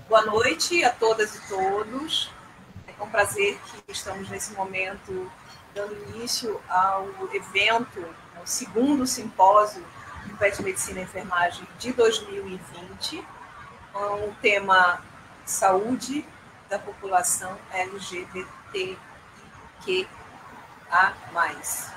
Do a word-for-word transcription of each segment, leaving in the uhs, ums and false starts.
Boa noite a todas e todos. É com prazer que estamos nesse momento dando início ao evento, ao segundo simpósio do P E T Medicina e Enfermagem de dois mil e vinte, com o tema Saúde da População L G B T Q I A mais.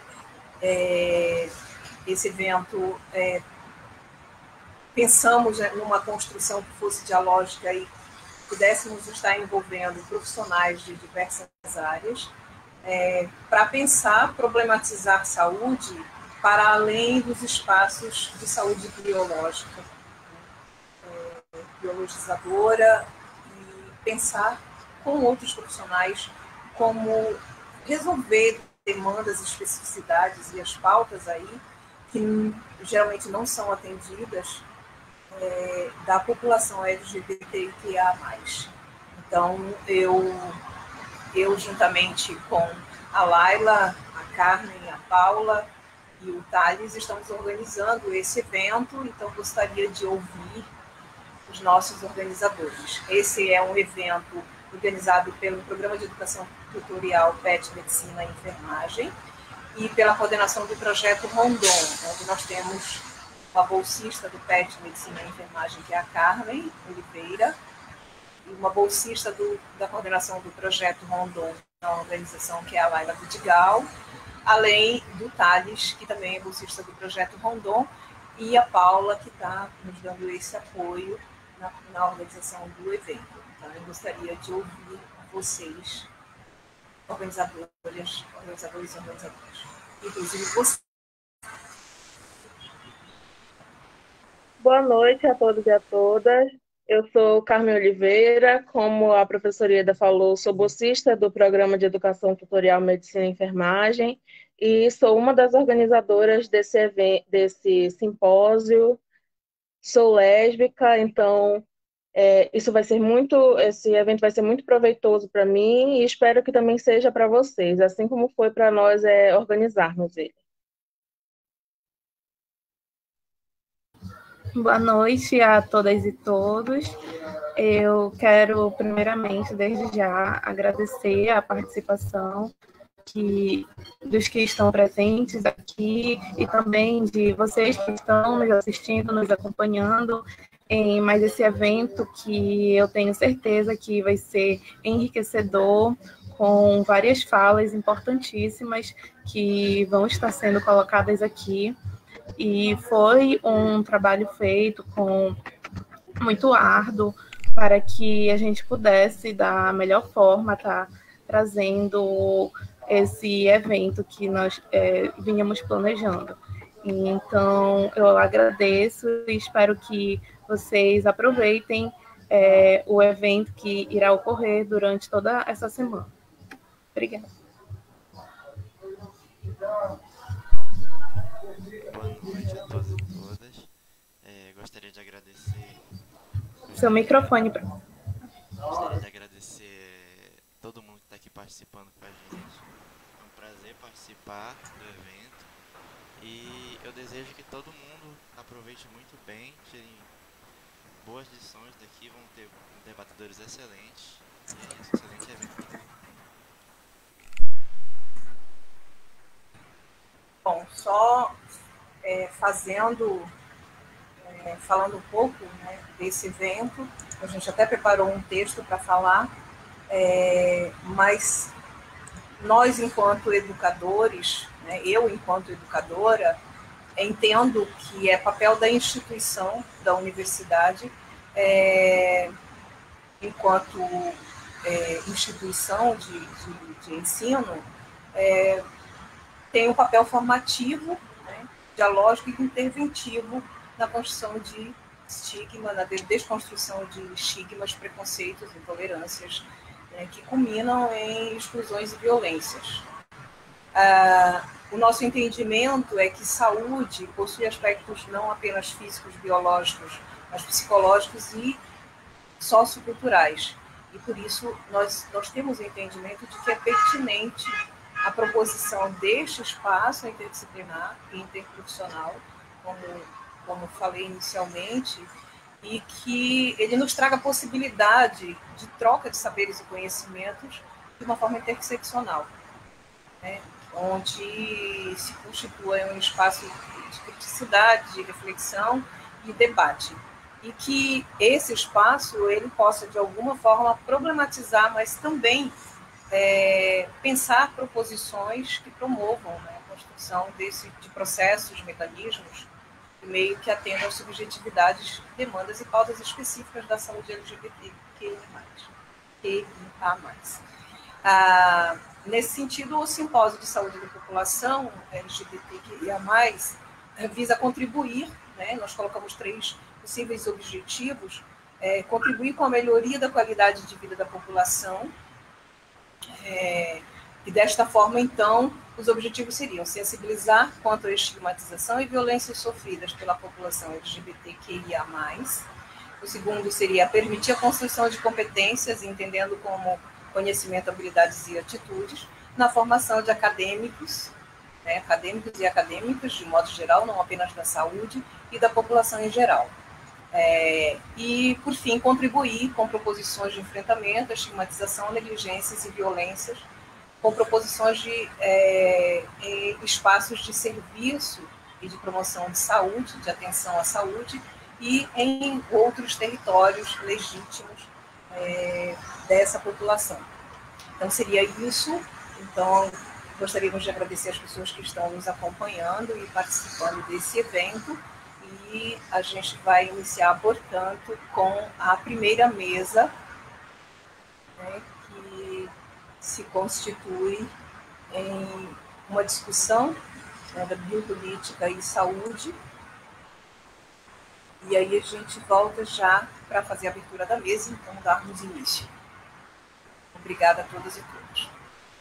É, esse evento, é, pensamos numa construção que fosse dialógica e pudéssemos estar envolvendo profissionais de diversas áreas, é, para pensar, problematizar saúde para além dos espaços de saúde biológica, é, biologizadora, e pensar com outros profissionais como resolver demandas, especificidades e as pautas aí que geralmente não são atendidas é, da população L G B T Q I A mais. Então, eu, eu juntamente com a Laila, a Carmen, a Paula e o Thales, estamos organizando esse evento, então gostaria de ouvir os nossos organizadores. Esse é um evento organizado pelo Programa de Educação Tutorial P E T Medicina e Enfermagem e pela coordenação do projeto Rondon, onde nós temos uma bolsista do P E T Medicina e Enfermagem, que é a Carmen Oliveira, e uma bolsista do, da coordenação do projeto Rondon, na organização, que é a Laila Vidigal, além do Thales, que também é bolsista do projeto Rondon, e a Paula, que está nos dando esse apoio na, na organização do evento. Então, eu gostaria de ouvir vocês, organizadores, organizadores e organizadoras, inclusive vocês. Boa noite a todos e a todas. Eu sou Carmen Oliveira, como a professora Ieda falou, sou bolsista do Programa de Educação Tutorial Medicina e Enfermagem e sou uma das organizadoras desse evento, desse simpósio. Sou lésbica, então é, isso vai ser muito, esse evento vai ser muito proveitoso para mim e espero que também seja para vocês, assim como foi para nós é, organizarmos ele. Boa noite a todas e todos. Eu quero, primeiramente, desde já, agradecer a participação que, dos que estão presentes aqui e também de vocês que estão nos assistindo, nos acompanhando em mais esse evento que eu tenho certeza que vai ser enriquecedor, com várias falas importantíssimas que vão estar sendo colocadas aqui. E foi um trabalho feito com muito árduo para que a gente pudesse, da melhor forma, estar tá, trazendo esse evento que nós é, vínhamos planejando. Então, eu agradeço e espero que vocês aproveitem é, o evento que irá ocorrer durante toda essa semana. Obrigada. Boa noite a todos e todas. É, gostaria de agradecer... Seu microfone. Pra... Gostaria de agradecer todo mundo que está aqui participando com a gente. É um prazer participar do evento. E eu desejo que todo mundo aproveite muito bem, tirem boas lições daqui, vão ter debatedores excelentes. E é isso, excelente evento. Bom, só é, fazendo, é, falando um pouco, né, desse evento, a gente até preparou um texto para falar, é, mas nós, enquanto educadores, né, eu, enquanto educadora, entendo que é papel da instituição, da universidade, é, enquanto é, instituição de, de, de ensino, é, tem um papel formativo, né, dialógico e interventivo na construção de estigma, na desconstrução de estigmas, preconceitos, intolerâncias, né, que culminam em exclusões e violências. Ah, o nosso entendimento é que saúde possui aspectos não apenas físicos, biológicos, mas psicológicos e socioculturais. E por isso nós, nós temos o entendimento de que é pertinente a proposição deste espaço interdisciplinar e interprofissional, como, como falei inicialmente, e que ele nos traga a possibilidade de troca de saberes e conhecimentos de uma forma interseccional, né? Onde se constitua um espaço de criticidade, de reflexão e debate. E que esse espaço ele possa, de alguma forma, problematizar, mas também é, pensar proposições que promovam, né, a construção desse, de processos, mecanismos, que meio que atendam às subjetividades, demandas e pautas específicas da saúde L G B T Q I A mais. Ah, nesse sentido, o Simpósio de Saúde da População L G B T Q I A mais, visa contribuir, né, nós colocamos três possíveis objetivos, é, contribuir com a melhoria da qualidade de vida da população, é, e desta forma, então, os objetivos seriam sensibilizar quanto à estigmatização e violências sofridas pela população L G B T Q I A mais. O segundo seria permitir a construção de competências, entendendo como conhecimento, habilidades e atitudes, na formação de acadêmicos, né, acadêmicos e acadêmicas, de modo geral, não apenas da saúde, e da população em geral. É, e, por fim, contribuir com proposições de enfrentamento, estigmatização, negligências e violências, com proposições de é, espaços de serviço e de promoção de saúde, de atenção à saúde, e em outros territórios legítimos é, dessa população. Então, seria isso. Então, gostaríamos de agradecer as pessoas que estão nos acompanhando e participando desse evento, e a gente vai iniciar, portanto, com a primeira mesa, né, que se constitui em uma discussão, né, da biopolítica e saúde, e aí a gente volta já para fazer a abertura da mesa, então darmos início. Obrigada a todas e todos.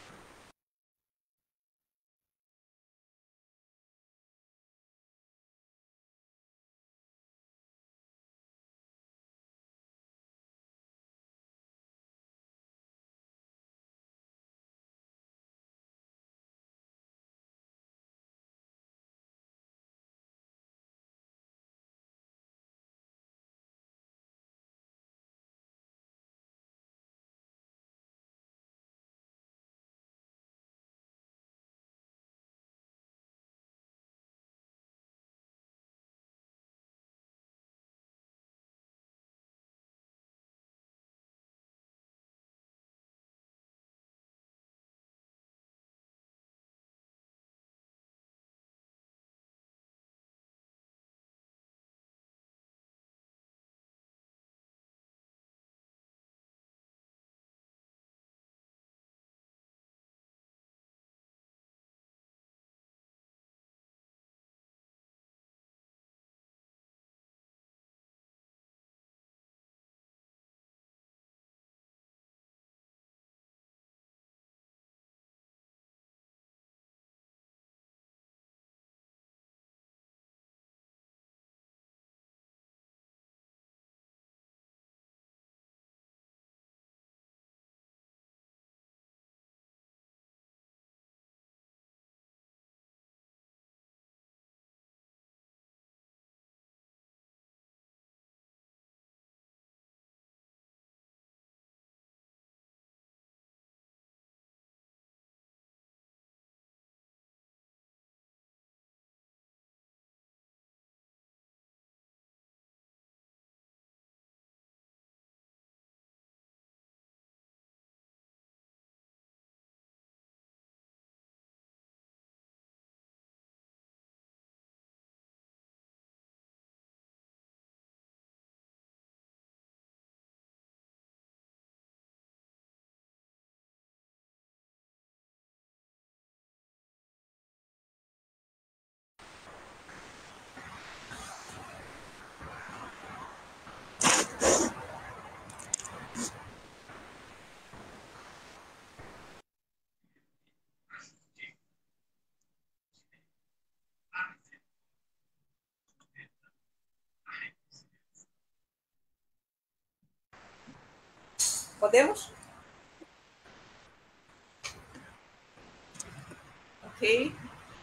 Podemos? Ok.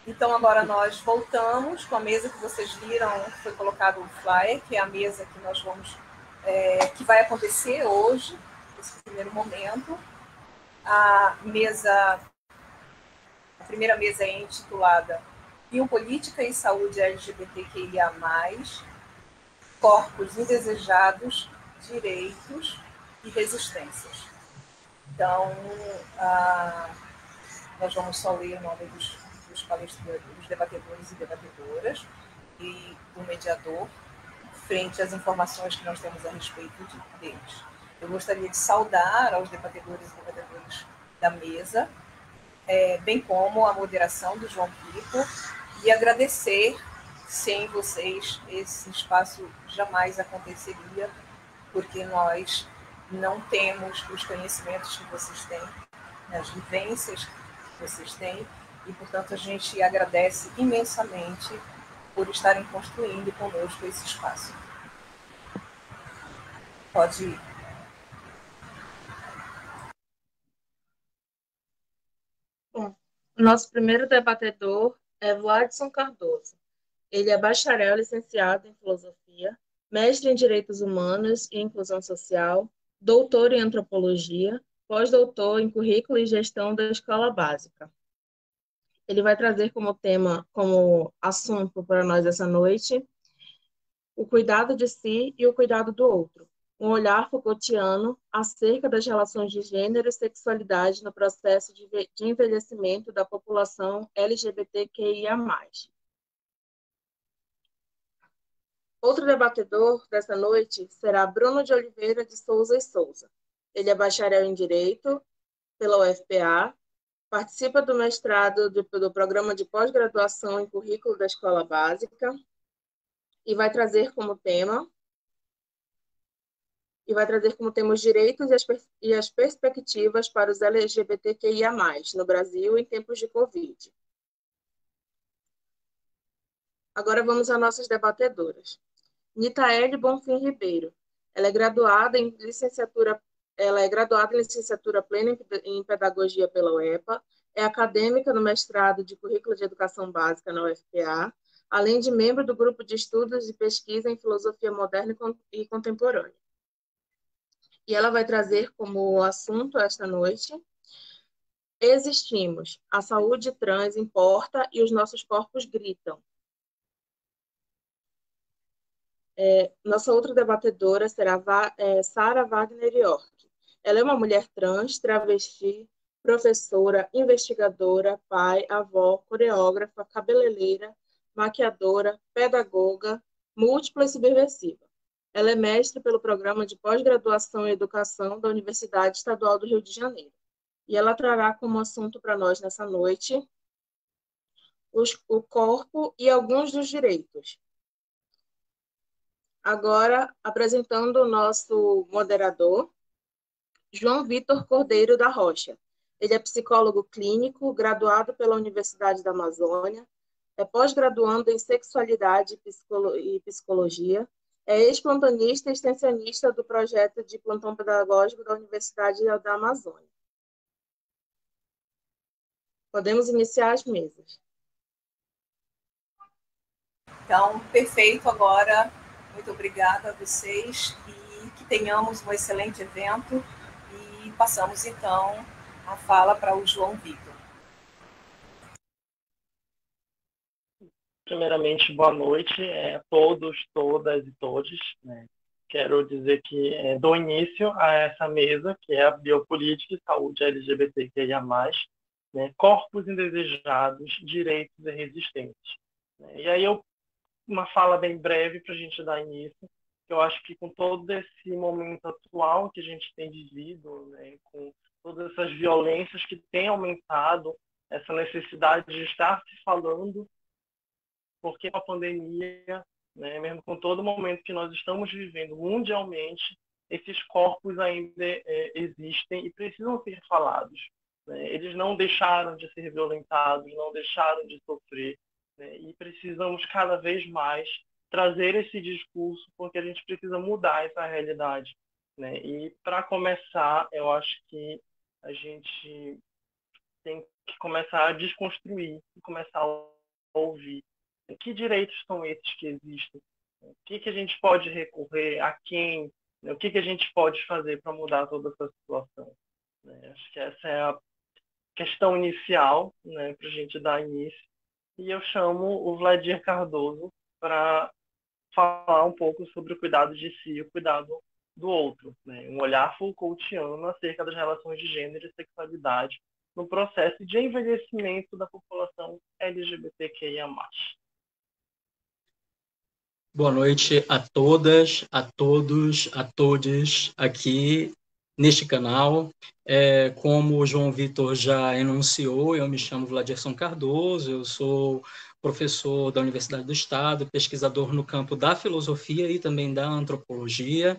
Então, agora nós voltamos com a mesa que vocês viram, foi colocado o flyer, que é a mesa que nós vamos, é, que vai acontecer hoje, nesse primeiro momento. A mesa, a primeira mesa é intitulada Biopolítica e Saúde L G B T Q I A mais, Corpos Indesejados, Direitos e Resistências. Então, ah, nós vamos só ler o nome dos, dos palestrantes, dos debatedores e debatedoras e do mediador, frente às informações que nós temos a respeito de, deles. Eu gostaria de saudar aos debatedores e debatedoras da mesa, é, bem como a moderação do João Vitor, e agradecer. Sem vocês, esse espaço jamais aconteceria, porque nós não temos os conhecimentos que vocês têm, as vivências que vocês têm, e, portanto, a gente agradece imensamente por estarem construindo conosco esse espaço. Pode ir. Bom, nosso primeiro debatedor é Vladson Cardoso. Ele é bacharel licenciado em Filosofia, mestre em Direitos Humanos e Inclusão Social, doutor em Antropologia, pós-doutor em Currículo e Gestão da Escola Básica. Ele vai trazer como tema, como assunto para nós essa noite, o cuidado de si e o cuidado do outro, um olhar Foucaultiano acerca das relações de gênero e sexualidade no processo de envelhecimento da população L G B T Q I A mais. Outro debatedor dessa noite será Bruno de Oliveira de Souza e Souza. Ele é bacharel em Direito pela U F P A, participa do mestrado do, do programa de pós-graduação em Currículo da Escola Básica e vai trazer como tema e vai trazer como tema os direitos e as, e as perspectivas para os L G B T Q I A mais, no Brasil em tempos de Covid. Agora vamos às nossas debatedoras. Nitaele Bonfim Ribeiro. Ela é graduada em licenciatura, ela é graduada em licenciatura plena em Pedagogia pela U E P A, é acadêmica no mestrado de Currículo de Educação Básica na U F P A, além de membro do grupo de estudos e pesquisa em Filosofia Moderna e Contemporânea. E ela vai trazer como assunto esta noite: Existimos, a saúde trans importa e os nossos corpos gritam. É, nossa outra debatedora será é, Sara Wagner York. Ela é uma mulher trans, travesti, professora, investigadora, pai, avó, coreógrafa, cabeleireira, maquiadora, pedagoga, múltipla e subversiva. Ela é mestre pelo Programa de Pós-Graduação em Educação da Universidade Estadual do Rio de Janeiro. E ela trará como assunto para nós nessa noite os, o corpo e alguns dos direitos. Agora, apresentando o nosso moderador, João Vitor Cordeiro da Rocha. Ele é psicólogo clínico, graduado pela Universidade da Amazônia, é pós-graduando em sexualidade e psicologia, é ex-plantonista e extensionista do projeto de plantão pedagógico da Universidade da Amazônia. Podemos iniciar as mesas. Então, perfeito agora. Muito obrigada a vocês e que tenhamos um excelente evento. E passamos, então, a fala para o João Vitor. Primeiramente, boa noite a todos, todas e todos. Né? Quero dizer que é, dou início a essa mesa, que é a Biopolítica e Saúde L G B T Q I A mais, né? Corpos Indesejados, Direitos e Resistências. Né? E aí eu uma fala bem breve para a gente dar início, que eu acho que com todo esse momento atual que a gente tem vivido, né, com todas essas violências que têm aumentado, essa necessidade de estar se falando, porque a pandemia, né, mesmo com todo o momento que nós estamos vivendo mundialmente, esses corpos ainda é, existem e precisam ser falados. Né? Eles não deixaram de ser violentados, não deixaram de sofrer, né? E precisamos cada vez mais trazer esse discurso, porque a gente precisa mudar essa realidade. Né? E, para começar, eu acho que a gente tem que começar a desconstruir, começar a ouvir que direitos são esses que existem, o que, que a gente pode recorrer, a quem, né, o que, que a gente pode fazer para mudar toda essa situação. Né? Acho que essa é a questão inicial, né, para a gente dar início. E eu chamo o Vladir Cardoso para falar um pouco sobre o cuidado de si e o cuidado do outro, né? Um olhar Foucaultiano acerca das relações de gênero e sexualidade no processo de envelhecimento da população L G B T Q I A mais. Boa noite a todas, a todos, a todes aqui neste canal. É, como o João Vitor já enunciou, eu me chamo Vladirson Cardoso, eu sou professor da Universidade do Estado, pesquisador no campo da filosofia e também da antropologia.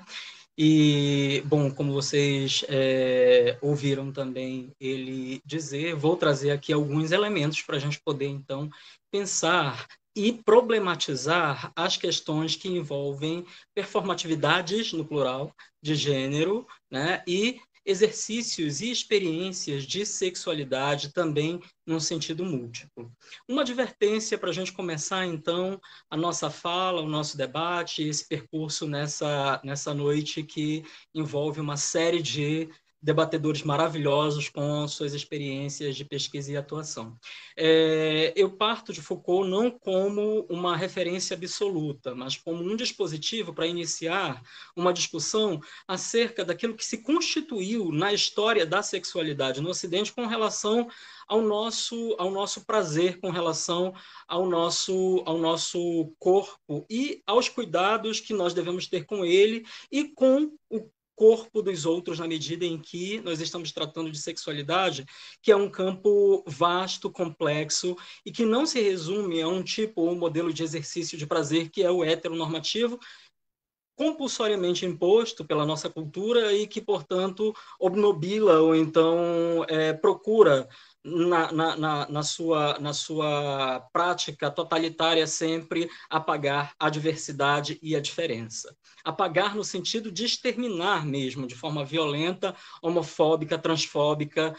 E, bom, como vocês é, ouviram também ele dizer, vou trazer aqui alguns elementos para a gente poder, então, pensar e problematizar as questões que envolvem performatividades, no plural, de gênero, né, e exercícios e experiências de sexualidade também num sentido múltiplo. Uma advertência para a gente começar, então, a nossa fala, o nosso debate, esse percurso nessa, nessa noite que envolve uma série de debatedores maravilhosos com suas experiências de pesquisa e atuação. É, eu parto de Foucault não como uma referência absoluta, mas como um dispositivo para iniciar uma discussão acerca daquilo que se constituiu na história da sexualidade no Ocidente com relação ao nosso, ao nosso prazer, com relação ao nosso, ao nosso corpo e aos cuidados que nós devemos ter com ele e com o corpo dos outros, na medida em que nós estamos tratando de sexualidade, que é um campo vasto, complexo, e que não se resume a um tipo ou um modelo de exercício de prazer que é o heteronormativo, compulsoriamente imposto pela nossa cultura e que, portanto, obnubila ou então é, procura Na, na, na, sua, na sua prática totalitária sempre apagar a diversidade e a diferença. Apagar no sentido de exterminar mesmo, de forma violenta, homofóbica, transfóbica,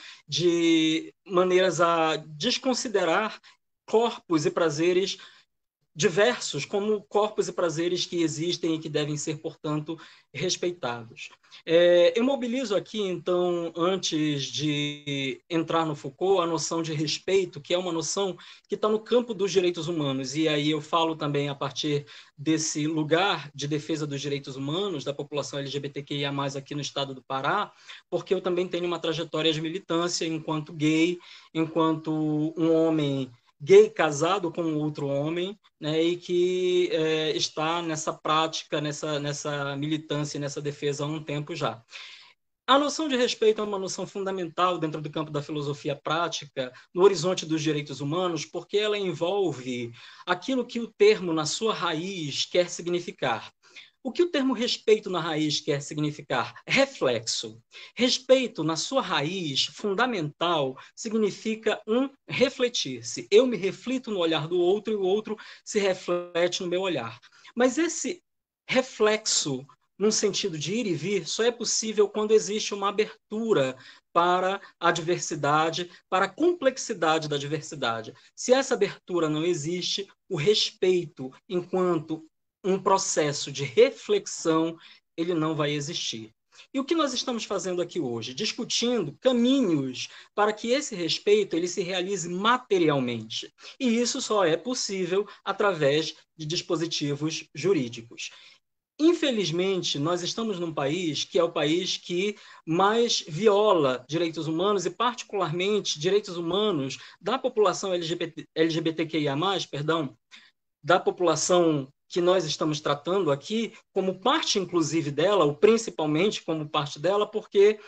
de maneiras a desconsiderar corpos e prazeres diversos, como corpos e prazeres que existem e que devem ser, portanto, respeitados. É, eu mobilizo aqui, então, antes de entrar no Foucault, a noção de respeito, que é uma noção que está no campo dos direitos humanos, e aí eu falo também a partir desse lugar de defesa dos direitos humanos, da população L G B T Q I A mais, aqui no estado do Pará, porque eu também tenho uma trajetória de militância enquanto gay, enquanto um homem gay casado com outro homem, né, e que é, está nessa prática, nessa, nessa militância, nessa defesa há um tempo já. A noção de respeito é uma noção fundamental dentro do campo da filosofia prática, no horizonte dos direitos humanos, porque ela envolve aquilo que o termo, na sua raiz, quer significar. O que o termo respeito na raiz quer significar? Reflexo. Respeito, na sua raiz fundamental, significa um refletir-se. Eu me reflito no olhar do outro e o outro se reflete no meu olhar. Mas esse reflexo, num sentido de ir e vir, só é possível quando existe uma abertura para a diversidade, para a complexidade da diversidade. Se essa abertura não existe, o respeito, enquanto um processo de reflexão, ele não vai existir. E o que nós estamos fazendo aqui hoje? Discutindo caminhos para que esse respeito ele se realize materialmente. E isso só é possível através de dispositivos jurídicos. Infelizmente, nós estamos num país que é o país que mais viola direitos humanos e, particularmente, direitos humanos da população L G B T, L G B T Q I A mais, perdão, da população que nós estamos tratando aqui como parte, inclusive, dela, ou principalmente como parte dela, porque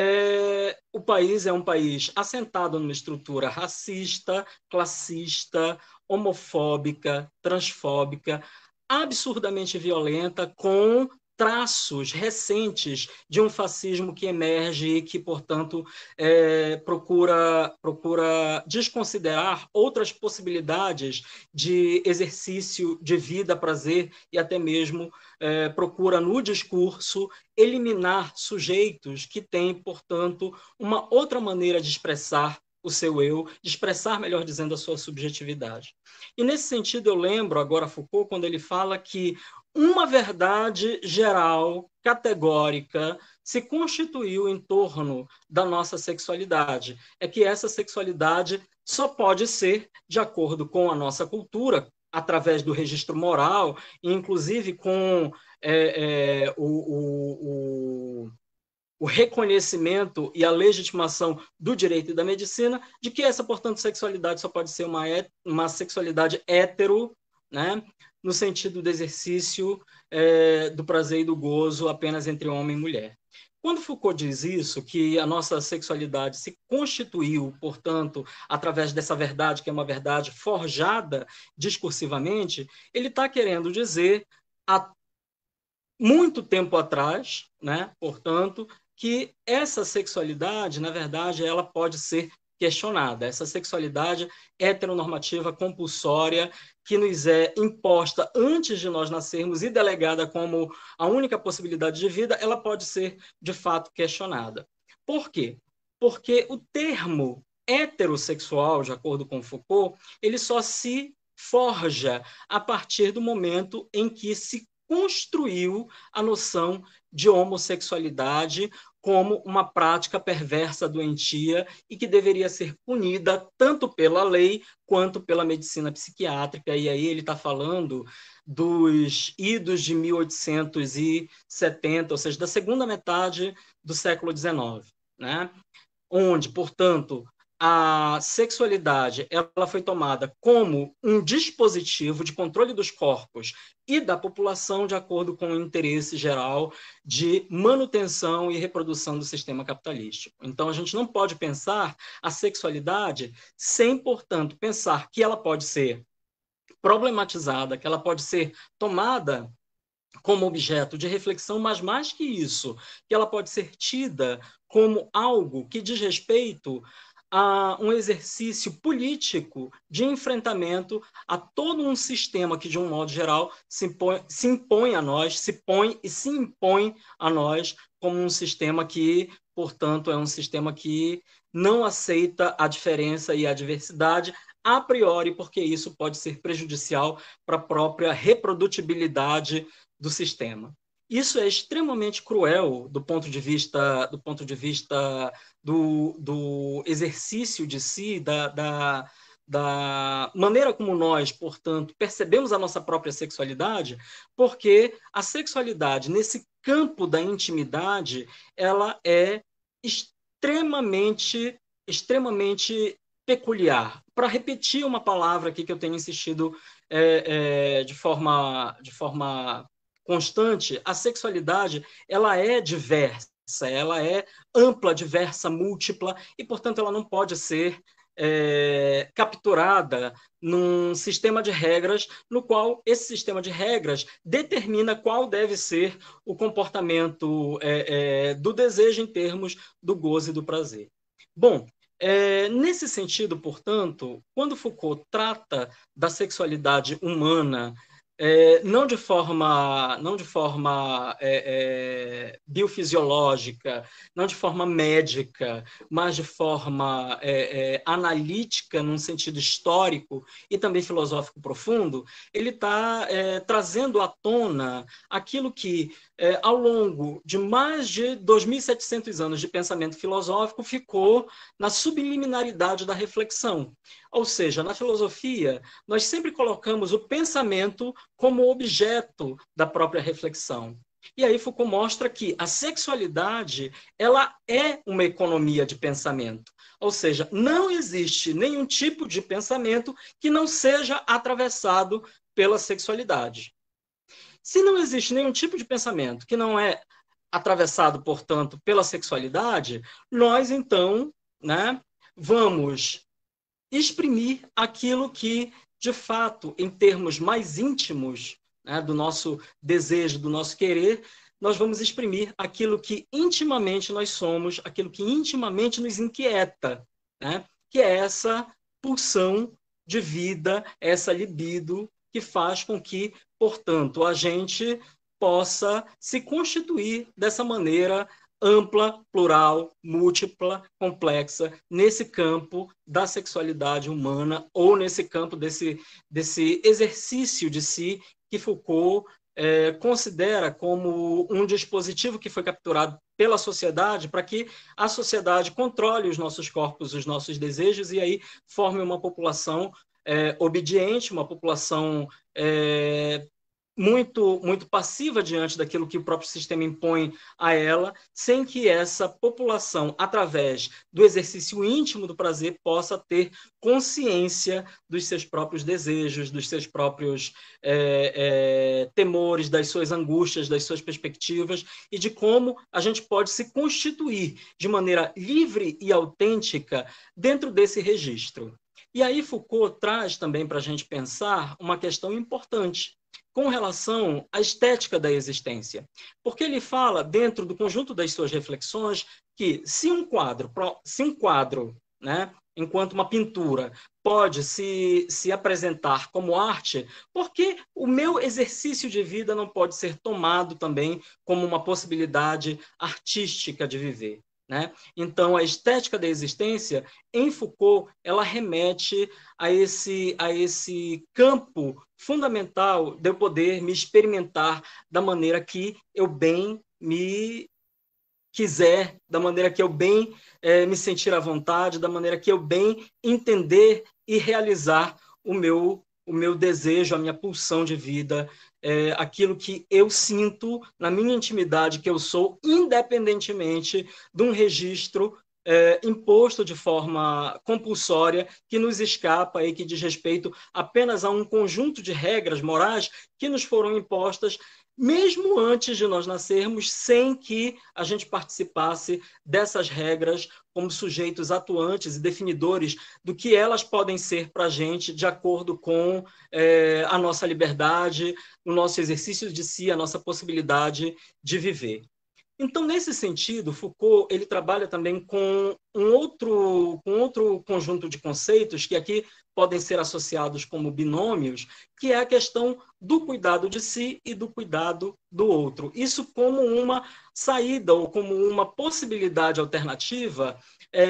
é, o país é um país assentado numa estrutura racista, classista, homofóbica, transfóbica, absurdamente violenta, com traços recentes de um fascismo que emerge e que, portanto, é, procura, procura desconsiderar outras possibilidades de exercício de vida, prazer e até mesmo é, procura, no discurso, eliminar sujeitos que têm, portanto, uma outra maneira de expressar o seu eu, de expressar, melhor dizendo, a sua subjetividade. E nesse sentido eu lembro agora Foucault quando ele fala que uma verdade geral, categórica, se constituiu em torno da nossa sexualidade. É que essa sexualidade só pode ser de acordo com a nossa cultura, através do registro moral, e inclusive com é, é, o, o, o, o reconhecimento e a legitimação do direito e da medicina, de que essa, portanto, sexualidade só pode ser uma, uma sexualidade hétero, né, no sentido do exercício é, do prazer e do gozo apenas entre homem e mulher. Quando Foucault diz isso, que a nossa sexualidade se constituiu, portanto, através dessa verdade, que é uma verdade forjada discursivamente, ele está querendo dizer, há muito tempo atrás, né, portanto, que essa sexualidade, na verdade, ela pode ser questionada. Essa sexualidade heteronormativa compulsória que nos é imposta antes de nós nascermos e delegada como a única possibilidade de vida, ela pode ser, de fato, questionada. Por quê? Porque o termo heterossexual, de acordo com Foucault, ele só se forja a partir do momento em que se construiu a noção de homossexualidade como uma prática perversa, doentia, e que deveria ser punida tanto pela lei quanto pela medicina psiquiátrica. E aí ele está falando dos idos de mil oitocentos e setenta, ou seja, da segunda metade do século dezenove, né? Onde, portanto, a sexualidade ela foi tomada como um dispositivo de controle dos corpos e da população de acordo com o interesse geral de manutenção e reprodução do sistema capitalístico. Então, a gente não pode pensar a sexualidade sem, portanto, pensar que ela pode ser problematizada, que ela pode ser tomada como objeto de reflexão, mas mais que isso, que ela pode ser tida como algo que diz respeito a um exercício político de enfrentamento a todo um sistema que, de um modo geral, se impõe, se impõe a nós, se põe e se impõe a nós como um sistema que, portanto, é um sistema que não aceita a diferença e a diversidade a priori, porque isso pode ser prejudicial para a própria reprodutibilidade do sistema. Isso é extremamente cruel do ponto de vista do ponto de vista do, do exercício de si, da, da, da maneira como nós, portanto, percebemos a nossa própria sexualidade, porque a sexualidade, nesse campo da intimidade, ela é extremamente, extremamente peculiar. Para repetir uma palavra aqui que eu tenho insistido é, é, de forma, de forma constante, a sexualidade ela é diversa, ela é ampla, diversa, múltipla, e, portanto, ela não pode ser é, capturada num sistema de regras no qual esse sistema de regras determina qual deve ser o comportamento é, é, do desejo em termos do gozo e do prazer. Bom, É, nesse sentido, portanto, quando Foucault trata da sexualidade humana, é, não de forma, não de forma é, é, biofisiológica, não de forma médica, mas de forma é, é, analítica, num sentido histórico e também filosófico profundo, ele está é, trazendo à tona aquilo que, é, ao longo de mais de dois mil e setecentos anos de pensamento filosófico, ficou na subliminaridade da reflexão. Ou seja, na filosofia, nós sempre colocamos o pensamento como objeto da própria reflexão. E aí Foucault mostra que a sexualidade ela é uma economia de pensamento. Ou seja, não existe nenhum tipo de pensamento que não seja atravessado pela sexualidade. Se não existe nenhum tipo de pensamento que não é atravessado, portanto, pela sexualidade, nós, então, né, vamos exprimir aquilo que, de fato, em termos mais íntimos, né, do nosso desejo, do nosso querer, nós vamos exprimir aquilo que intimamente nós somos, aquilo que intimamente nos inquieta, né, que é essa pulsão de vida, essa libido que faz com que, portanto, a gente possa se constituir dessa maneira ampla, plural, múltipla, complexa, nesse campo da sexualidade humana ou nesse campo desse, desse exercício de si que Foucault é, considera como um dispositivo que foi capturado pela sociedade para que a sociedade controle os nossos corpos, os nossos desejos e aí forme uma população é, obediente, uma população é, muito, muito passiva diante daquilo que o próprio sistema impõe a ela, sem que essa população, através do exercício íntimo do prazer, possa ter consciência dos seus próprios desejos, dos seus próprios é, é, temores, das suas angústias, das suas perspectivas, e de como a gente pode se constituir de maneira livre e autêntica dentro desse registro. E aí Foucault traz também para a gente pensar uma questão importante, com relação à estética da existência. Porque ele fala, dentro do conjunto das suas reflexões, que se um quadro, se um quadro, né, enquanto uma pintura, pode se, se apresentar como arte, porque o meu exercício de vida não pode ser tomado também como uma possibilidade artística de viver? Né? Então, a estética da existência, em Foucault, ela remete a esse, a esse campo fundamental de eu poder me experimentar da maneira que eu bem me quiser, da maneira que eu bem é, me sentir à vontade, da maneira que eu bem entender e realizar o meu, o meu desejo, a minha pulsão de vida, é, aquilo que eu sinto na minha intimidade, que eu sou, independentemente de um registro é, imposto de forma compulsória, que nos escapa e que diz respeito apenas a um conjunto de regras morais que nos foram impostas mesmo antes de nós nascermos, sem que a gente participasse dessas regras como sujeitos atuantes e definidores do que elas podem ser para a gente de acordo com é, a nossa liberdade, o nosso exercício de si, a nossa possibilidade de viver. Então, nesse sentido, Foucault ele trabalha também com um outro, com outro conjunto de conceitos que aqui podem ser associados como binômios, que é a questão do cuidado de si e do cuidado do outro. Isso como uma saída ou como uma possibilidade alternativa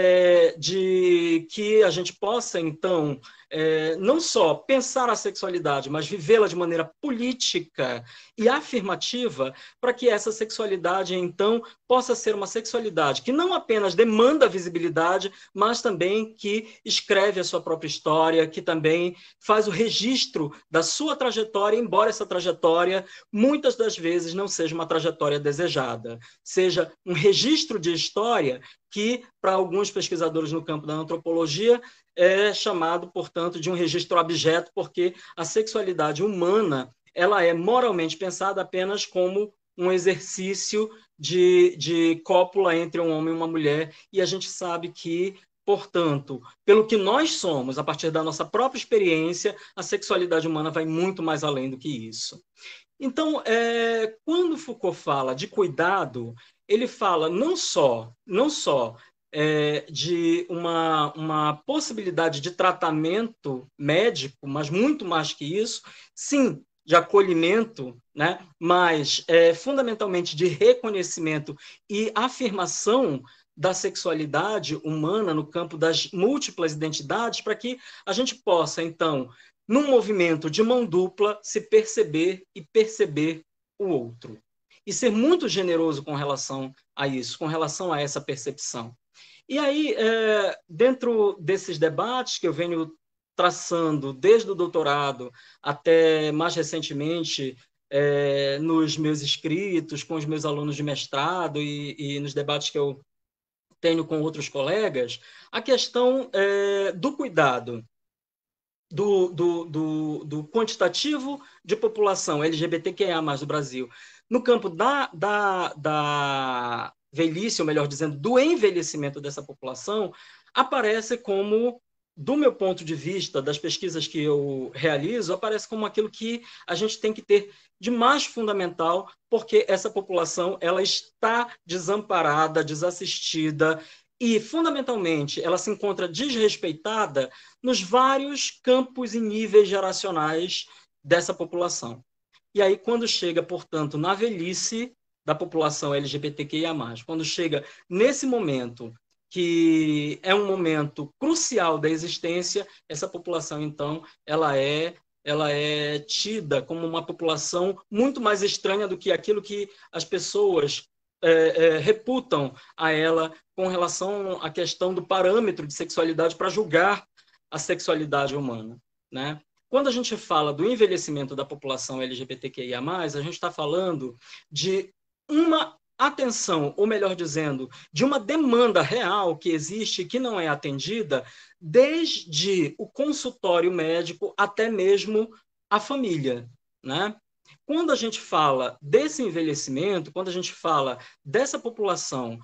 é, de que a gente possa, então, é, não só pensar a sexualidade, mas vivê-la de maneira política e afirmativa, para que essa sexualidade, então, possa ser uma sexualidade que não apenas demanda visibilidade, mas também que escreve a sua própria história, que também faz o registro da sua trajetória, embora essa trajetória, muitas das vezes, não seja uma trajetória desejada, seja um registro de história que, para alguns pesquisadores no campo da antropologia, é chamado, portanto, de um registro abjeto, porque a sexualidade humana ela é moralmente pensada apenas como um exercício de, de cópula entre um homem e uma mulher, e a gente sabe que, portanto, pelo que nós somos, a partir da nossa própria experiência, a sexualidade humana vai muito mais além do que isso. Então, é, quando Foucault fala de cuidado, ele fala não só, não só é, de uma, uma possibilidade de tratamento médico, mas muito mais que isso, sim, de acolhimento, né? Mas é, fundamentalmente de reconhecimento e afirmação da sexualidade humana no campo das múltiplas identidades, para que a gente possa, então, num movimento de mão dupla, se perceber e perceber o outro. E ser muito generoso com relação a isso, com relação a essa percepção. E aí, é, dentro desses debates que eu venho traçando desde o doutorado até mais recentemente é, nos meus escritos, com os meus alunos de mestrado e, e nos debates que eu tenho com outros colegas, a questão é, do cuidado, do, do, do, do quantitativo de população L G B T Q I A mais, do Brasil, no campo da, da, da velhice, ou melhor dizendo, do envelhecimento dessa população, aparece como, do meu ponto de vista, das pesquisas que eu realizo, aparece como aquilo que a gente tem que ter de mais fundamental, porque essa população ela está desamparada, desassistida e, fundamentalmente, ela se encontra desrespeitada nos vários campos e níveis geracionais dessa população. E aí, quando chega, portanto, na velhice da população L G B T Q I A mais, quando chega nesse momento, que é um momento crucial da existência, essa população, então, ela é, ela é tida como uma população muito mais estranha do que aquilo que as pessoas é, é, reputam a ela com relação à questão do parâmetro de sexualidade para julgar a sexualidade humana, né? Quando a gente fala do envelhecimento da população L G B T Q I A mais, a gente está falando de uma atenção, ou melhor dizendo, de uma demanda real que existe e que não é atendida desde o consultório médico até mesmo a família, né? Quando a gente fala desse envelhecimento, quando a gente fala dessa população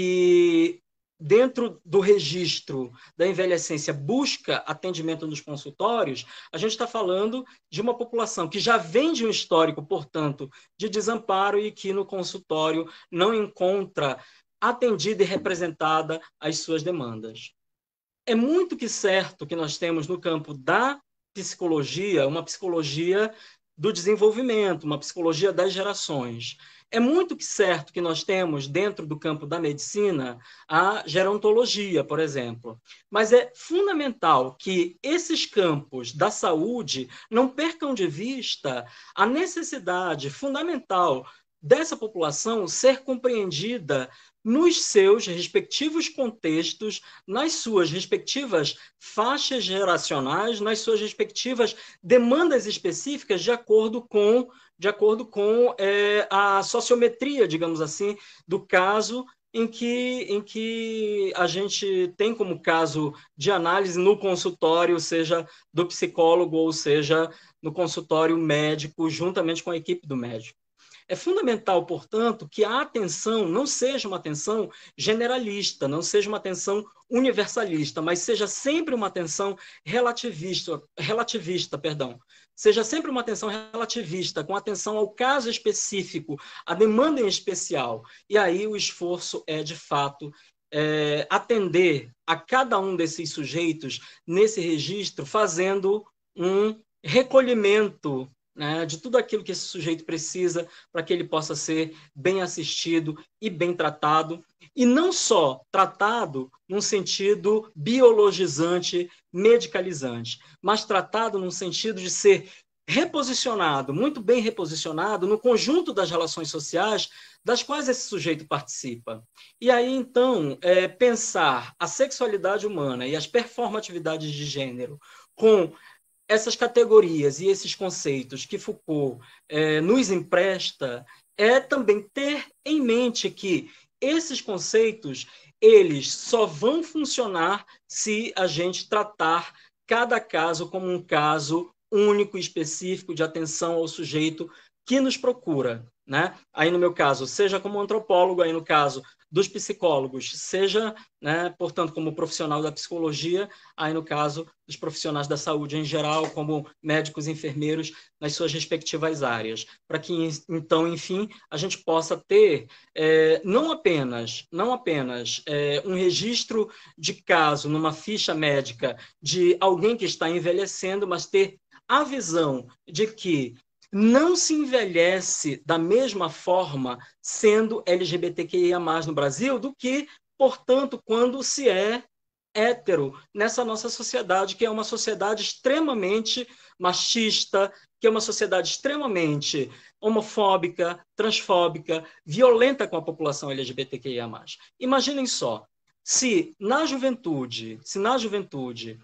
que, dentro do registro da envelhecência, busca atendimento nos consultórios, a gente está falando de uma população que já vem de um histórico, portanto, de desamparo e que no consultório não encontra atendida e representada as suas demandas. É muito que certo que nós temos no campo da psicologia, uma psicologia do desenvolvimento, uma psicologia das gerações. É muito que certo que nós temos, dentro do campo da medicina, a gerontologia, por exemplo. Mas é fundamental que esses campos da saúde não percam de vista a necessidade fundamental dessa população ser compreendida nos seus respectivos contextos, nas suas respectivas faixas geracionais, nas suas respectivas demandas específicas, de acordo com, de acordo com é, a sociometria, digamos assim, do caso em que, em que a gente tem como caso de análise no consultório, seja do psicólogo ou seja no consultório médico, juntamente com a equipe do médico. É fundamental, portanto, que a atenção não seja uma atenção generalista, não seja uma atenção universalista, mas seja sempre uma atenção relativista, relativista, perdão. Seja sempre uma atenção relativista, com atenção ao caso específico, à demanda em especial. E aí o esforço é, de fato, é, atender a cada um desses sujeitos nesse registro, fazendo um recolhimento, né, de tudo aquilo que esse sujeito precisa para que ele possa ser bem assistido e bem tratado, e não só tratado num sentido biologizante, medicalizante, mas tratado num sentido de ser reposicionado, muito bem reposicionado no conjunto das relações sociais das quais esse sujeito participa. E aí, então, é, pensar a sexualidade humana e as performatividades de gênero com essas categorias e esses conceitos que Foucault é, nos empresta é também ter em mente que esses conceitos eles só vão funcionar se a gente tratar cada caso como um caso único e específico de atenção ao sujeito que nos procura, né? Aí no meu caso, seja como antropólogo, aí no caso dos psicólogos, seja, né, portanto, como profissional da psicologia, aí no caso dos profissionais da saúde em geral, como médicos e enfermeiros nas suas respectivas áreas, para que, então, enfim, a gente possa ter é, não apenas, não apenas é, um registro de caso numa ficha médica de alguém que está envelhecendo, mas ter a visão de que não se envelhece da mesma forma sendo L G B T Q I A mais, no Brasil, do que, portanto, quando se é hétero nessa nossa sociedade, que é uma sociedade extremamente machista, que é uma sociedade extremamente homofóbica, transfóbica, violenta com a população L G B T Q I A mais. Imaginem só, se na juventude, se na juventude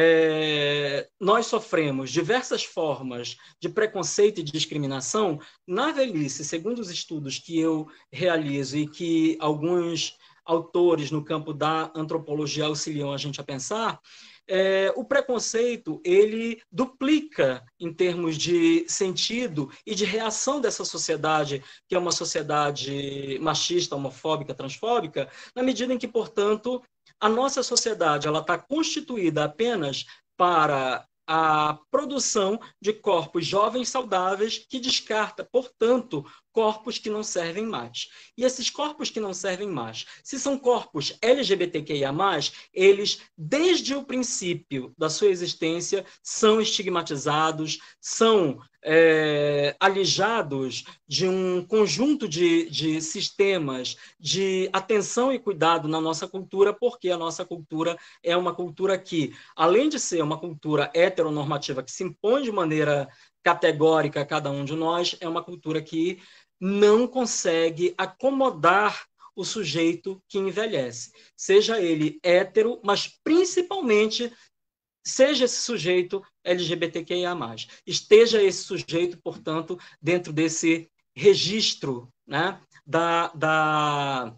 É, nós sofremos diversas formas de preconceito e de discriminação, na velhice, segundo os estudos que eu realizo e que alguns autores no campo da antropologia auxiliam a gente a pensar, é, o preconceito ele duplica em termos de sentido e de reação dessa sociedade, que é uma sociedade machista, homofóbica, transfóbica, na medida em que, portanto, a nossa sociedade ela está constituída apenas para a produção de corpos jovens saudáveis que descarta, portanto, corpos que não servem mais. E esses corpos que não servem mais, se são corpos L G B T Q I A mais, eles, desde o princípio da sua existência, são estigmatizados, são é, alijados de um conjunto de, de sistemas de atenção e cuidado na nossa cultura, porque a nossa cultura é uma cultura que, além de ser uma cultura heteronormativa que se impõe de maneira categórica a cada um de nós, é uma cultura que não consegue acomodar o sujeito que envelhece. Seja ele hétero, mas principalmente seja esse sujeito L G B T Q I A mais. Esteja esse sujeito, portanto, dentro desse registro, né, da, da,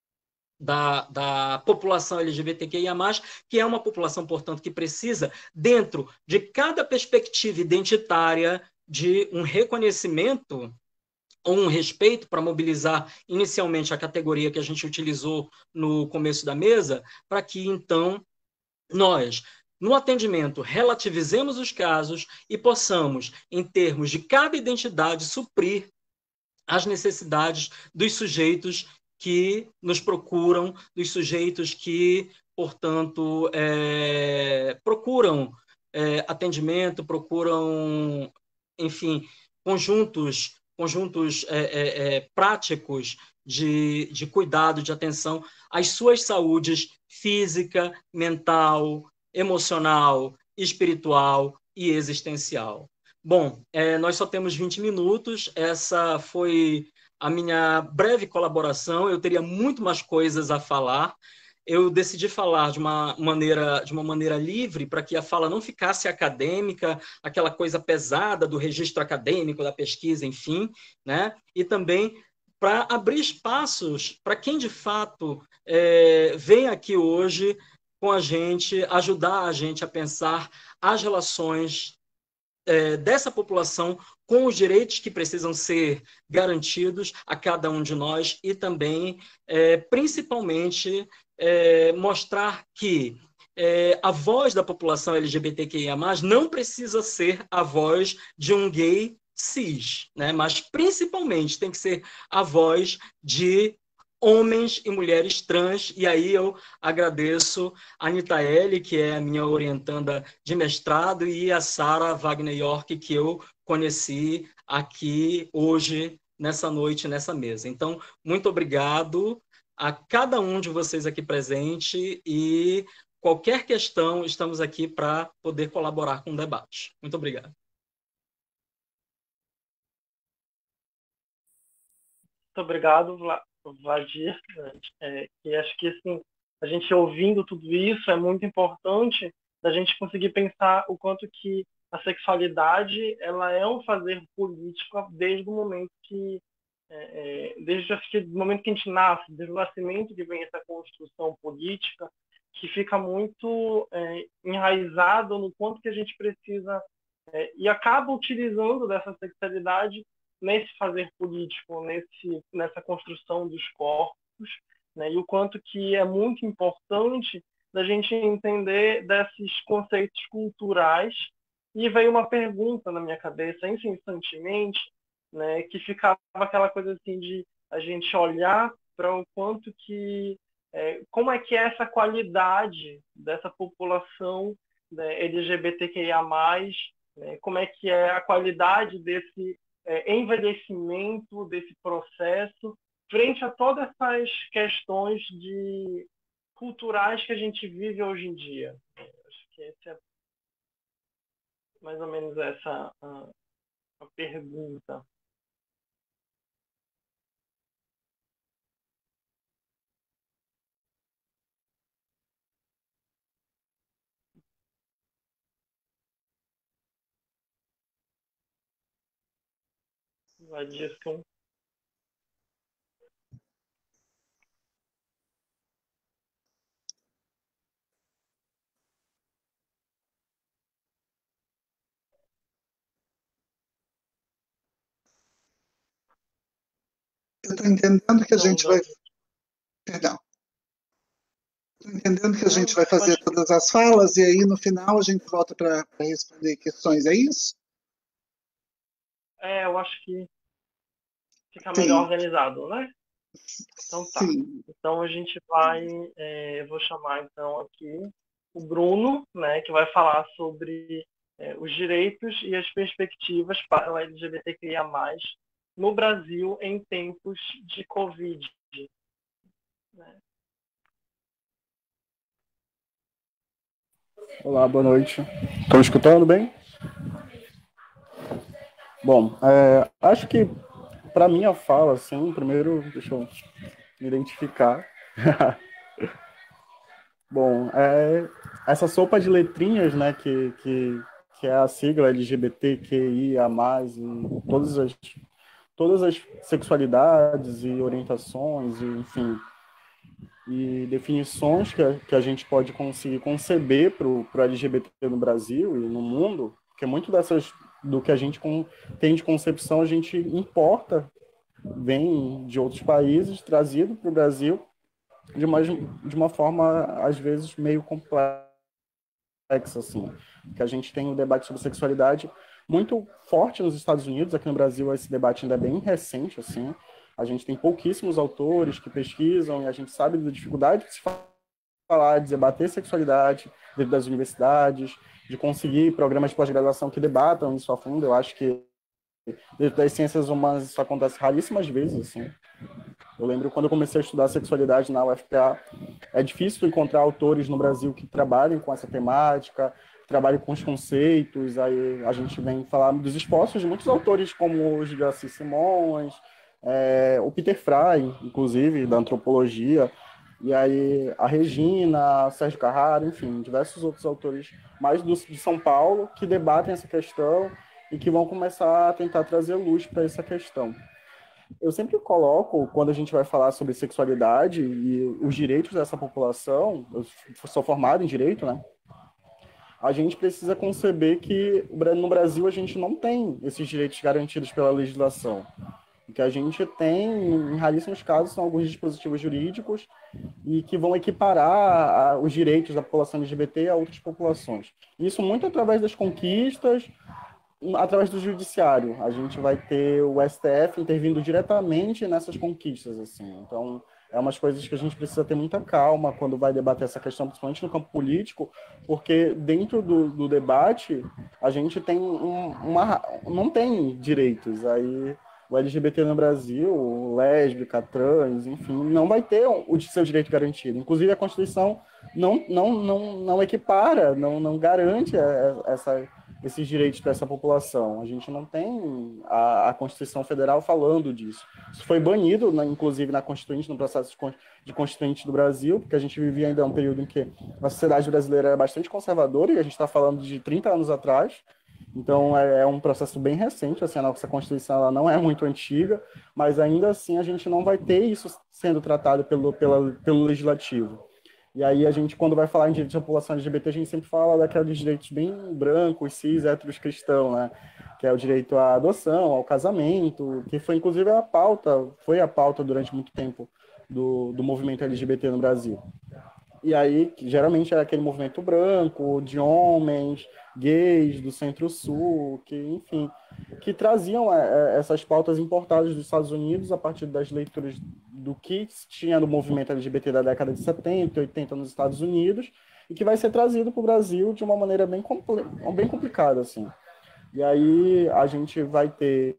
da, da população L G B T Q I A mais, que é uma população, portanto, que precisa, dentro de cada perspectiva identitária, de um reconhecimento ou um respeito para mobilizar inicialmente a categoria que a gente utilizou no começo da mesa, para que, então, nós, no atendimento, relativizemos os casos e possamos, em termos de cada identidade, suprir as necessidades dos sujeitos que nos procuram, dos sujeitos que, portanto, é, procuram é, atendimento, procuram, enfim, conjuntos, conjuntos é, é, é, práticos de, de cuidado, de atenção às suas saúdes física, mental, emocional, espiritual e existencial. Bom, é, nós só temos vinte minutos, essa foi a minha breve colaboração, eu teria muito mais coisas a falar. Eu decidi falar de uma maneira, de uma maneira livre, para que a fala não ficasse acadêmica, aquela coisa pesada do registro acadêmico, da pesquisa, enfim, né? E também para abrir espaços para quem, de fato, é, vem aqui hoje com a gente, ajudar a gente a pensar as relações é, dessa população com os direitos que precisam ser garantidos a cada um de nós e também, é, principalmente, é, mostrar que é, a voz da população L G B T Q I A mais, não precisa ser a voz de um gay cis, né? Mas principalmente tem que ser a voz de homens e mulheres trans, e aí eu agradeço a Anita L., que é a minha orientanda de mestrado, e a Sara Wagner York, que eu conheci aqui hoje, nessa noite, nessa mesa. Então, muito obrigado a cada um de vocês aqui presente, e qualquer questão, estamos aqui para poder colaborar com o debate. Muito obrigado. Muito obrigado, Vladir. É, e acho que assim, a gente ouvindo tudo isso é muito importante da gente conseguir pensar o quanto que a sexualidade ela é um fazer político desde o momento que é, desde acho que o momento que a gente nasce, desde o nascimento que vem essa construção política que fica muito é, enraizado no quanto que a gente precisa é, e acaba utilizando dessa sexualidade nesse fazer político, nesse, nessa construção dos corpos, né? E o quanto que é muito importante da gente entender desses conceitos culturais. E veio uma pergunta na minha cabeça, incessantemente, né? Que ficava aquela coisa assim de a gente olhar para o quanto que... É, como é que é essa qualidade dessa população, né, L G B T Q I A mais, né? Como é que é a qualidade desse É, envelhecimento, desse processo, frente a todas essas questões de culturais que a gente vive hoje em dia. Acho que essa é mais ou menos essa a, a pergunta. Vadiscom. Eu estou entendendo que a gente vai... Perdão. Estou entendendo que a gente vai fazer todas as falas e aí no final a gente volta para responder questões, é isso? É, eu acho que ficar melhor Sim. organizado, né? Então tá. Sim. Então a gente vai, é, eu vou chamar então aqui o Bruno, né, que vai falar sobre é, os direitos e as perspectivas para o L G B T Q I A mais, no Brasil em tempos de Covid. Né? Olá, boa noite. Estão escutando bem? Bom, é, acho que para minha fala, assim, primeiro, deixa eu me identificar. Bom, é, essa sopa de letrinhas, né, que, que, que é a sigla L G B T Q I A mais, e todas as, todas as sexualidades e orientações, e, enfim, e definições que a, que a gente pode conseguir conceber para o L G B T no Brasil e no mundo, porque muito dessas do que a gente com, tem de concepção a gente importa, vem de outros países, trazido para o Brasil de uma, de uma forma, às vezes, meio complexa, assim, que a gente tem um debate sobre sexualidade muito forte nos Estados Unidos. Aqui no Brasil esse debate ainda é bem recente, assim, a gente tem pouquíssimos autores que pesquisam e a gente sabe da dificuldade de se falar, de debater sexualidade dentro das universidades, de conseguir programas de pós-graduação que debatam isso a fundo. Eu acho que dentro das ciências humanas isso acontece raríssimas vezes, assim. Eu lembro quando eu comecei a estudar sexualidade na U F P A, é difícil encontrar autores no Brasil que trabalhem com essa temática, que trabalhem com os conceitos. Aí a gente vem falar dos esforços de muitos autores, como o Gilgaci Simões, é, o Peter Fry, inclusive, da antropologia, e aí a Regina, o Sérgio Carraro, enfim, diversos outros autores mais do, de São Paulo que debatem essa questão e que vão começar a tentar trazer luz para essa questão. Eu sempre coloco, quando a gente vai falar sobre sexualidade e os direitos dessa população, eu sou formado em direito, né? A gente precisa conceber que no Brasil a gente não tem esses direitos garantidos pela legislação. O que a gente tem, em raríssimos casos, são alguns dispositivos jurídicos e que vão equiparar os direitos da população L G B T a outras populações. Isso muito através das conquistas, através do judiciário. A gente vai ter o S T F intervindo diretamente nessas conquistas, assim. Então, é umas coisas que a gente precisa ter muita calma quando vai debater essa questão, principalmente no campo político, porque dentro do, do debate a gente tem um, uma, não tem direitos. Aí o L G B T no Brasil, lésbica, trans, enfim, não vai ter o seu direito garantido. Inclusive a Constituição não, não, não, não equipara, não, não garante essa esses direitos para essa população. A gente não tem a, a Constituição Federal falando disso. Isso foi banido, né, inclusive, na Constituinte, no processo de, de Constituinte do Brasil, porque a gente vivia ainda um período em que a sociedade brasileira era bastante conservadora, e a gente está falando de trinta anos atrás. Então, é, é um processo bem recente, assim, a nossa Constituição ela não é muito antiga, mas ainda assim a gente não vai ter isso sendo tratado pelo, pela, pelo Legislativo. E aí a gente, quando vai falar em direitos da população L G B T, a gente sempre fala daqueles direitos bem brancos, cis, héteros, cristãos, né? Que é o direito à adoção, ao casamento, que foi inclusive a pauta, foi a pauta durante muito tempo do, do movimento L G B T no Brasil. E aí, geralmente era aquele movimento branco, de homens, gays, do Centro-Sul, que, enfim, que traziam é, essas pautas importadas dos Estados Unidos a partir das leituras do que tinha no movimento L G B T da década de setenta, oitenta nos Estados Unidos, e que vai ser trazido para o Brasil de uma maneira bem, compl- bem complicada, assim. E aí a gente vai ter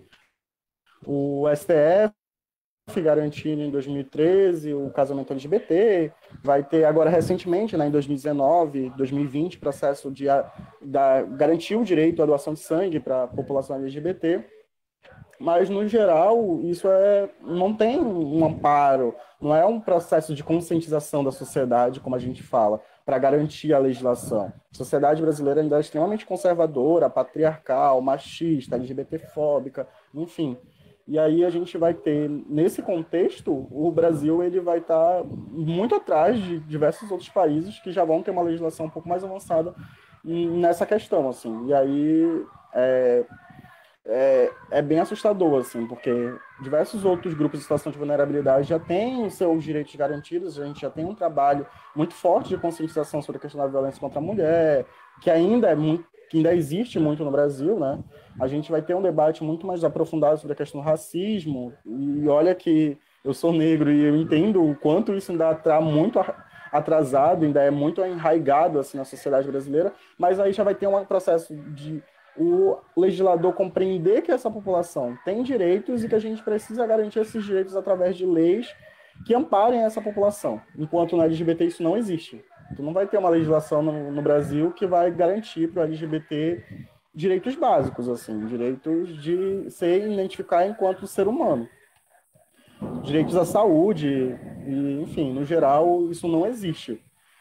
o S T F garantindo em dois mil e treze o casamento L G B T, vai ter agora recentemente, né, em dois mil e dezenove, dois mil e vinte, processo de da, garantir o direito à doação de sangue para a população L G B T, mas no geral isso é, não tem um amparo, não é um processo de conscientização da sociedade, como a gente fala, para garantir a legislação. A sociedade brasileira ainda é extremamente conservadora, patriarcal, machista, L G B T-fóbica, enfim. E aí a gente vai ter, nesse contexto, o Brasil ele vai estar muito atrás de diversos outros países que já vão ter uma legislação um pouco mais avançada nessa questão, assim. E aí é, é, é bem assustador, assim, porque diversos outros grupos de situação de vulnerabilidade já têm os seus direitos garantidos, a gente já tem um trabalho muito forte de conscientização sobre a questão da violência contra a mulher, que ainda é muito, que ainda existe muito no Brasil, né? a gente vai ter um debate muito mais aprofundado sobre a questão do racismo, e olha que eu sou negro e eu entendo o quanto isso ainda está muito atrasado, ainda é muito enraizado assim, na sociedade brasileira, mas aí já vai ter um processo de o legislador compreender que essa população tem direitos e que a gente precisa garantir esses direitos através de leis que amparem essa população. Enquanto no L G B T isso não existe. Tu não vai ter uma legislação no, no Brasil que vai garantir para o L G B T direitos básicos, assim, direitos de se identificar enquanto ser humano. Direitos à saúde, e, enfim, no geral, isso não existe.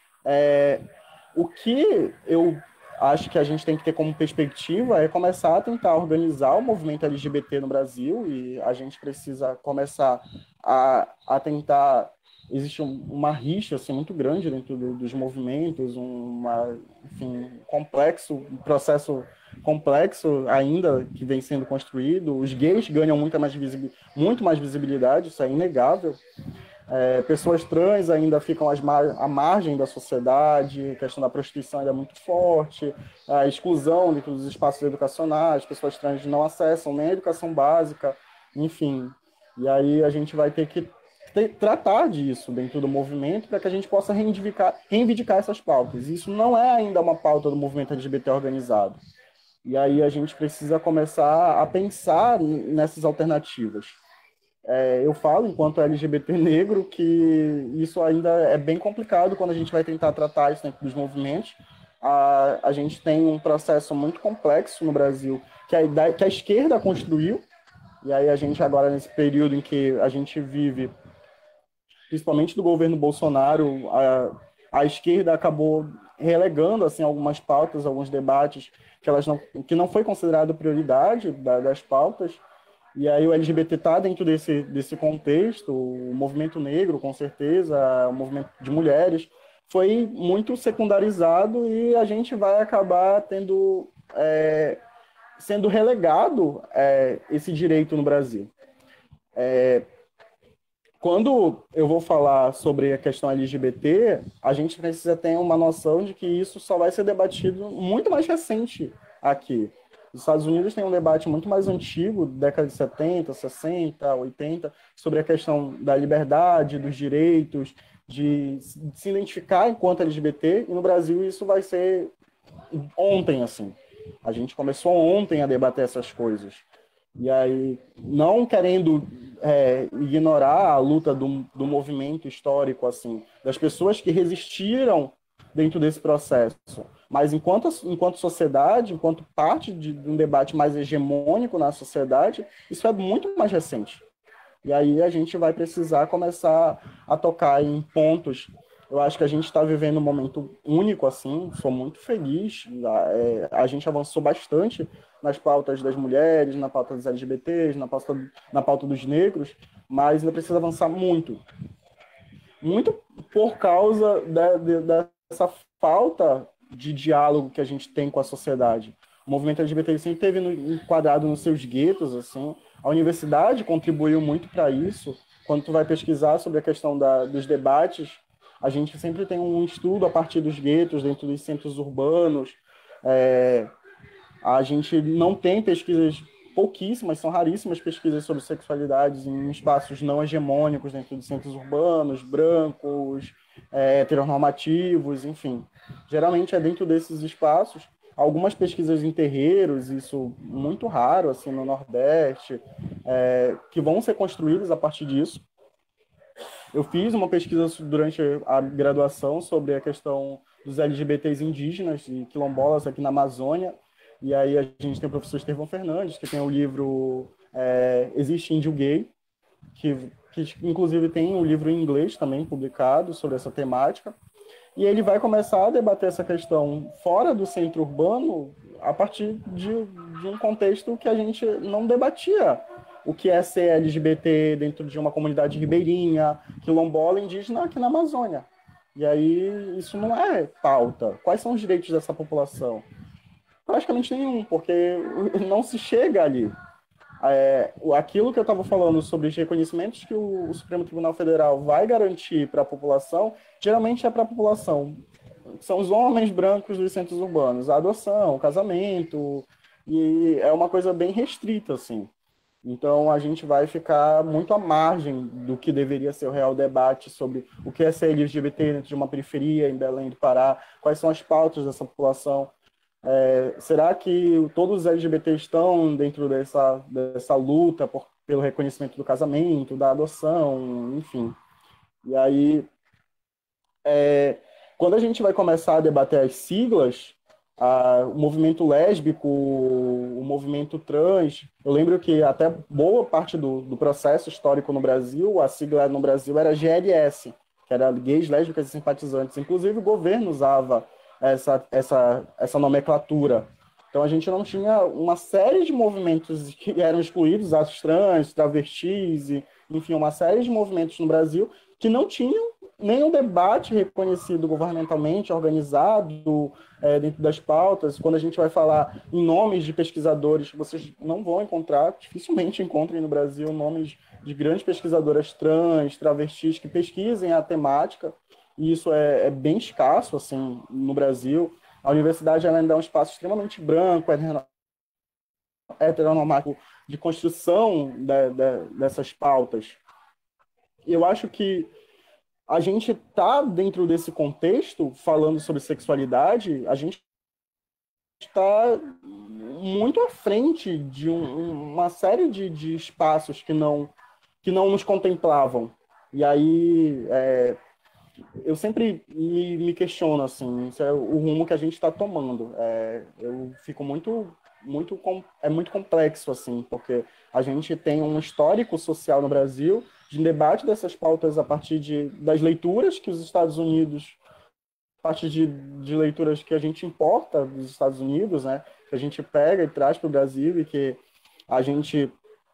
É, o que eu acho que a gente tem que ter como perspectiva é começar a tentar organizar o movimento L G B T no Brasil, e a gente precisa começar a, a tentar... Existe um, uma rixa assim, muito grande dentro do, dos movimentos, uma, enfim, complexo, um processo complexo ainda que vem sendo construído. Os gays ganham muito mais, muito mais visibilidade, isso é inegável. É, pessoas trans ainda ficam às mar à margem da sociedade, a questão da prostituição ainda é muito forte, a exclusão dentro dos espaços educacionais, pessoas trans não acessam nem a educação básica, enfim. E aí a gente vai ter que ter, tratar disso dentro do movimento para que a gente possa reivindicar, reivindicar essas pautas. Isso não é ainda uma pauta do movimento L G B T organizado. E aí a gente precisa começar a pensar nessas alternativas. É, eu falo, enquanto L G B T negro, que isso ainda é bem complicado quando a gente vai tentar tratar isso dentro dos movimentos. A, a gente tem um processo muito complexo no Brasil que a, que a esquerda construiu, e aí a gente agora, nesse período em que a gente vive, principalmente do governo Bolsonaro, a, a esquerda acabou relegando assim, algumas pautas, alguns debates que, elas não, que não foi considerado prioridade da, das pautas. E aí o L G B T está dentro desse, desse contexto, o movimento negro, com certeza, o movimento de mulheres, foi muito secundarizado e a gente vai acabar tendo, é, sendo relegado é, esse direito no Brasil. É, quando eu vou falar sobre a questão L G B T, a gente precisa ter uma noção de que isso só vai ser debatido muito mais recente aqui. Os Estados Unidos têm um debate muito mais antigo, década de setenta, sessenta, oitenta, sobre a questão da liberdade, dos direitos, de se identificar enquanto L G B T, e no Brasil isso vai ser ontem, assim. A gente começou ontem a debater essas coisas. E aí, não querendo é, ignorar a luta do, do movimento histórico, assim, das pessoas que resistiram dentro desse processo. Mas enquanto, enquanto sociedade, enquanto parte de, de um debate mais hegemônico na sociedade, isso é muito mais recente. E aí a gente vai precisar começar a tocar em pontos. Eu acho que a gente está vivendo um momento único, assim, sou muito feliz. É, a gente avançou bastante nas pautas das mulheres, na pauta dos L G B Ts, na pauta, na pauta dos negros, mas ainda precisa avançar muito. Muito por causa da, de, dessa falta de diálogo que a gente tem com a sociedade. O movimento L G B T sempre teve no, enquadrado nos seus guetos, assim. A universidade contribuiu muito para isso. Quando tu vai pesquisar sobre a questão da, dos debates, a gente sempre tem um estudo a partir dos guetos, dentro dos centros urbanos. É, a gente não tem pesquisas, pouquíssimas, são raríssimas pesquisas sobre sexualidades em espaços não hegemônicos, dentro dos centros urbanos, brancos, é, heteronormativos, enfim. Geralmente é dentro desses espaços. Algumas pesquisas em terreiros, isso muito raro, assim, no Nordeste, é, que vão ser construídas a partir disso. Eu fiz uma pesquisa durante a graduação sobre a questão dos L G B Ts indígenas e quilombolas aqui na Amazônia, e aí a gente tem o professor Estevão Fernandes, que tem o livro é, Existe Índio Gay, que, que inclusive tem um livro em inglês também publicado sobre essa temática. E ele vai começar a debater essa questão fora do centro urbano a partir de, de um contexto que a gente não debatia. O que é ser L G B T dentro de uma comunidade ribeirinha, quilombola, indígena aqui na Amazônia. E aí isso não é pauta. Quais são os direitos dessa população? Praticamente nenhum, porque não se chega ali. É, aquilo que eu estava falando sobre os reconhecimentos que o, o Supremo Tribunal Federal vai garantir para a população, geralmente é para a população. São os homens brancos dos centros urbanos. A adoção, o casamento, e é uma coisa bem restrita, assim. Então, a gente vai ficar muito à margem do que deveria ser o real debate sobre o que é ser L G B T dentro de uma periferia em Belém do Pará, quais são as pautas dessa população. É, será que todos os L G B T estão dentro dessa, dessa luta por, pelo reconhecimento do casamento, da adoção, enfim. E aí, é, quando a gente vai começar a debater as siglas, a, o movimento lésbico, o movimento trans, eu lembro que até boa parte do, do processo histórico no Brasil, a sigla no Brasil era G L S, que era gays, lésbicas e simpatizantes. Inclusive o governo usava essa, essa, essa nomenclatura. Então a gente não tinha uma série de movimentos que eram excluídos, as trans, travestis, e, enfim, uma série de movimentos no Brasil que não tinham nenhum debate reconhecido governamentalmente, organizado é, dentro das pautas. Quando a gente vai falar em nomes de pesquisadores, vocês não vão encontrar, dificilmente encontrem no Brasil, nomes de grandes pesquisadoras trans, travestis, que pesquisem a temática, e isso é, é bem escasso assim, no Brasil. A universidade ela ainda é um espaço extremamente branco, heteronormativo, de construção de, de, dessas pautas. Eu acho que a gente está dentro desse contexto, falando sobre sexualidade, a gente está muito à frente de um, uma série de, de espaços que não, que não nos contemplavam. E aí, é, eu sempre me, me questiono, assim, isso é o rumo que a gente está tomando. É, eu fico muito, muito, é muito complexo, assim, porque a gente tem um histórico social no Brasil de debate dessas pautas a partir de, das leituras que os Estados Unidos, a partir de, de leituras que a gente importa dos Estados Unidos, né, que a gente pega e traz para o Brasil e que a gente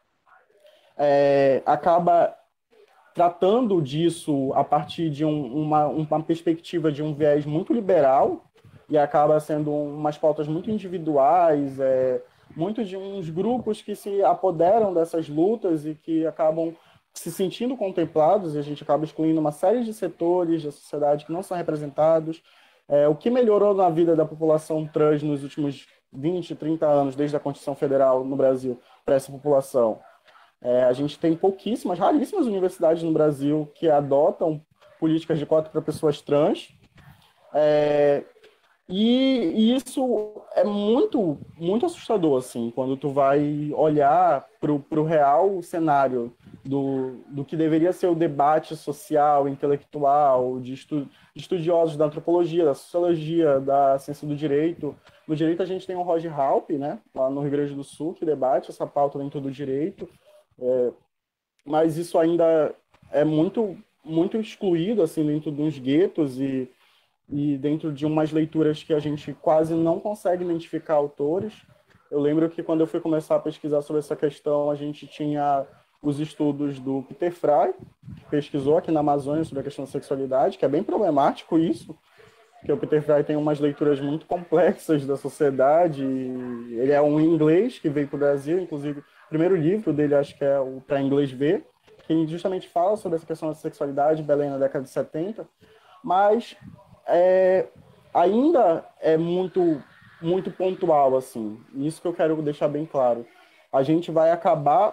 é, acaba tratando disso a partir de um, uma, uma perspectiva de um viés muito liberal e acaba sendo umas pautas muito individuais, é, muito de uns grupos que se apoderam dessas lutas e que acabam se sentindo contemplados, e a gente acaba excluindo uma série de setores da sociedade que não são representados. É, o que melhorou na vida da população trans nos últimos vinte, trinta anos, desde a Constituição Federal no Brasil, para essa população? É, a gente tem pouquíssimas, raríssimas universidades no Brasil que adotam políticas de cota para pessoas trans. É, e, e isso é muito, muito assustador, assim, quando tu vai olhar para o real cenário do, do que deveria ser o debate social, intelectual, de, estu, de estudiosos da antropologia, da sociologia, da ciência do direito. No direito a gente tem o Roger Halpe, né, lá no Rio Grande do Sul, que debate essa pauta dentro do direito, é, mas isso ainda é muito, muito excluído, assim, dentro de uns guetos e e dentro de umas leituras que a gente quase não consegue identificar autores. Eu lembro que quando eu fui começar a pesquisar sobre essa questão, a gente tinha os estudos do Peter Frey, que pesquisou aqui na Amazônia sobre a questão da sexualidade, que é bem problemático isso, porque o Peter Frey tem umas leituras muito complexas da sociedade, ele é um inglês que veio para o Brasil, inclusive o primeiro livro dele, acho que é o Para Inglês Ver, que justamente fala sobre essa questão da sexualidade, Belém na década de setenta, mas É, ainda é muito, muito pontual, assim. Isso que eu quero deixar bem claro. A gente vai acabar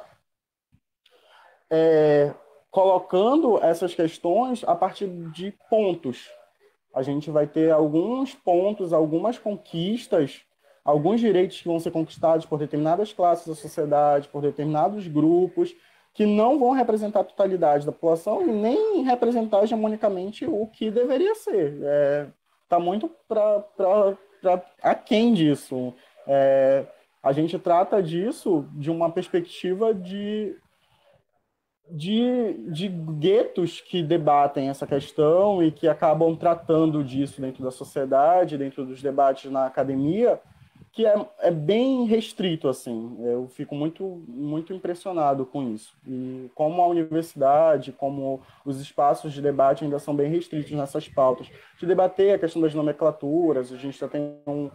é, colocando essas questões a partir de pontos. A gente vai ter alguns pontos, algumas conquistas, alguns direitos que vão ser conquistados por determinadas classes da sociedade, por determinados grupos, que não vão representar a totalidade da população e nem representar hegemonicamente o que deveria ser. Está é, muito para aquém disso. É, a gente trata disso de uma perspectiva de, de, de guetos que debatem essa questão e que acabam tratando disso dentro da sociedade, dentro dos debates na academia, que é, é bem restrito, assim. Eu fico muito, muito impressionado com isso. E como a universidade, como os espaços de debate ainda são bem restritos nessas pautas. De debater a questão das nomenclaturas, a gente já tem um,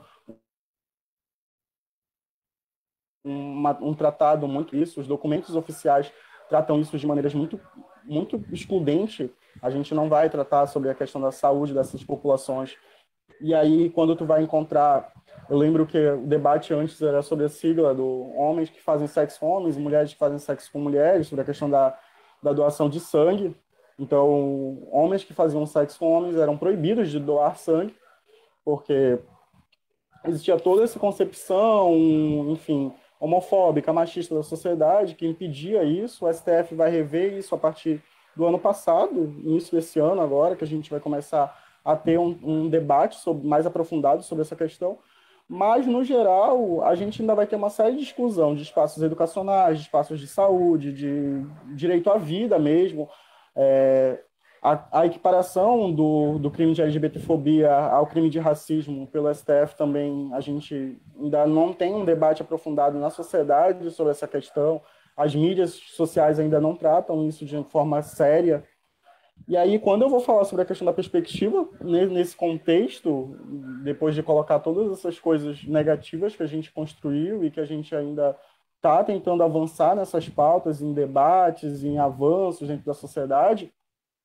uma, um tratado muito isso, os documentos oficiais tratam isso de maneiras muito, muito excludentes. A gente não vai tratar sobre a questão da saúde dessas populações. E aí, quando tu vai encontrar Eu lembro que o debate antes era sobre a sigla do homens que fazem sexo com homens e mulheres que fazem sexo com mulheres, sobre a questão da, da doação de sangue. Então, homens que faziam sexo com homens eram proibidos de doar sangue, porque existia toda essa concepção, enfim, homofóbica, machista da sociedade que impedia isso. O S T F vai rever isso a partir do ano passado, início desse ano agora, que a gente vai começar a ter um, um debate sobre, mais aprofundado sobre essa questão. Mas, no geral, a gente ainda vai ter uma série de exclusão de espaços educacionais, de espaços de saúde, de direito à vida mesmo. É, a, a equiparação do, do crime de LGBTfobia ao crime de racismo pelo S T F também, a gente ainda não tem um debate aprofundado na sociedade sobre essa questão. As mídias sociais ainda não tratam isso de forma séria. E aí, quando eu vou falar sobre a questão da perspectiva, nesse contexto, depois de colocar todas essas coisas negativas que a gente construiu e que a gente ainda está tentando avançar nessas pautas, em debates, em avanços dentro da sociedade,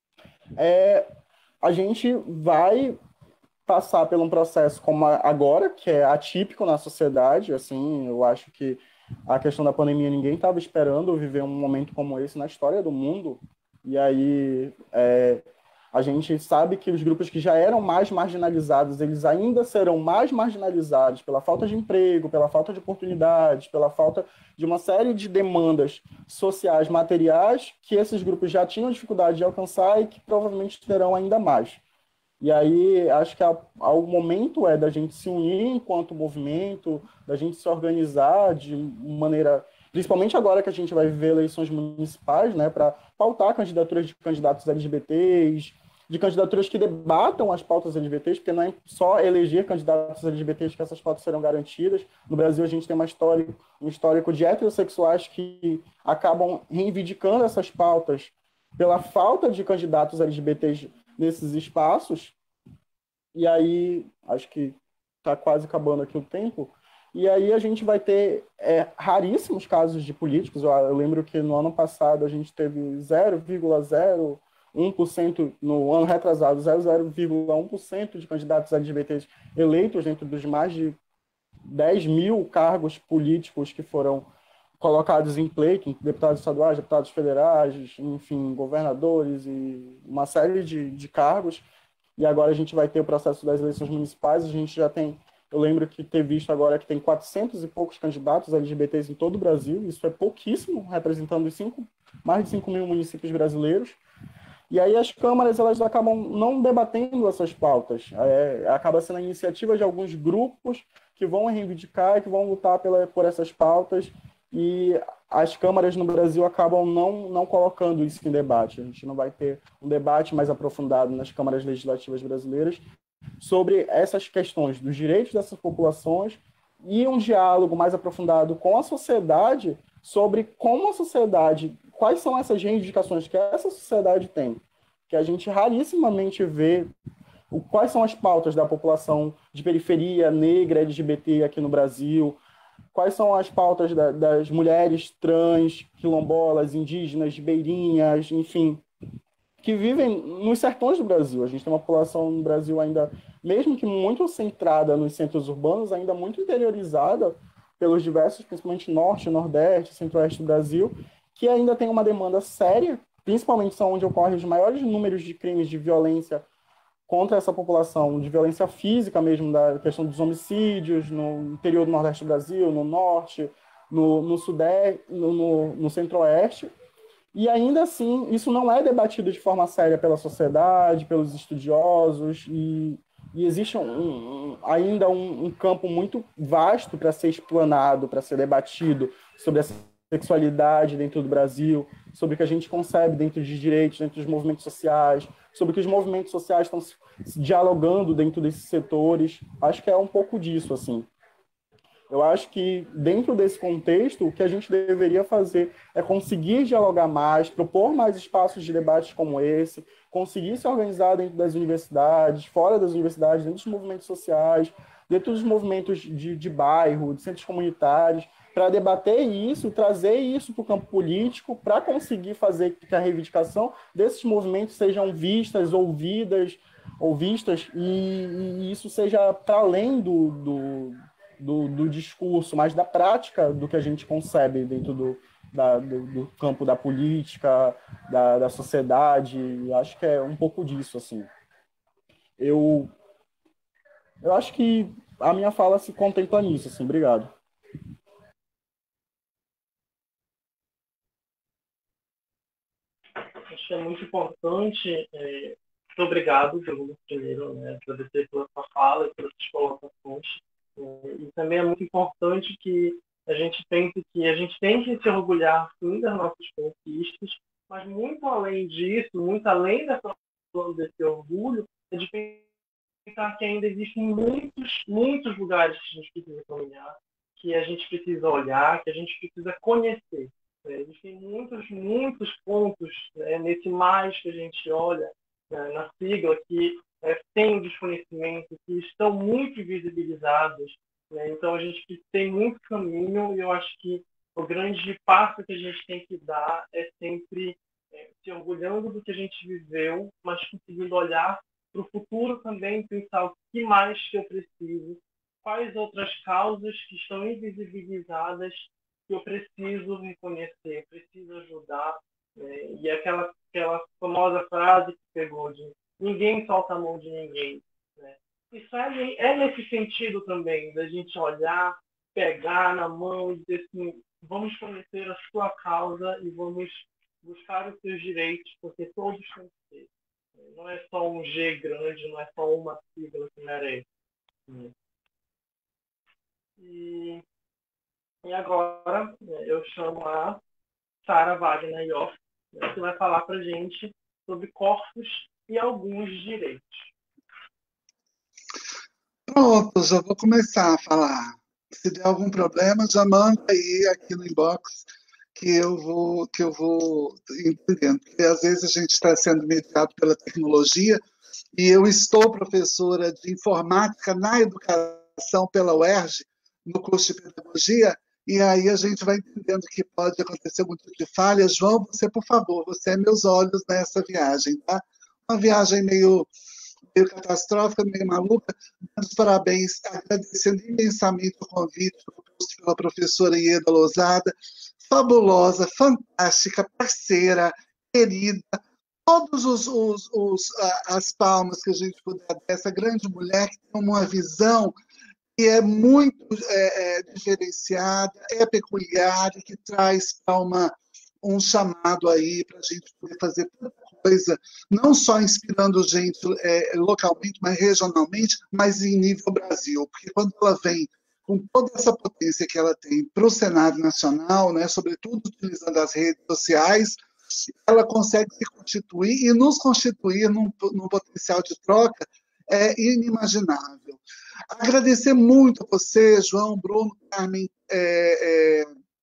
é, a gente vai passar por um processo como agora, que é atípico na sociedade. Assim, eu acho que a questão da pandemia, ninguém estava esperando viver um momento como esse na história do mundo. E aí, é, a gente sabe que os grupos que já eram mais marginalizados, eles ainda serão mais marginalizados pela falta de emprego, pela falta de oportunidades, pela falta de uma série de demandas sociais, materiais, que esses grupos já tinham dificuldade de alcançar e que provavelmente terão ainda mais. E aí, acho que o momento é da gente se unir enquanto movimento, da gente se organizar de maneira... Principalmente agora que a gente vai viver eleições municipais, né, para pautar candidaturas de candidatos L G B Ts, de candidaturas que debatam as pautas L G B Ts, porque não é só eleger candidatos L G B Ts que essas pautas serão garantidas. No Brasil, a gente tem uma história, um histórico de heterossexuais que acabam reivindicando essas pautas pela falta de candidatos L G B Ts nesses espaços. E aí, acho que está quase acabando aqui o tempo. E aí a gente vai ter é, raríssimos casos de políticos. Eu, eu lembro que no ano passado a gente teve zero vírgula zero um por cento, no ano retrasado, zero vírgula um por cento de candidatos L G B Ts eleitos dentro dos mais de dez mil cargos políticos que foram colocados em pleito, deputados estaduais, deputados federais, enfim, governadores e uma série de, de cargos. E agora a gente vai ter o processo das eleições municipais. A gente já tem... Eu lembro que ter visto agora que tem quatrocentos e poucos candidatos L G B Ts em todo o Brasil. Isso é pouquíssimo, representando cinco, mais de cinco mil municípios brasileiros. E aí as câmaras, elas acabam não debatendo essas pautas. É, acaba sendo a iniciativa de alguns grupos que vão reivindicar e que vão lutar pela, por essas pautas. E as câmaras no Brasil acabam não, não colocando isso em debate. A gente não vai ter um debate mais aprofundado nas câmaras legislativas brasileiras sobre essas questões dos direitos dessas populações e um diálogo mais aprofundado com a sociedade sobre como a sociedade, quais são essas reivindicações que essa sociedade tem, que a gente rarissimamente vê o, quais são as pautas da população de periferia negra, L G B T aqui no Brasil, quais são as pautas da, das mulheres trans, quilombolas, indígenas, ribeirinhas, enfim, que vivem nos sertões do Brasil. A gente tem uma população no Brasil ainda, mesmo que muito centrada nos centros urbanos, ainda muito interiorizada pelos diversos, principalmente norte, nordeste, centro-oeste do Brasil, que ainda tem uma demanda séria, principalmente são onde ocorrem os maiores números de crimes de violência contra essa população, de violência física mesmo, da questão dos homicídios no interior do nordeste do Brasil, no norte, no, no sudeste, no, no, no centro-oeste. E ainda assim, isso não é debatido de forma séria pela sociedade, pelos estudiosos, e, e existe um, um, ainda um, um campo muito vasto para ser explanado, para ser debatido sobre essa sexualidade dentro do Brasil, sobre o que a gente concebe dentro de direitos, dentro dos movimentos sociais, sobre o que os movimentos sociais estão se, se dialogando dentro desses setores. Acho que é um pouco disso, assim. Eu acho que, dentro desse contexto, o que a gente deveria fazer é conseguir dialogar mais, propor mais espaços de debates como esse, conseguir se organizar dentro das universidades, fora das universidades, dentro dos movimentos sociais, dentro dos movimentos de, de bairro, de centros comunitários, para debater isso, trazer isso para o campo político, para conseguir fazer que a reivindicação desses movimentos sejam vistas, ouvidas, ou vistas, e, e isso seja para além do, do, do, do discurso, mas da prática do que a gente concebe dentro do, da, do, do campo da política, da, da sociedade. Acho que é um pouco disso, assim. Eu, eu acho que a minha fala se contempla nisso, assim. Obrigado. Acho que é muito importante. É, muito obrigado, Diogo, primeiro, né, agradecer pela sua fala e pelas suas colocações. É, e também é muito importante que a gente pense que a gente tem que se orgulhar, sim, das nossas conquistas, mas muito além disso, muito além dessa, desse orgulho, é de pensar que ainda existem muitos, muitos lugares que a gente precisa caminhar, que a gente precisa olhar, que a gente precisa conhecer. Existem muitos, muitos pontos, né, nesse mais que a gente olha, né, na sigla, que é, tem o desconhecimento, que estão muito invisibilizados. Né? Então, a gente tem muito caminho e eu acho que o grande passo que a gente tem que dar é sempre é, se orgulhando do que a gente viveu, mas conseguindo olhar para o futuro também, pensar o que mais que eu preciso, quais outras causas que estão invisibilizadas que eu preciso reconhecer, preciso ajudar. Né? E aquela, aquela famosa frase que pegou de ninguém solta a mão de ninguém. Né? Isso é, é nesse sentido também, da gente olhar, pegar na mão e dizer assim, vamos conhecer a sua causa e vamos buscar os seus direitos, porque todos têm que ter. Não é só um G grande, não é só uma sigla que merece. Né? E... E agora eu chamo a Sara Wagner Yoff, que vai falar para a gente sobre corpos e alguns direitos. Pronto, já vou começar a falar. Se der algum problema, já manda aí aqui no inbox que eu vou, que eu vou entendendo. Porque às vezes a gente está sendo mediado pela tecnologia e eu estou professora de informática na educação pela U E R J, no curso de pedagogia, e aí a gente vai entendendo que pode acontecer algum tipo de falha. João, você, por favor, você é meus olhos nessa viagem, tá? Uma viagem meio, meio catastrófica, meio maluca. Dando parabéns, agradecendo imensamente o convite pela professora Ieda Lousada, fabulosa, fantástica, parceira, querida. Todos os, os, os, as palmas que a gente puder dar, essa grande mulher que tem uma visão que é muito é, é, diferenciada, é peculiar e que traz para uma um chamado aí para a gente poder fazer tanta coisa, não só inspirando gente é, localmente, mas regionalmente, mas em nível Brasil, porque quando ela vem com toda essa potência que ela tem para o cenário nacional, né, sobretudo utilizando as redes sociais, ela consegue se constituir e nos constituir num, num potencial de troca é inimaginável. Agradecer muito a você, João, Bruno, Carmen, é, é,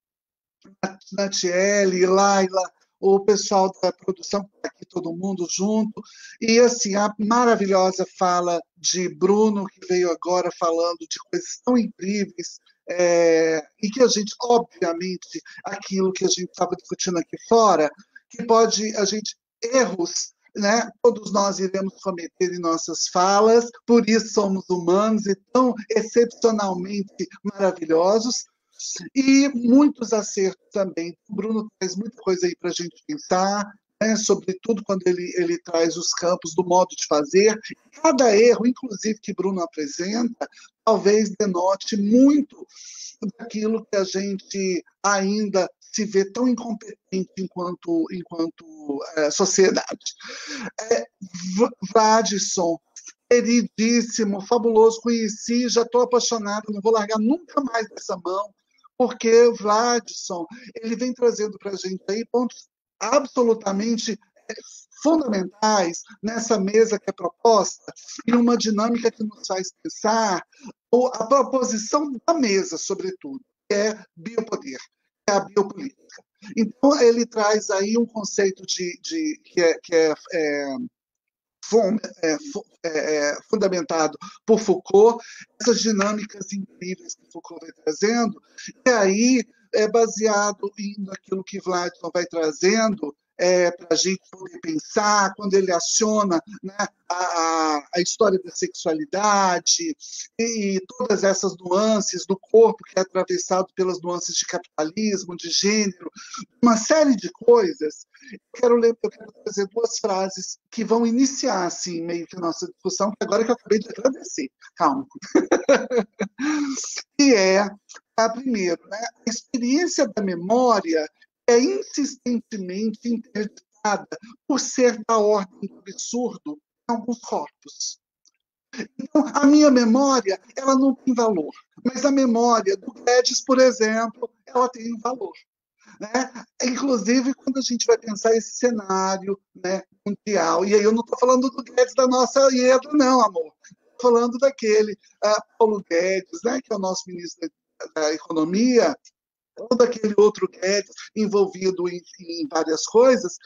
Natiele, Laila, o pessoal da produção, que está aqui todo mundo junto, e assim, a maravilhosa fala de Bruno, que veio agora falando de coisas tão incríveis, é, e que a gente, obviamente, aquilo que a gente estava discutindo aqui fora, que pode, a gente, erros, né? Todos nós iremos cometer em nossas falas, por isso somos humanos e tão excepcionalmente maravilhosos, e muitos acertos também. O Bruno traz muita coisa aí para a gente pensar, né? Sobretudo quando ele, ele traz os campos do modo de fazer. Cada erro, inclusive, que Bruno apresenta, talvez denote muito daquilo que a gente ainda se vê tão incompetente enquanto, enquanto é, sociedade. É, Vladson, queridíssimo, fabuloso, conheci, já estou apaixonado, não vou largar nunca mais dessa mão, porque o Vladson, ele vem trazendo para a gente aí pontos absolutamente fundamentais nessa mesa que é proposta, e uma dinâmica que nos faz pensar a proposição da mesa, sobretudo, que é biopoder, que é a biopolítica. Então, ele traz aí um conceito de, de, que é, que é, é É, é, fundamentado por Foucault, essas dinâmicas incríveis que Foucault vai trazendo, e aí, é baseado em, naquilo que Vladson vai trazendo, é, para a gente poder pensar, quando ele aciona, né, a, a história da sexualidade e, e todas essas nuances do corpo que é atravessado pelas nuances de capitalismo, de gênero, uma série de coisas. Eu quero, ler, eu quero trazer duas frases que vão iniciar assim, meio que a nossa discussão, que agora que eu acabei de agradecer. Calma. Que é, a primeira, né, a experiência da memória é insistentemente interditada por ser da ordem do absurdo em alguns corpos. Então, a minha memória, ela não tem valor, mas a memória do Guedes, por exemplo, ela tem um valor. Né? Inclusive, quando a gente vai pensar esse cenário, né, mundial, e aí eu não estou falando do Guedes da nossa IEDA, não, amor. Estou falando daquele uh, Paulo Guedes, né, que é o nosso ministro da, da Economia, ou daquele outro Guedes envolvido em, em várias coisas,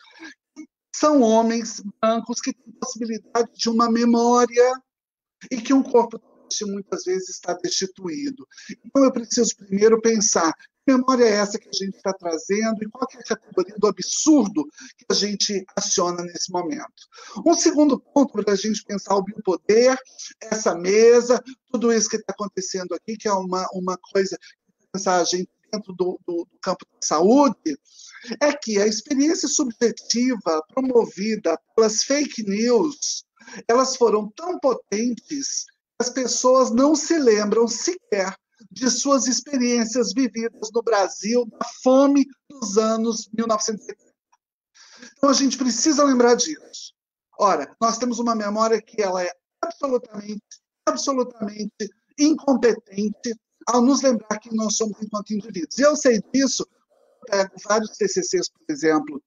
são homens brancos que têm possibilidade de uma memória e que um corpo muitas vezes está destituído. Então eu preciso primeiro pensar que memória é essa que a gente está trazendo e qual é a categoria do absurdo que a gente aciona nesse momento. Um segundo ponto para a gente pensar o biopoder, essa mesa, tudo isso que está acontecendo aqui, que é uma, uma coisa, pensar a gente dentro do, do, do campo da saúde, é que a experiência subjetiva promovida pelas fake news, elas foram tão potentes que as pessoas não se lembram sequer de suas experiências vividas no Brasil, da fome dos anos mil novecentos e setenta. Então, a gente precisa lembrar disso. Ora, nós temos uma memória que ela é absolutamente, absolutamente incompetente ao nos lembrar que nós somos enquanto indivíduos. E eu sei disso, eu pego vários T C Cs, por exemplo,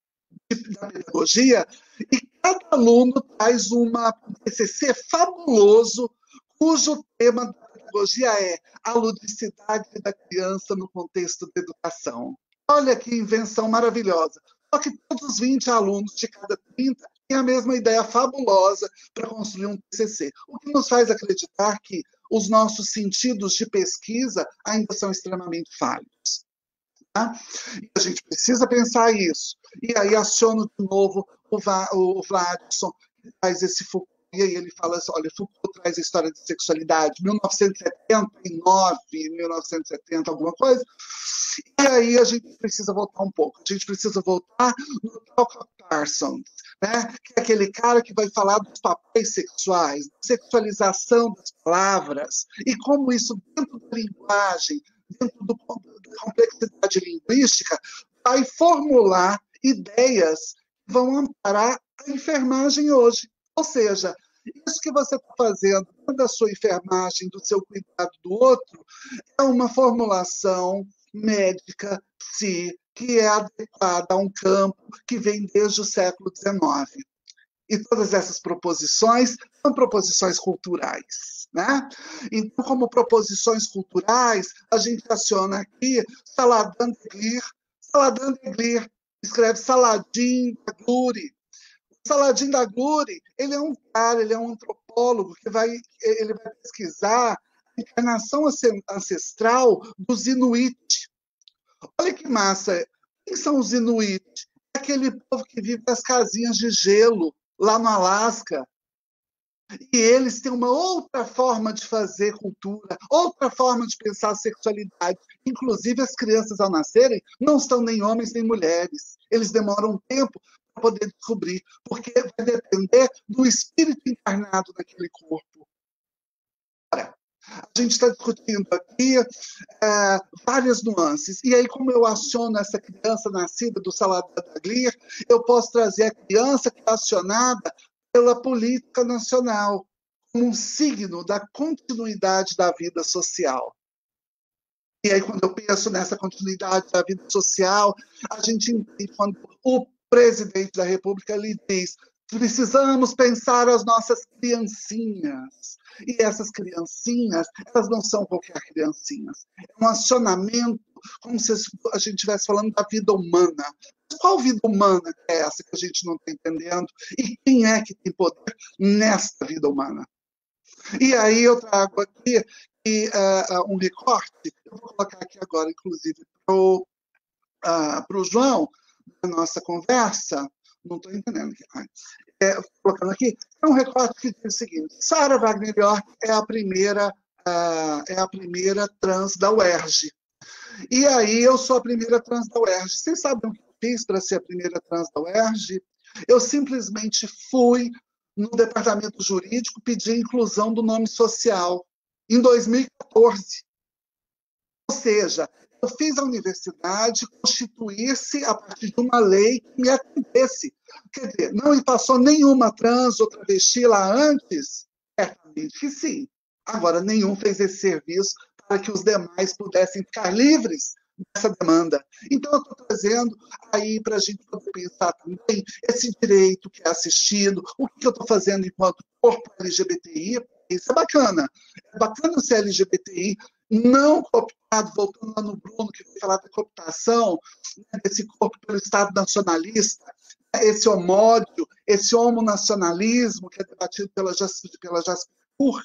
da pedagogia, e cada aluno traz uma, um T C C fabuloso, cujo tema da pedagogia é a ludicidade da criança no contexto da educação. Olha que invenção maravilhosa. Só que todos os vinte alunos de cada trinta têm a mesma ideia fabulosa para construir um T C C. O que nos faz acreditar que os nossos sentidos de pesquisa ainda são extremamente falhos. Tá? E a gente precisa pensar isso. E aí aciono de novo o, Va, o Vladson, que faz esse Foucault, e aí ele fala assim, olha, Foucault traz a história de sexualidade, mil novecentos e setenta e nove, mil novecentos e setenta, alguma coisa, e aí a gente precisa voltar um pouco, a gente precisa voltar no Tucker Carlson, né? Que é aquele cara que vai falar dos papéis sexuais, da sexualização das palavras, e como isso dentro da linguagem, dentro do, da complexidade linguística, vai formular ideias que vão amparar a enfermagem hoje. Ou seja, isso que você está fazendo da sua enfermagem, do seu cuidado do outro, é uma formulação médica, sim, que é adequada a um campo que vem desde o século dezenove. E todas essas proposições são proposições culturais. Né? Então, como proposições culturais, a gente aciona aqui Saladin de Glir. Saladin de Glir escreve Saladin da Gluri. Saladin da Gluri, ele é um cara, ele é um antropólogo que vai, ele vai pesquisar a encarnação ancestral dos Inuit. Olha que massa! Quem são os Inuit? É aquele povo que vive nas casinhas de gelo, lá no Alasca. E eles têm uma outra forma de fazer cultura, outra forma de pensar a sexualidade. Inclusive, as crianças, ao nascerem, não são nem homens nem mulheres. Eles demoram um tempo para poder descobrir, porque vai depender do espírito encarnado naquele corpo. Ora, a gente está discutindo aqui é, várias nuances. E aí, como eu aciono essa criança nascida do Saladin da Glir, eu posso trazer a criança que é acionada pela política nacional, como um signo da continuidade da vida social. E aí, quando eu penso nessa continuidade da vida social, a gente entende quando o presidente da República ele diz: precisamos pensar as nossas criancinhas. E essas criancinhas, elas não são qualquer criancinhas. É um acionamento, como se a gente estivesse falando da vida humana. Mas qual vida humana é essa que a gente não está entendendo? E quem é que tem poder nesta vida humana? E aí eu trago aqui e, uh, um recorte, eu vou colocar aqui agora, inclusive, para o uh, João, da nossa conversa, não estou entendendo aqui, é, colocando aqui, é um recorte que diz o seguinte: Sara Wagner York é a primeira, uh, é a primeira trans da U E R J. E aí eu sou a primeira trans da U E R J. Vocês sabem o que eu fiz para ser a primeira trans da U E R J? Eu simplesmente fui no departamento jurídico pedir a inclusão do nome social, em dois mil e quatorze. Ou seja, eu fiz a universidade constituir-se a partir de uma lei que me atendesse. Quer dizer, não passou nenhuma trans ou travesti lá antes? Certamente que sim. Agora, nenhum fez esse serviço para que os demais pudessem ficar livres dessa demanda. Então, eu estou trazendo aí para a gente poder pensar também esse direito que é assistido, o que eu estou fazendo enquanto corpo L G B T I. Isso é bacana. É bacana ser L G B T I, não cooptado, voltando lá no Bruno, que foi falar da cooptação, né, desse corpo pelo Estado nacionalista, esse homódio, esse homonacionalismo que é debatido pela Jasper Cour.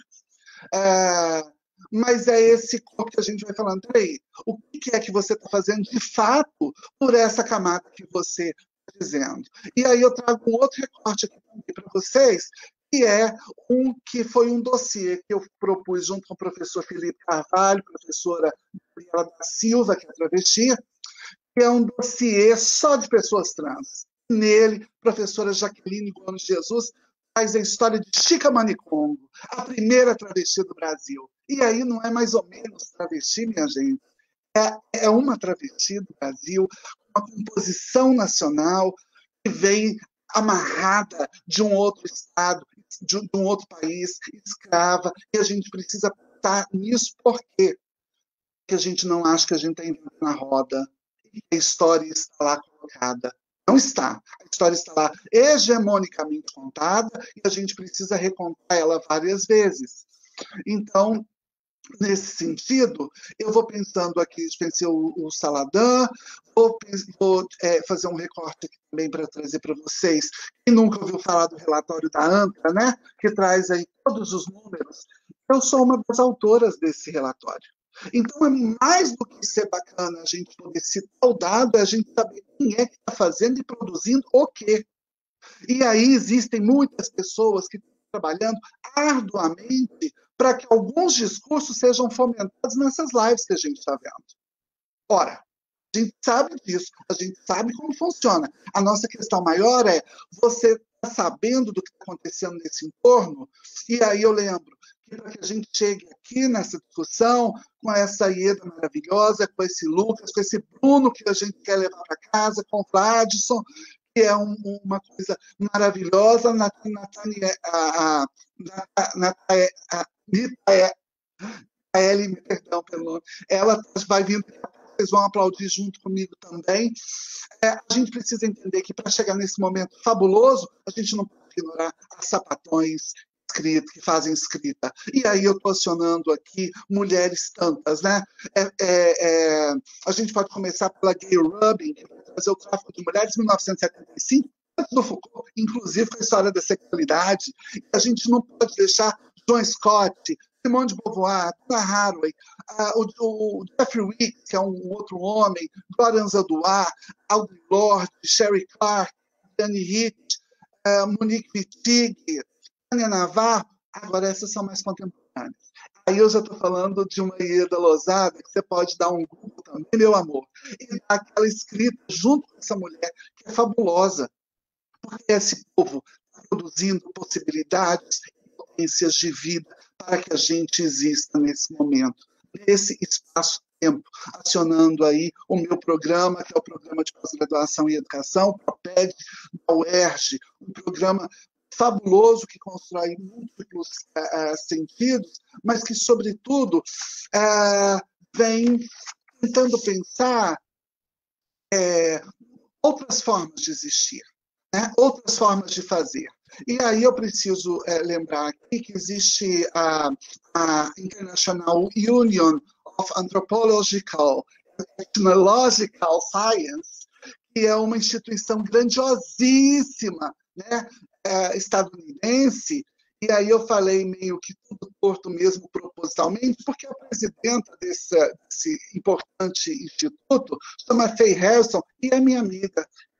É, mas é esse corpo que a gente vai falando, peraí, o que é que você está fazendo de fato por essa camada que você está dizendo? E aí eu trago um outro recorte aqui também para vocês, que é um que foi um dossiê que eu propus junto com o professor Felipe Carvalho, professora Gabriela da Silva, que é travesti, que é um dossiê só de pessoas trans. Nele, a professora Jaqueline Gomes Jesus faz a história de Chica Manicongo, a primeira travesti do Brasil. E aí não é mais ou menos travesti, minha gente. É, é uma travesti do Brasil, uma composição nacional que vem amarrada de um outro estado, de um outro país, escrava, e a gente precisa estar nisso. Por quê? Porque a gente não acha que a gente está entrando na roda, e a história está lá colocada. Não está. A história está lá hegemonicamente contada, e a gente precisa recontar ela várias vezes. Então, nesse sentido, eu vou pensando aqui, pensei o, o Saladin, vou, vou é, fazer um recorte aqui também para trazer para vocês, quem nunca ouviu falar do relatório da ANCRA, né, que traz aí todos os números. Eu sou uma das autoras desse relatório. Então, é mais do que ser bacana a gente poder citar o dado, é a gente saber quem é que está fazendo e produzindo o quê. E aí existem muitas pessoas que estão trabalhando arduamente para que alguns discursos sejam fomentados nessas lives que a gente está vendo. Ora, a gente sabe disso, a gente sabe como funciona. A nossa questão maior é, você está sabendo do que está acontecendo nesse entorno? E aí eu lembro que para que a gente chegue aqui nessa discussão, com essa Ieda maravilhosa, com esse Lucas, com esse Bruno que a gente quer levar para casa, com o Vladson, que é um, uma coisa maravilhosa, Nathalie, a, a, a, a, a Ellie, perdão pelo nome, ela vai vir, vocês vão aplaudir junto comigo também. É, a gente precisa entender que para chegar nesse momento fabuloso, a gente não pode ignorar as sapatões escrita, que fazem escrita. E aí eu estou acionando aqui mulheres tantas, né? É, é, é, a gente pode começar pela Gay Rubin, que vai trazer o tráfico de mulheres em mil novecentos e setenta e cinco, do Foucault, inclusive com a história da sexualidade. A gente não pode deixar John Scott, Simone de Beauvoir, Donna Haraway, uh, o, o Jeffrey Weeks, que é um outro homem, Gloria Anzaldúa, Audre Lorde, Sherry Clark, Dani Hitch, uh, Monique Wittig, Tânia Navarro. Agora essas são mais contemporâneas. Aí eu já estou falando de uma Ieda Lozada, que você pode dar um Google também, meu amor, e dar aquela escrita junto com essa mulher, que é fabulosa, porque esse povo está produzindo possibilidades e potências de vida para que a gente exista nesse momento, nesse espaço-tempo, acionando aí o meu programa, que é o Programa de Pós-Graduação em Educação, PROPED, da U E R J, um programa fabuloso que constrói múltiplos uh, sentidos, mas que, sobretudo, uh, vem tentando pensar é, outras formas de existir, né? Outras formas de fazer. E aí eu preciso é, lembrar aqui que existe a, a International Union of Anthropological and Ethnological Science, que é uma instituição grandiosíssima, né? É, estadunidense, e aí eu falei meio que tudo torto mesmo propositalmente, porque a presidenta desse, desse importante instituto chama Faye Harrison e é minha amiga.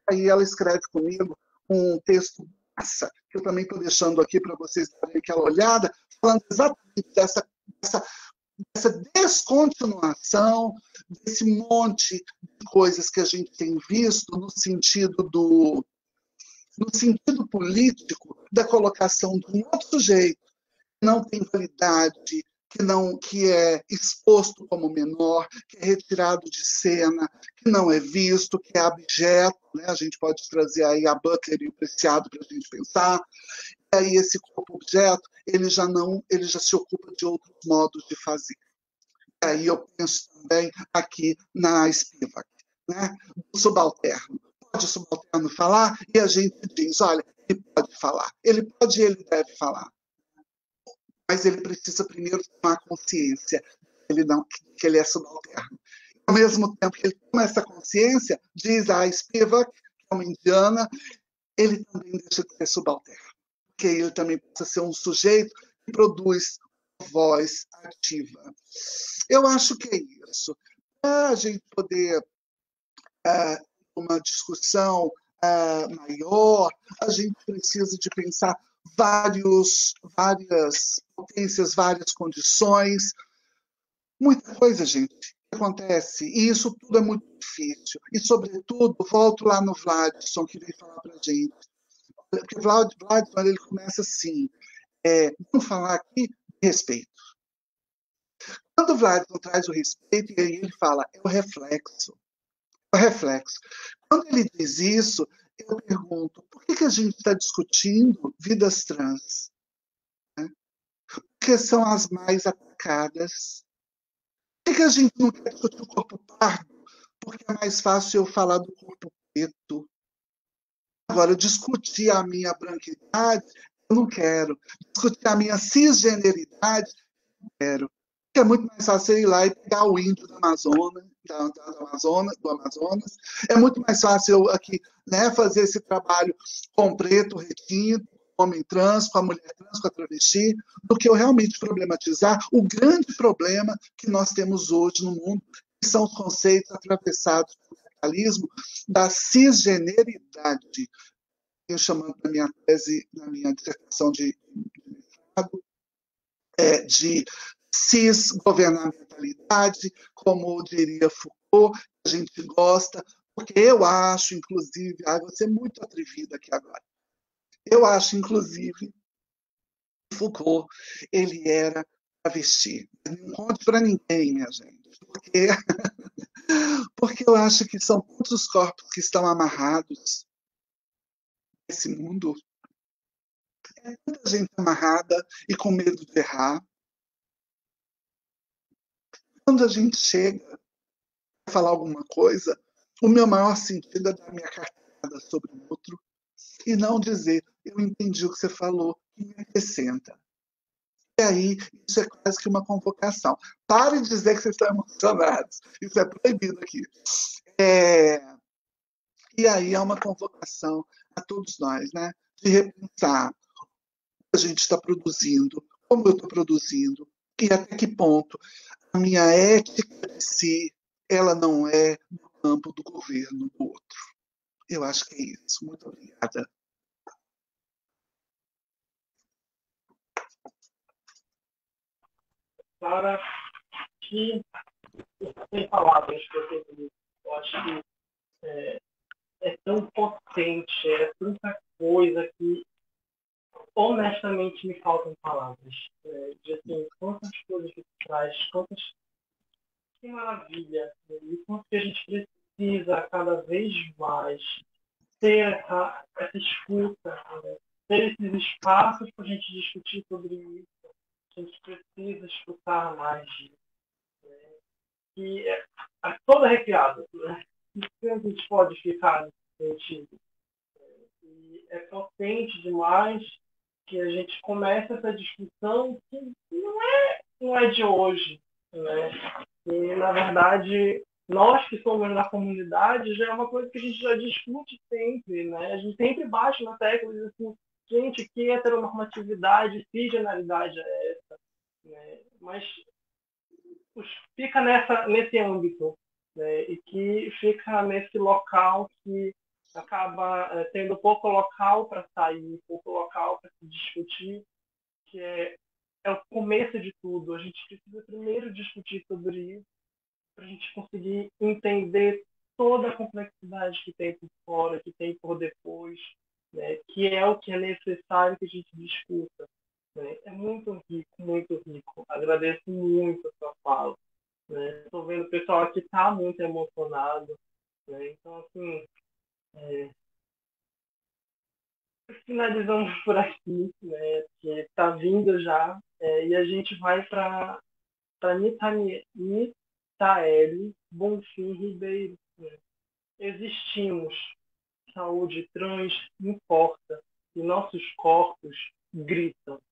aí ela escreve comigo um texto massa, que eu também estou deixando aqui para vocês darem aquela olhada, falando exatamente dessa, dessa, dessa descontinuação, desse monte de coisas que a gente tem visto no sentido do no sentido político da colocação de um outro sujeito que não tem validade, que não que é exposto como menor, que é retirado de cena, que não é visto, que é abjeto, né? A gente pode trazer aí a Butler e o Preciado para a gente pensar. E aí esse corpo objeto, ele já não, ele já se ocupa de outros modos de fazer. E aí eu penso também aqui na Spivak, né? O subalterno. Pode o subalterno falar? E a gente diz, olha, ele pode falar. Ele pode e ele deve falar. Mas ele precisa primeiro tomar consciência que ele, não, que ele é subalterno. Ao mesmo tempo que ele toma essa consciência, diz a Spivak, que é uma indiana, ele também deixa de ser subalterno. Porque ele também precisa ser um sujeito que produz voz ativa. Eu acho que é isso. Para a gente poder uh, uma discussão uh, maior, a gente precisa de pensar vários, várias potências, várias condições, muita coisa, gente, que acontece, e isso tudo é muito difícil. E, sobretudo, volto lá no Vladson, que veio falar para a gente. Porque o Vladson, ele começa assim, é, vamos falar aqui de respeito. Quando o Vladson traz o respeito, e aí ele fala, é o reflexo. É o reflexo. Quando ele diz isso, eu pergunto, por que, que a gente está discutindo vidas trans? Né? Porque são as mais atacadas. Por que, que a gente não quer discutir o corpo pardo? Porque é mais fácil eu falar do corpo preto. Agora, discutir a minha branquidade, eu não quero. Discutir a minha cisgeneridade, eu não quero. Porque é muito mais fácil ir lá e pegar o índio do Amazonas, da, da Amazonas, do Amazonas. É muito mais fácil eu aqui, né, fazer esse trabalho com preto, retinto, homem trans, com a mulher trans, com a travesti, do que eu realmente problematizar o grande problema que nós temos hoje no mundo, que são os conceitos atravessados pelo capitalismo da cisgeneridade. Eu chamando na minha tese, na minha dissertação de mestrado, é, de cisgovernamentalidade, como diria Foucault, a gente gosta, porque eu acho, inclusive, ah, vou ser muito atrevida aqui agora, eu acho, inclusive, que Foucault, ele era travesti. Não conte para ninguém, minha gente, porque, porque eu acho que são todos os corpos que estão amarrados nesse mundo. É muita gente amarrada e com medo de errar. Quando a gente chega a falar alguma coisa, o meu maior sentido é dar minha cartada sobre o outro e não dizer, eu entendi o que você falou, e me acrescenta. E aí, isso é quase que uma convocação. Pare de dizer que vocês estão emocionados. Isso é proibido aqui. É... E aí é uma convocação a todos nós, né? De repensar o que a gente está produzindo, como eu estou produzindo, e até que ponto a minha ética de si, ela não é no campo do governo do outro. Eu acho que é isso. Muito obrigada. Para que, sem palavras, que eu tenho, eu acho que é, é tão potente, é tanta coisa que honestamente me faltam palavras. É, de assim, quantas coisas que traz, quantas. Que maravilha! E quanto que a gente precisa cada vez mais ter essa, essa escuta, né? Ter esses espaços para a gente discutir sobre isso. A gente precisa escutar mais disso. Né? E é, é todo arrepiado. Né? E a gente pode ficar nesse sentido. E é potente demais que a gente comece essa discussão que não é, não é de hoje. Né? E, na verdade, nós que somos da comunidade, já é uma coisa que a gente já discute sempre. Né? A gente sempre bate na tecla e diz assim, gente, que heteronormatividade, cisgeneridade é essa? Né? Mas fica nessa, nesse âmbito, né? E que fica nesse local que acaba é, tendo pouco local para sair, pouco local para se discutir, que é, é o começo de tudo. A gente precisa primeiro discutir sobre isso, para a gente conseguir entender toda a complexidade que tem por fora, que tem por depois, né? Que é o que é necessário que a gente discuta. Né? É muito rico, muito rico. Agradeço muito a sua fala. Estou né? vendo o pessoal aqui está muito emocionado. Né? Então, assim, é... finalizamos por aqui, né? Que está vindo já, é... e a gente vai para Nitaeli Bonfim Ribeiro. Né? Existimos. Saúde trans importa. E nossos corpos gritam.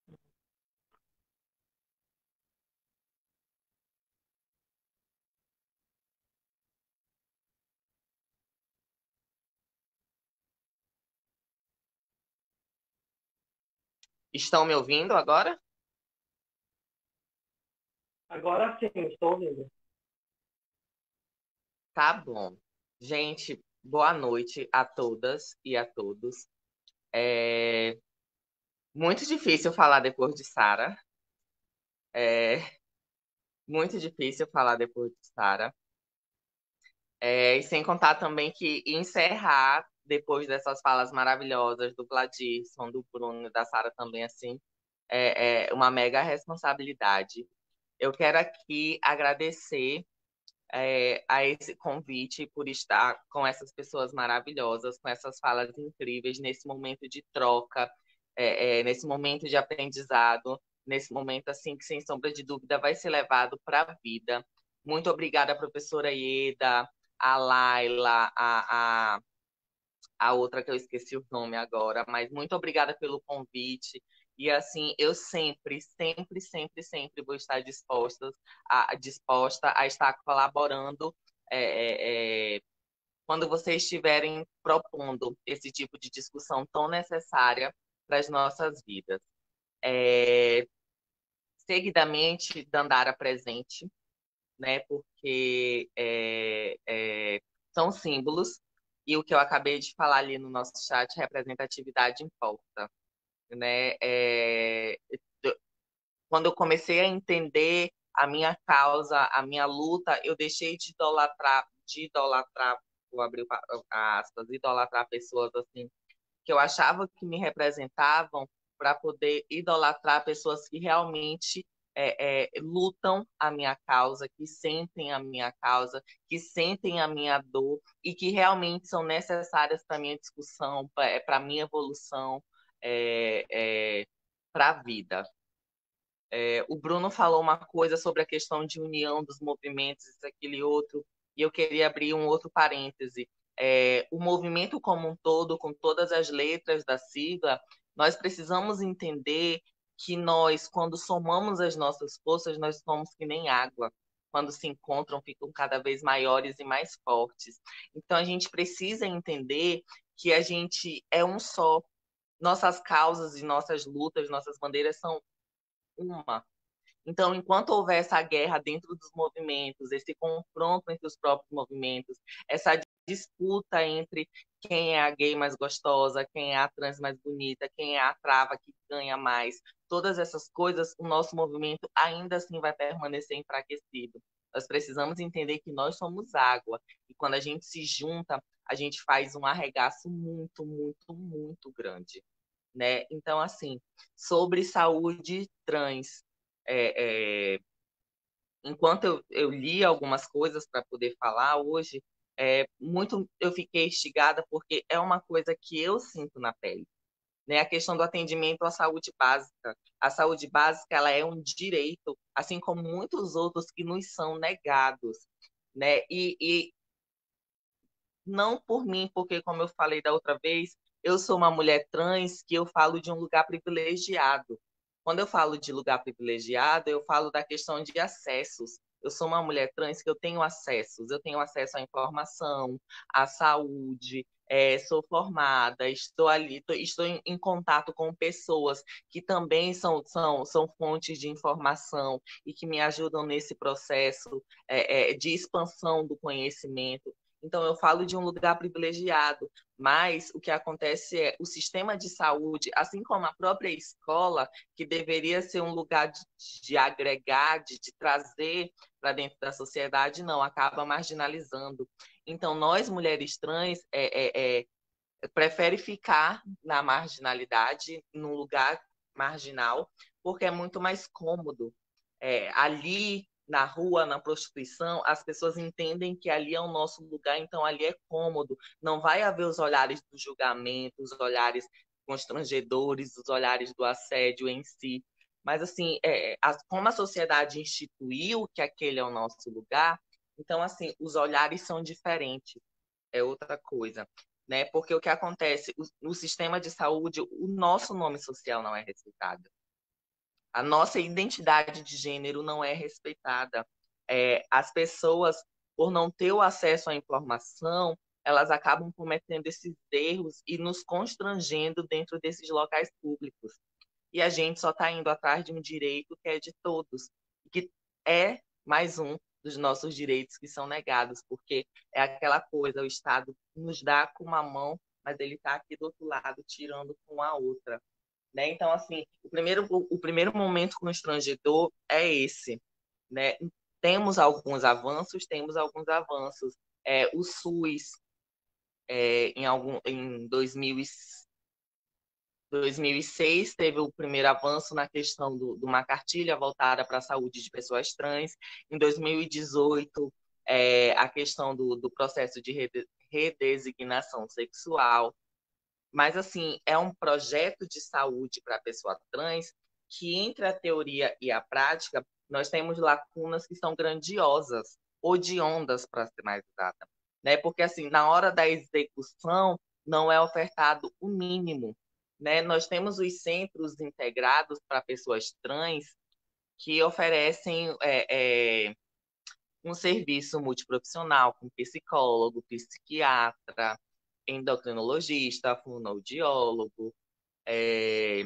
Estão me ouvindo agora? Agora sim, estou ouvindo. Tá bom. Gente, boa noite a todas e a todos. É muito difícil falar depois de Sara. É muito difícil falar depois de Sara. É, e sem contar também que encerrar depois dessas falas maravilhosas do Vladisson, do Bruno e da Sara também, assim, é, é uma mega responsabilidade. Eu quero aqui agradecer é, a esse convite por estar com essas pessoas maravilhosas, com essas falas incríveis, nesse momento de troca, é, é, nesse momento de aprendizado, nesse momento assim que, sem sombra de dúvida, vai ser levado para a vida. Muito obrigada, professora Ieda, a Laila, a, a, a outra que eu esqueci o nome agora, mas muito obrigada pelo convite. E assim, eu sempre, sempre, sempre, sempre vou estar disposta a, disposta a estar colaborando é, é, quando vocês estiverem propondo esse tipo de discussão tão necessária para as nossas vidas. É, seguidamente, Dandara presente, né? Porque é, é, são símbolos, e o que eu acabei de falar ali no nosso chat, representatividade importa. Né? É, quando eu comecei a entender a minha causa, a minha luta, eu deixei de idolatrar, de idolatrar, vou abrir aspas, idolatrar pessoas assim, que eu achava que me representavam, para poder idolatrar pessoas que realmente é, é, lutam a minha causa, que sentem a minha causa, que sentem a minha dor e que realmente são necessárias para a minha discussão, para a minha evolução, é, é, para a vida. É, o Bruno falou uma coisa sobre a questão de união dos movimentos, isso, aquele e outro, e eu queria abrir um outro parêntese. É, o movimento como um todo, com todas as letras da sigla, nós precisamos entender que nós, quando somamos as nossas forças, nós somos que nem água. Quando se encontram, ficam cada vez maiores e mais fortes. Então, a gente precisa entender que a gente é um só. Nossas causas e nossas lutas, nossas bandeiras são uma. Então, enquanto houver essa guerra dentro dos movimentos, esse confronto entre os próprios movimentos, essa disputa entre quem é a gay mais gostosa, quem é a trans mais bonita, quem é a trava que ganha mais, todas essas coisas, o nosso movimento ainda assim vai permanecer enfraquecido. Nós precisamos entender que nós somos água, e quando a gente se junta, a gente faz um arregaço muito, muito, muito grande. Né? Então, assim, sobre saúde trans, é, é, enquanto eu, eu li algumas coisas para poder falar hoje, é, muito eu fiquei instigada porque é uma coisa que eu sinto na pele. Né? A questão do atendimento à saúde básica. A saúde básica ela é um direito, assim como muitos outros que nos são negados. Né? E, e não por mim, porque, como eu falei da outra vez, eu sou uma mulher trans que eu falo de um lugar privilegiado. Quando eu falo de lugar privilegiado, eu falo da questão de acessos. Eu sou uma mulher trans que eu tenho acessos. Eu tenho acesso à informação, à saúde, é, sou formada, estou ali, tô, estou em, em contato com pessoas que também são, são, são fontes de informação e que me ajudam nesse processo é, é, de expansão do conhecimento. Então, eu falo de um lugar privilegiado, mas o que acontece é o sistema de saúde, assim como a própria escola, que deveria ser um lugar de, de agregar, de, de trazer para dentro da sociedade, não, acaba marginalizando. Então, nós, mulheres trans, é, é, é, prefere ficar na marginalidade, num lugar marginal, porque é muito mais cômodo. É, ali na rua, na prostituição, as pessoas entendem que ali é o nosso lugar, então ali é cômodo. Não vai haver os olhares do julgamento, os olhares constrangedores, os olhares do assédio em si. Mas, assim, é, a, como a sociedade instituiu que aquele é o nosso lugar, então, assim, os olhares são diferentes. É outra coisa. Né? Porque o que acontece, o, no sistema de saúde, o nosso nome social não é respeitado. A nossa identidade de gênero não é respeitada. É, as pessoas, por não ter o acesso à informação, elas acabam cometendo esses erros e nos constrangendo dentro desses locais públicos. E a gente só está indo atrás de um direito que é de todos, que é mais um dos nossos direitos que são negados, porque é aquela coisa, o Estado nos dá com uma mão, mas ele está aqui do outro lado, tirando com a outra. Né? Então, assim, o primeiro, o, o primeiro momento constrangedor é esse. Né? Temos alguns avanços, temos alguns avanços. É, o SUS, é, em, algum, em dois mil e seis, teve o primeiro avanço na questão do, de uma cartilha voltada para a saúde de pessoas trans. Em dois mil e dezoito, é, a questão do, do processo de redesignação sexual. Mas, assim, é um projeto de saúde para a pessoa trans que, entre a teoria e a prática, nós temos lacunas que são grandiosas, odiondas, para ser mais exata. Né? Porque, assim, na hora da execução, não é ofertado o mínimo. Né? Nós temos os centros integrados para pessoas trans que oferecem é, é, um serviço multiprofissional com psicólogo, psiquiatra, endocrinologista, fonoaudiólogo, é,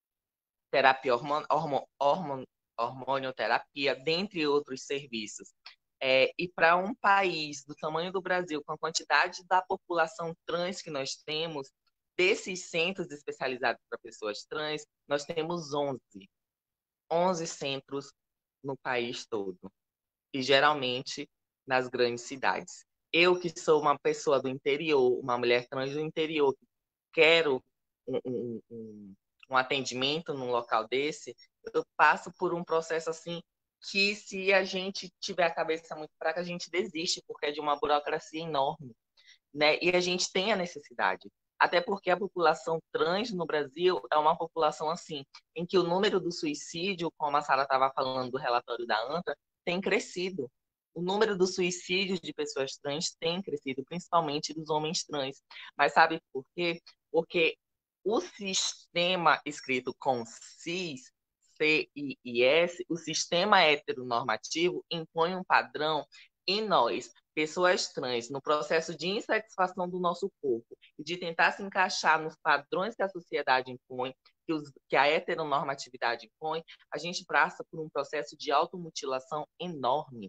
terapia hormon, hormon, hormon, hormonioterapia, dentre outros serviços. É, e para um país do tamanho do Brasil, com a quantidade da população trans que nós temos, desses centros especializados para pessoas trans, nós temos onze. onze centros no país todo. E geralmente nas grandes cidades. Eu, que sou uma pessoa do interior, uma mulher trans do interior, que quero um, um, um, um atendimento num local desse, eu passo por um processo assim que, se a gente tiver a cabeça muito fraca, a gente desiste, porque é de uma burocracia enorme. Né? E a gente tem a necessidade. Até porque a população trans no Brasil é uma população assim, em que o número do suicídio, como a Sara estava falando do relatório da ANTA, tem crescido. O número dos suicídios de pessoas trans tem crescido, principalmente dos homens trans. Mas sabe por quê? Porque o sistema escrito com cis, C I I S, o sistema heteronormativo, impõe um padrão em nós, pessoas trans, no processo de insatisfação do nosso corpo e de tentar se encaixar nos padrões que a sociedade impõe, que, os, que a heteronormatividade impõe, a gente passa por um processo de automutilação enorme.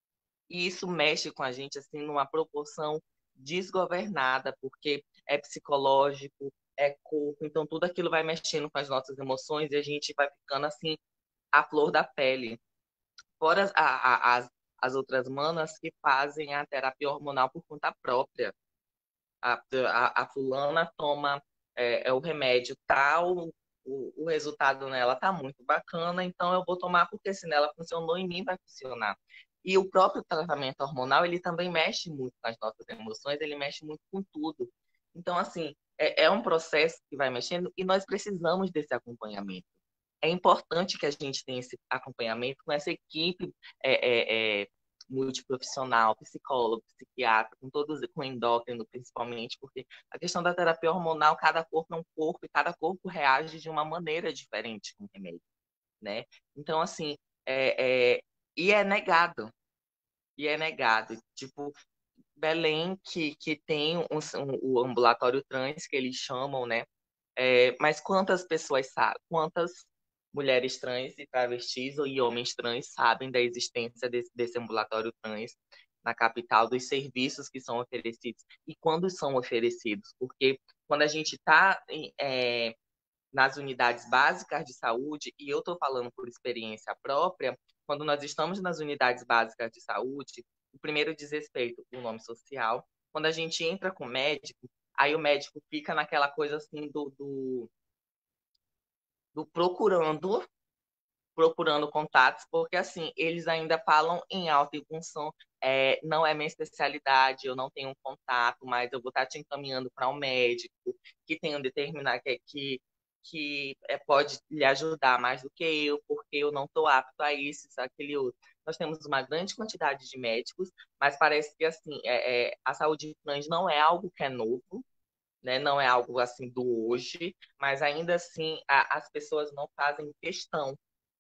E isso mexe com a gente assim numa proporção desgovernada, porque é psicológico, é corpo, então tudo aquilo vai mexendo com as nossas emoções e a gente vai ficando assim, à flor da pele. Fora a, a, as, as outras manas que fazem a terapia hormonal por conta própria. A, a, a fulana toma é, é o remédio tal, o, o resultado nela tá muito bacana, então eu vou tomar porque se nela funcionou, em mim vai funcionar. E o próprio tratamento hormonal, ele também mexe muito com as nossas emoções, ele mexe muito com tudo. Então, assim, é, é um processo que vai mexendo e nós precisamos desse acompanhamento. É importante que a gente tenha esse acompanhamento com essa equipe é, é, é, multiprofissional, psicólogo, psiquiatra, com todos, com endócrino principalmente, porque a questão da terapia hormonal, cada corpo é um corpo e cada corpo reage de uma maneira diferente com o remédio, né? Então, assim, é, é, e é negado, e é negado, tipo, Belém, que, que tem um, um, o ambulatório trans, que eles chamam, né? É, mas quantas pessoas sabem, quantas mulheres trans e travestis e homens trans sabem da existência desse, desse ambulatório trans? na capital, dos serviços que são oferecidos e quando são oferecidos. Porque quando a gente está é, nas unidades básicas de saúde, e eu estou falando por experiência própria, quando nós estamos nas unidades básicas de saúde, o primeiro diz respeito ao nome social. Quando a gente entra com o médico, aí o médico fica naquela coisa assim do, do, do procurando, procurando contatos, porque assim, eles ainda falam em alta e bom som, é, não é minha especialidade, eu não tenho um contato, mas eu vou estar te encaminhando para um médico que tem um determinado que, que, que é, pode lhe ajudar mais do que eu, porque eu não estou apto a isso, isso, aquele outro. Nós temos uma grande quantidade de médicos, mas parece que assim, é, é, a saúde trans não é algo que é novo, né? Não é algo assim do hoje, mas ainda assim a, as pessoas não fazem questão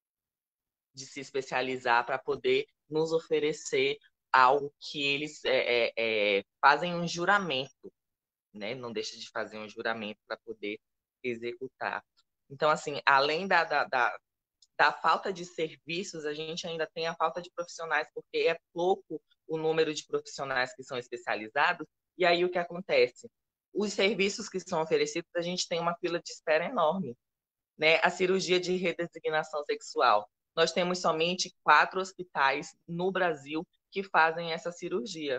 de se especializar para poder nos oferecer algo que eles é, é, é, fazem um juramento, né? Não deixa de fazer um juramento para poder executar. Então, assim, além da, da, da, da falta de serviços, a gente ainda tem a falta de profissionais, porque é pouco o número de profissionais que são especializados, e aí o que acontece? Os serviços que são oferecidos, a gente tem uma fila de espera enorme, né? A cirurgia de redesignação sexual. Nós temos somente quatro hospitais no Brasil que fazem essa cirurgia,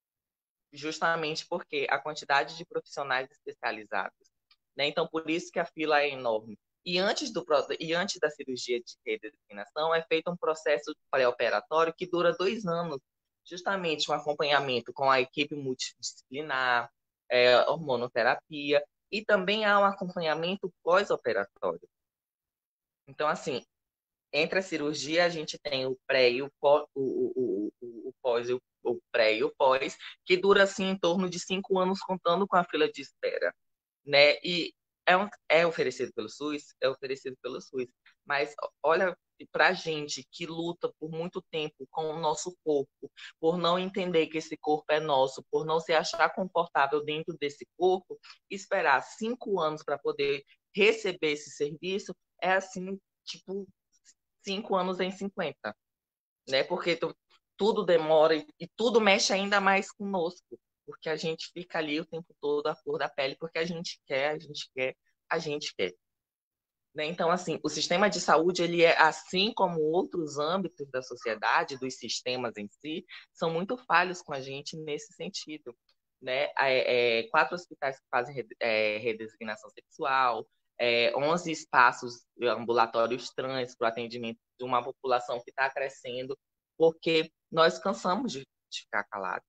justamente porque a quantidade de profissionais especializados, né? Então, por isso que a fila é enorme. E antes, do, e antes da cirurgia de redesignação, é feito um processo pré-operatório que dura dois anos, justamente um acompanhamento com a equipe multidisciplinar, é, hormonoterapia, e também há um acompanhamento pós-operatório. Então, assim, entre a cirurgia, a gente tem o pré e o pós, o, o, o, o pós e o, o pré e o pós, que dura, assim, em torno de cinco anos, contando com a fila de espera, né? E é, um, é oferecido pelo SUS? É oferecido pelo SUS. Mas, olha, para a gente que luta por muito tempo com o nosso corpo, por não entender que esse corpo é nosso, por não se achar confortável dentro desse corpo, esperar cinco anos para poder receber esse serviço é assim, tipo, cinco anos em cinquenta, né? Porque tu, tudo demora e, e tudo mexe ainda mais conosco, porque a gente fica ali o tempo todo à flor da pele, porque a gente quer, a gente quer, a gente quer. Né? Então, assim, o sistema de saúde, ele é, assim como outros âmbitos da sociedade, dos sistemas em si, são muito falhos com a gente nesse sentido. Né? É, é, quatro hospitais que fazem é, redesignação sexual, é, onze espaços ambulatórios trans para o atendimento de uma população que está crescendo, porque nós cansamos de, de ficar calados.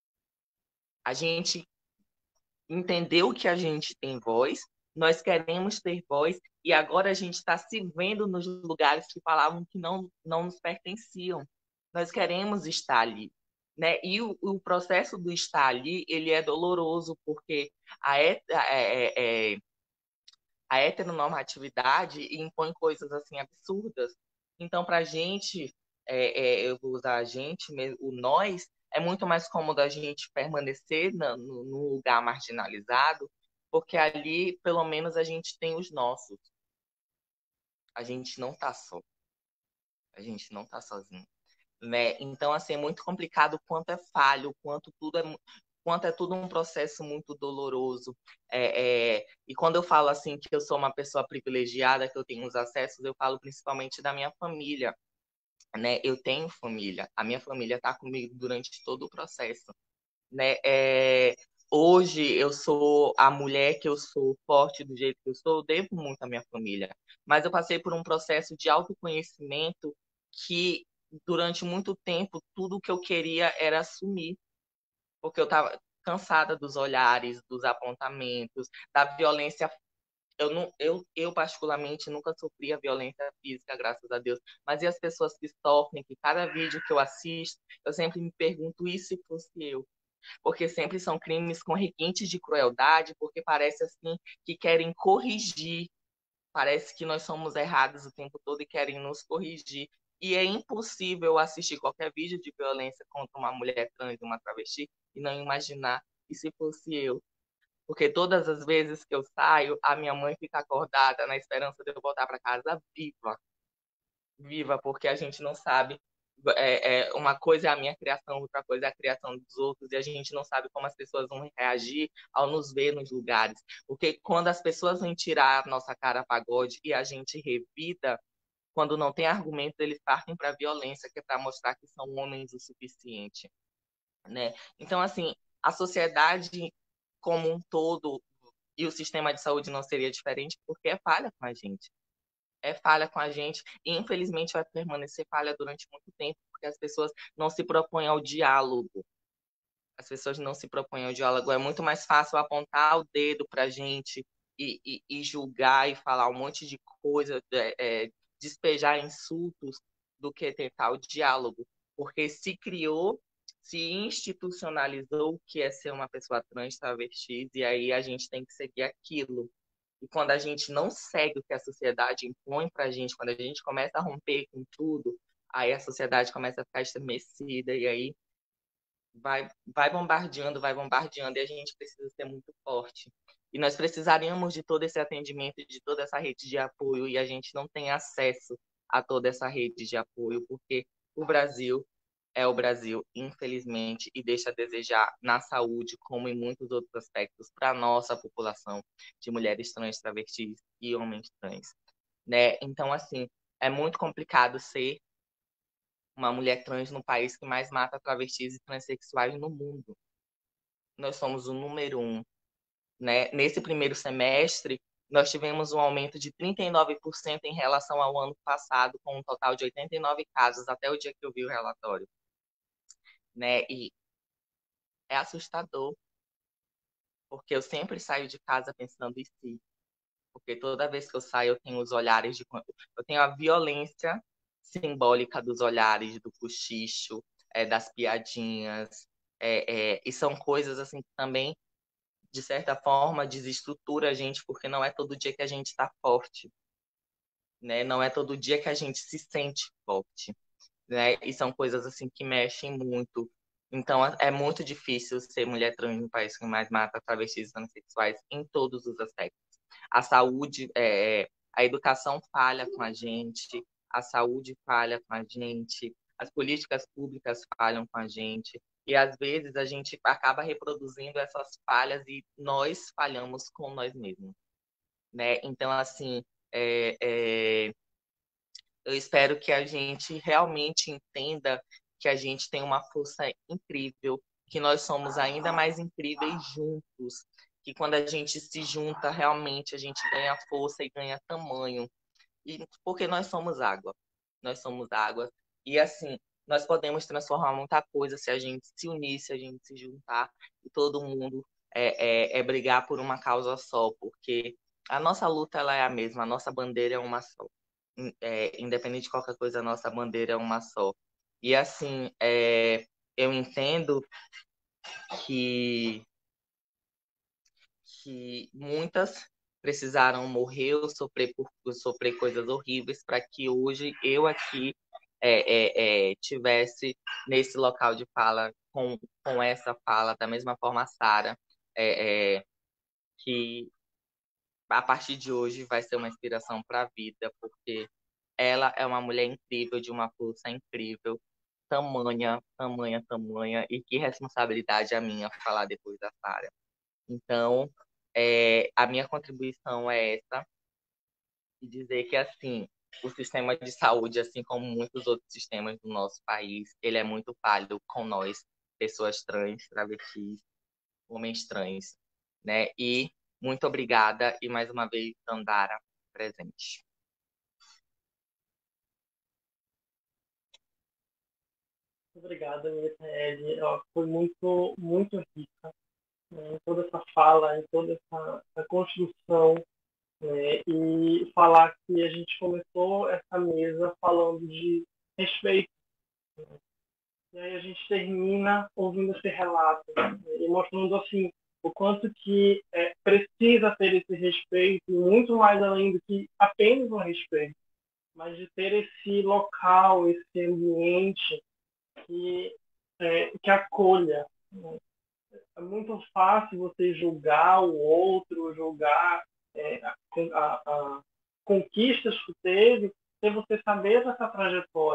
A gente entendeu que a gente tem voz, nós queremos ter voz, e agora a gente está se vendo nos lugares que falavam que não, não nos pertenciam. Nós queremos estar ali. Né? E o, o processo do estar ali, ele é doloroso, porque a, é, é, é, a heteronormatividade impõe coisas assim absurdas. Então, para a gente, é, é, eu vou usar a gente, o nós, é muito mais cômodo a gente permanecer no, no lugar marginalizado, porque ali, pelo menos, a gente tem os nossos. A gente não está só. A gente não está sozinho. Né? Então, assim, é muito complicado o quanto é falho, o quanto tudo é, quanto é tudo um processo muito doloroso. É, é, e quando eu falo assim que eu sou uma pessoa privilegiada, que eu tenho os acessos, eu falo principalmente da minha família. Né? Eu tenho família, a minha família está comigo durante todo o processo. Né? É, hoje eu sou a mulher que eu sou, forte do jeito que eu sou, eu devo muito à minha família. Mas eu passei por um processo de autoconhecimento que, durante muito tempo, tudo que eu queria era assumir, porque eu estava cansada dos olhares, dos apontamentos, da violência. Eu, não, eu, eu, particularmente, nunca sofri a violência física, graças a Deus, mas e as pessoas que sofrem, que cada vídeo que eu assisto, eu sempre me pergunto, e se fosse eu? Porque sempre são crimes com requintes de crueldade, porque parece assim que querem corrigir, parece que nós somos errados o tempo todo e querem nos corrigir. E é impossível assistir qualquer vídeo de violência contra uma mulher trans, uma travesti, e não imaginar, e se fosse eu? Porque todas as vezes que eu saio, a minha mãe fica acordada na esperança de eu voltar para casa viva. Viva, porque a gente não sabe é, é, uma coisa é a minha criação, outra coisa é a criação dos outros, e a gente não sabe como as pessoas vão reagir ao nos ver nos lugares. Porque quando as pessoas vêm tirar a nossa cara a pagode e a gente revida, quando não tem argumentos, eles partem para a violência, que é para mostrar que são homens o suficiente, né? Então, assim, a sociedade como um todo e o sistema de saúde não seria diferente porque é falha com a gente. É falha com a gente e, infelizmente, vai permanecer falha durante muito tempo, porque as pessoas não se propõem ao diálogo. As pessoas não se propõem ao diálogo. É muito mais fácil apontar o dedo para a gente e, e, e julgar e falar um monte de coisa, é, é, despejar insultos, do que tentar o diálogo. Porque se criou, se institucionalizou o que é ser uma pessoa trans, travesti, e aí a gente tem que seguir aquilo. E quando a gente não segue o que a sociedade impõe para a gente, quando a gente começa a romper com tudo, aí a sociedade começa a ficar estremecida e aí vai, vai bombardeando, vai bombardeando e a gente precisa ser muito forte. E nós precisaríamos de todo esse atendimento, de toda essa rede de apoio e a gente não tem acesso a toda essa rede de apoio porque o Brasil é o Brasil, infelizmente, e deixa a desejar na saúde, como em muitos outros aspectos, para a nossa população de mulheres trans, travestis e homens trans, né? Então, assim, é muito complicado ser uma mulher trans no país que mais mata travestis e transexuais no mundo. Nós somos o número um, né? Nesse primeiro semestre, nós tivemos um aumento de trinta e nove por cento em relação ao ano passado, com um total de oitenta e nove casos, até o dia que eu vi o relatório. Né? E é assustador, porque eu sempre saio de casa pensando em si. Porque toda vez que eu saio, eu tenho os olhares de... Eu tenho a violência simbólica dos olhares, do cochicho, é, das piadinhas. É, é, e são coisas assim que também, de certa forma, desestrutura a gente, porque não é todo dia que a gente está forte. Né? Não é todo dia que a gente se sente forte. Né? E são coisas assim que mexem muito. Então, é muito difícil ser mulher trans no país que mais mata travestis e transexuais em todos os aspectos. A saúde, é, a educação falha com a gente, a saúde falha com a gente, as políticas públicas falham com a gente, e às vezes a gente acaba reproduzindo essas falhas e nós falhamos com nós mesmos. Né? Então, assim, é, é, eu espero que a gente realmente entenda que a gente tem uma força incrível, que nós somos ainda mais incríveis juntos, que quando a gente se junta, realmente a gente ganha força e ganha tamanho. E porque nós somos água. Nós somos água. E assim, nós podemos transformar muita coisa se a gente se unir, se a gente se juntar e todo mundo é, é, é brigar por uma causa só, porque a nossa luta ela é a mesma, a nossa bandeira é uma só. É, independente de qualquer coisa, a nossa bandeira é uma só. E assim, é, eu entendo que, que muitas precisaram morrer ou sofrer, por, sofrer coisas horríveis para que hoje eu aqui é, é, é, tivesse nesse local de fala com, com essa fala, da mesma forma a Sara, é, é, que a partir de hoje vai ser uma inspiração para a vida, porque ela é uma mulher incrível, de uma força incrível, tamanha, tamanha, tamanha, e que responsabilidade a minha falar depois da Sara. Então, é, a minha contribuição é essa, e dizer que, assim, o sistema de saúde, assim como muitos outros sistemas do nosso país, ele é muito falho com nós, pessoas trans, travestis, homens trans, né? E muito obrigada, e mais uma vez, Dandara, presente. Obrigado, Micaele. Foi muito, muito rica, né, em toda essa fala, em toda essa, essa construção, né, e falar que a gente começou essa mesa falando de respeito, né, e aí a gente termina ouvindo esse relato, né, e mostrando assim o quanto que é, precisa ter esse respeito, muito mais além do que apenas um respeito, mas de ter esse local, esse ambiente que, é, que acolha. Né? É muito fácil você julgar o outro, julgar é, a, a, a conquistas que teve, sem você saber dessa trajetória,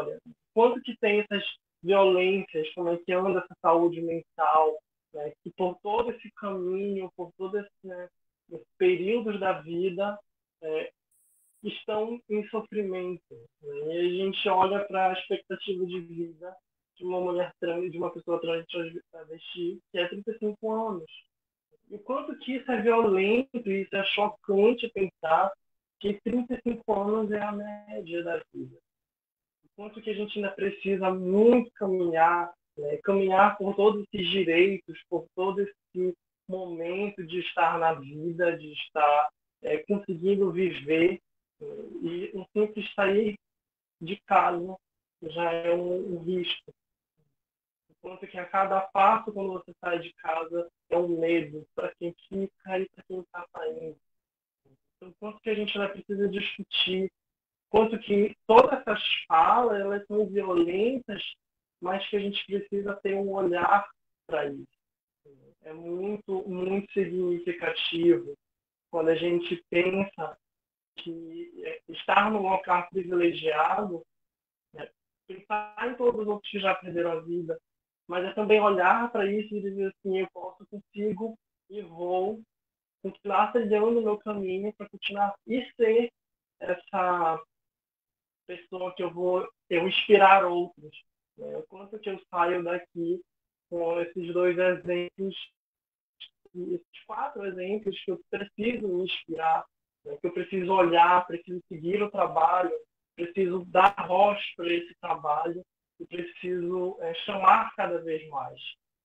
quanto que tem essas violências, como é que anda essa saúde mental, né, que por todo esse caminho, por todos esse, né, os períodos da vida, é, estão em sofrimento. Né? E a gente olha para a expectativa de vida de uma mulher trans, de uma pessoa trans travesti, que é trinta e cinco anos. E o quanto que isso é violento, isso é chocante pensar que trinta e cinco anos é a média da vida. O quanto que a gente ainda precisa muito caminhar, né? Caminhar por todos esses direitos, por todo esse momento de estar na vida, de estar é, conseguindo viver. E o simples sair de casa já é um, um risco. Enquanto que a cada passo, quando você sai de casa, é um medo para quem fica e para quem está saindo. Então, quanto que a gente ainda precisa discutir, quanto que todas essas falas elas são violentas, mas que a gente precisa ter um olhar para isso. É muito, muito significativo quando a gente pensa que estar num local privilegiado, né, pensar em todos os outros que já perderam a vida, mas é também olhar para isso e dizer assim, eu posso, consigo e vou continuar trilhando o meu caminho para continuar e ser essa pessoa que eu vou eu inspirar outros. Né? O quanto que eu saio daqui com esses dois exemplos, esses quatro exemplos que eu preciso me inspirar, né? Que eu preciso olhar, preciso seguir o trabalho, preciso dar voz para esse trabalho e preciso é, chamar cada vez mais.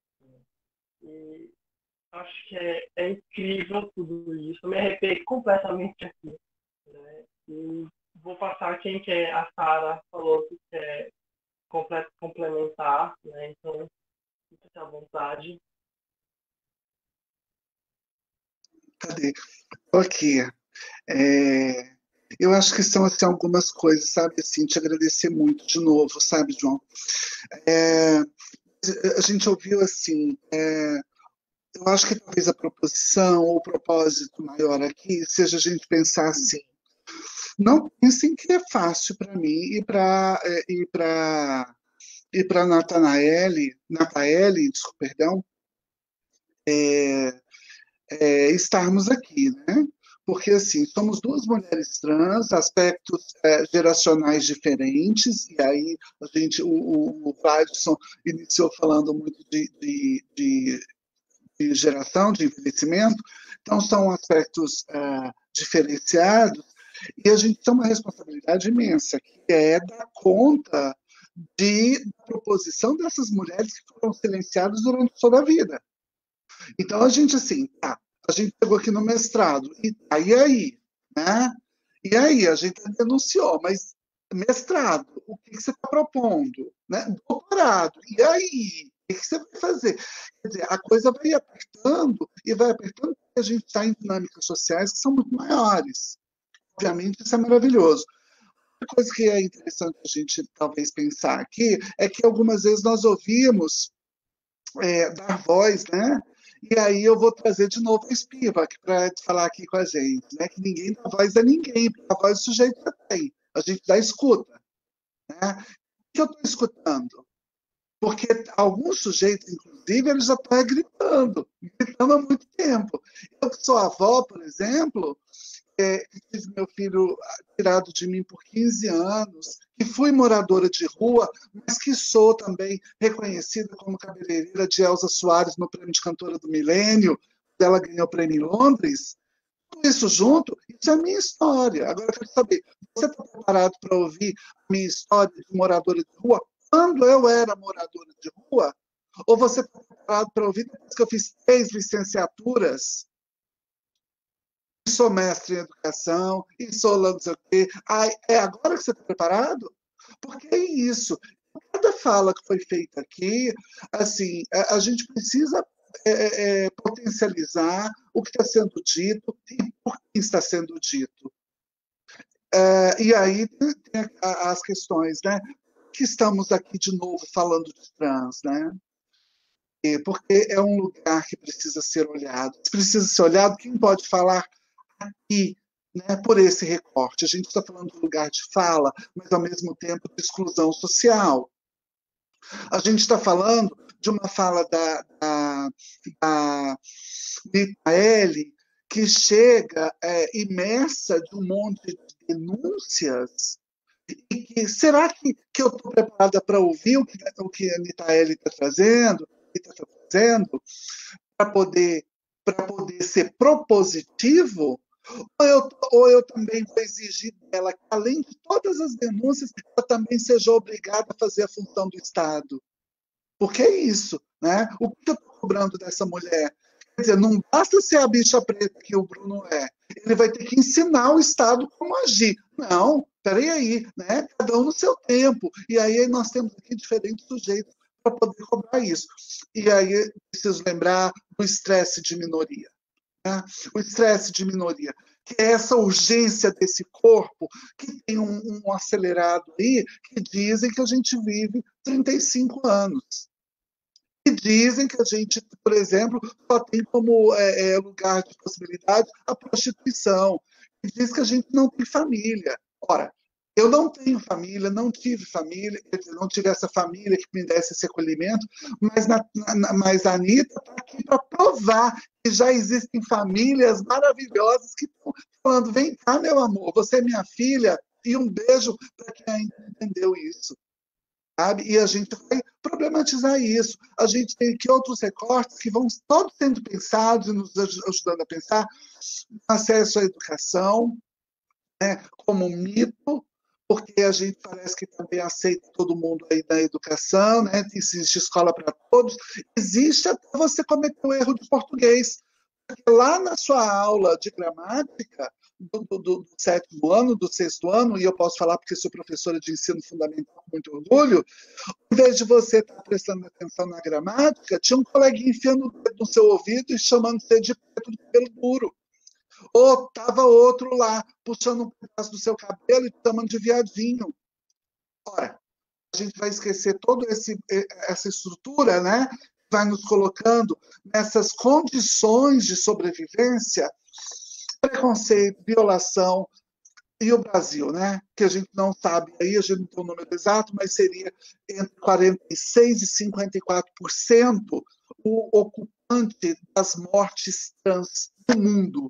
E acho que é, é incrível tudo isso. Eu me arrependo completamente aqui. Né? E vou passar quem quer. A Sara falou que quer complementar, né? Então, fique à vontade. Cadê? Ok. É, eu acho que são assim, algumas coisas, sabe? Assim, te agradecer muito de novo, sabe, João? É, a gente ouviu assim. É, eu acho que talvez a proposição ou o propósito maior aqui seja a gente pensar assim. Não pensem que é fácil para mim e para e para e para Natanaele, Nataele, desculpa, perdão, é, é, estarmos aqui, né? Porque assim somos duas mulheres trans, aspectos é, geracionais diferentes, e aí a gente, o, o, o Vladson iniciou falando muito de, de, de, de geração, de envelhecimento, então são aspectos é, diferenciados. E a gente tem uma responsabilidade imensa, que é dar conta de da proposição dessas mulheres que foram silenciadas durante toda a vida. Então, a gente, assim, tá, a gente chegou aqui no mestrado, e, tá, e aí? Né? E aí, a gente denunciou, mas mestrado, o que, que você está propondo? Né? Doutorado, e aí? O que, que você vai fazer? Quer dizer, a coisa vai apertando, e vai apertando porque a gente está em dinâmicas sociais que são muito maiores. Obviamente, isso é maravilhoso. Uma coisa que é interessante a gente talvez pensar aqui é que algumas vezes nós ouvimos é, dar voz, né? E aí eu vou trazer de novo a Spivak para falar aqui com a gente, né? Que ninguém dá voz a ninguém, porque a voz o sujeito já tem, a gente dá escuta. Né? O que eu estou escutando? Porque alguns sujeitos, inclusive, eles já estão gritando, gritando há muito tempo. Eu que sou avó, por exemplo, é, que tive meu filho tirado de mim por quinze anos, que fui moradora de rua, mas que sou também reconhecida como cabeleireira de Elza Soares no Prêmio de Cantora do Milênio, ela ganhou o prêmio em Londres. Tudo isso junto, isso é a minha história. Agora eu quero saber, você está preparado para ouvir a minha história de moradora de rua quando eu era moradora de rua? Ou você está preparado para ouvir depois que eu fiz três licenciaturas? E sou mestre em educação, e sou lá não sei o quê. Ai, é agora que você está preparado? Porque é isso. Cada fala que foi feita aqui, assim, a, a gente precisa é, é, potencializar o que está sendo dito e por que está sendo dito. É, e aí tem as questões, né? Que estamos aqui de novo falando de trans, né? Porque é um lugar que precisa ser olhado. Se precisa ser olhado, quem pode falar aqui né, por esse recorte. A gente está falando do lugar de fala, mas, ao mesmo tempo, de exclusão social. A gente está falando de uma fala da, da, da Micaele, que chega é, imersa de um monte de denúncias, e que, será que, que eu estou preparada para ouvir o que, o que a Micaele está trazendo, está trazendo, para poder, para poder ser propositivo? Ou eu, ou eu também vou exigir dela que, além de todas as denúncias, ela também seja obrigada a fazer a função do Estado? Porque é isso, né? O que eu estou cobrando dessa mulher? Quer dizer, não basta ser a bicha preta que o Bruno é. Ele vai ter que ensinar o Estado como agir. Não, peraí, né? Cada um no seu tempo. E aí nós temos aqui diferentes sujeitos para poder cobrar isso. E aí preciso lembrar do estresse de minoria. Né? O estresse de minoria, que é essa urgência desse corpo, que tem um, um acelerado aí, que dizem que a gente vive trinta e cinco anos. E dizem que a gente, por exemplo, só tem como é, é, lugar de possibilidade a prostituição. E diz que a gente não tem família. Ora, eu não tenho família, não tive família, quer dizer, não tive essa família que me desse esse acolhimento, mas, na, na, mas a Anitta está aqui para provar que já existem famílias maravilhosas que estão falando, vem cá, meu amor, você é minha filha, e um beijo para quem ainda entendeu isso. Sabe? E a gente vai problematizar isso. A gente tem aqui outros recortes que vão todos sendo pensados e nos ajudando a pensar acesso à educação, né, como um mito, porque a gente parece que também aceita todo mundo aí da educação, né? Existe escola para todos, existe até você cometer o erro de português. Porque lá na sua aula de gramática, do, do, do sétimo ano, do sexto ano, e eu posso falar porque sou professora de ensino fundamental com muito orgulho, em vez de você estar prestando atenção na gramática, tinha um coleguinha enfiando o dedo no seu ouvido e chamando você de preto de cabelo duro. Ou estava outro lá, puxando um pedaço do seu cabelo e te chamando de viadinho. Ora, a gente vai esquecer toda essa estrutura, né? Vai nos colocando nessas condições de sobrevivência, preconceito, violação, e o Brasil, né? Que a gente não sabe, aí a gente não tem o número exato, mas seria entre quarenta e seis e cinquenta e quatro por cento o ocupante das mortes trans no mundo.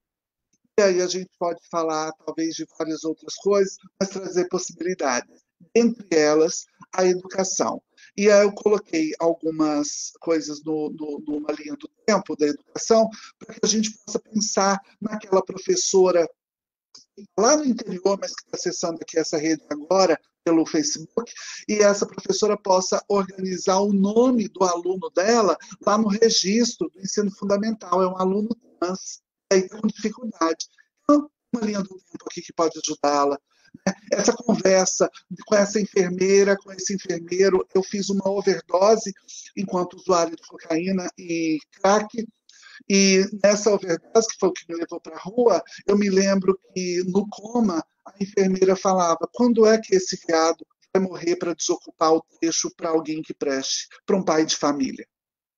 E aí a gente pode falar, talvez, de várias outras coisas, mas trazer possibilidades. Entre elas, a educação. E aí eu coloquei algumas coisas no, no, numa linha do tempo da educação, para que a gente possa pensar naquela professora lá no interior, mas que está acessando aqui essa rede agora, pelo Facebook, e essa professora possa organizar o nome do aluno dela lá no registro do ensino fundamental. É um aluno trans, aí com dificuldade. Então, uma linha do tempo aqui que pode ajudá-la. Essa conversa com essa enfermeira, com esse enfermeiro, eu fiz uma overdose enquanto usuário de cocaína e crack, e nessa overdose, que foi o que me levou para a rua, eu me lembro que no coma a enfermeira falava, quando é que esse viado vai morrer para desocupar o trecho para alguém que preste, para um pai de família?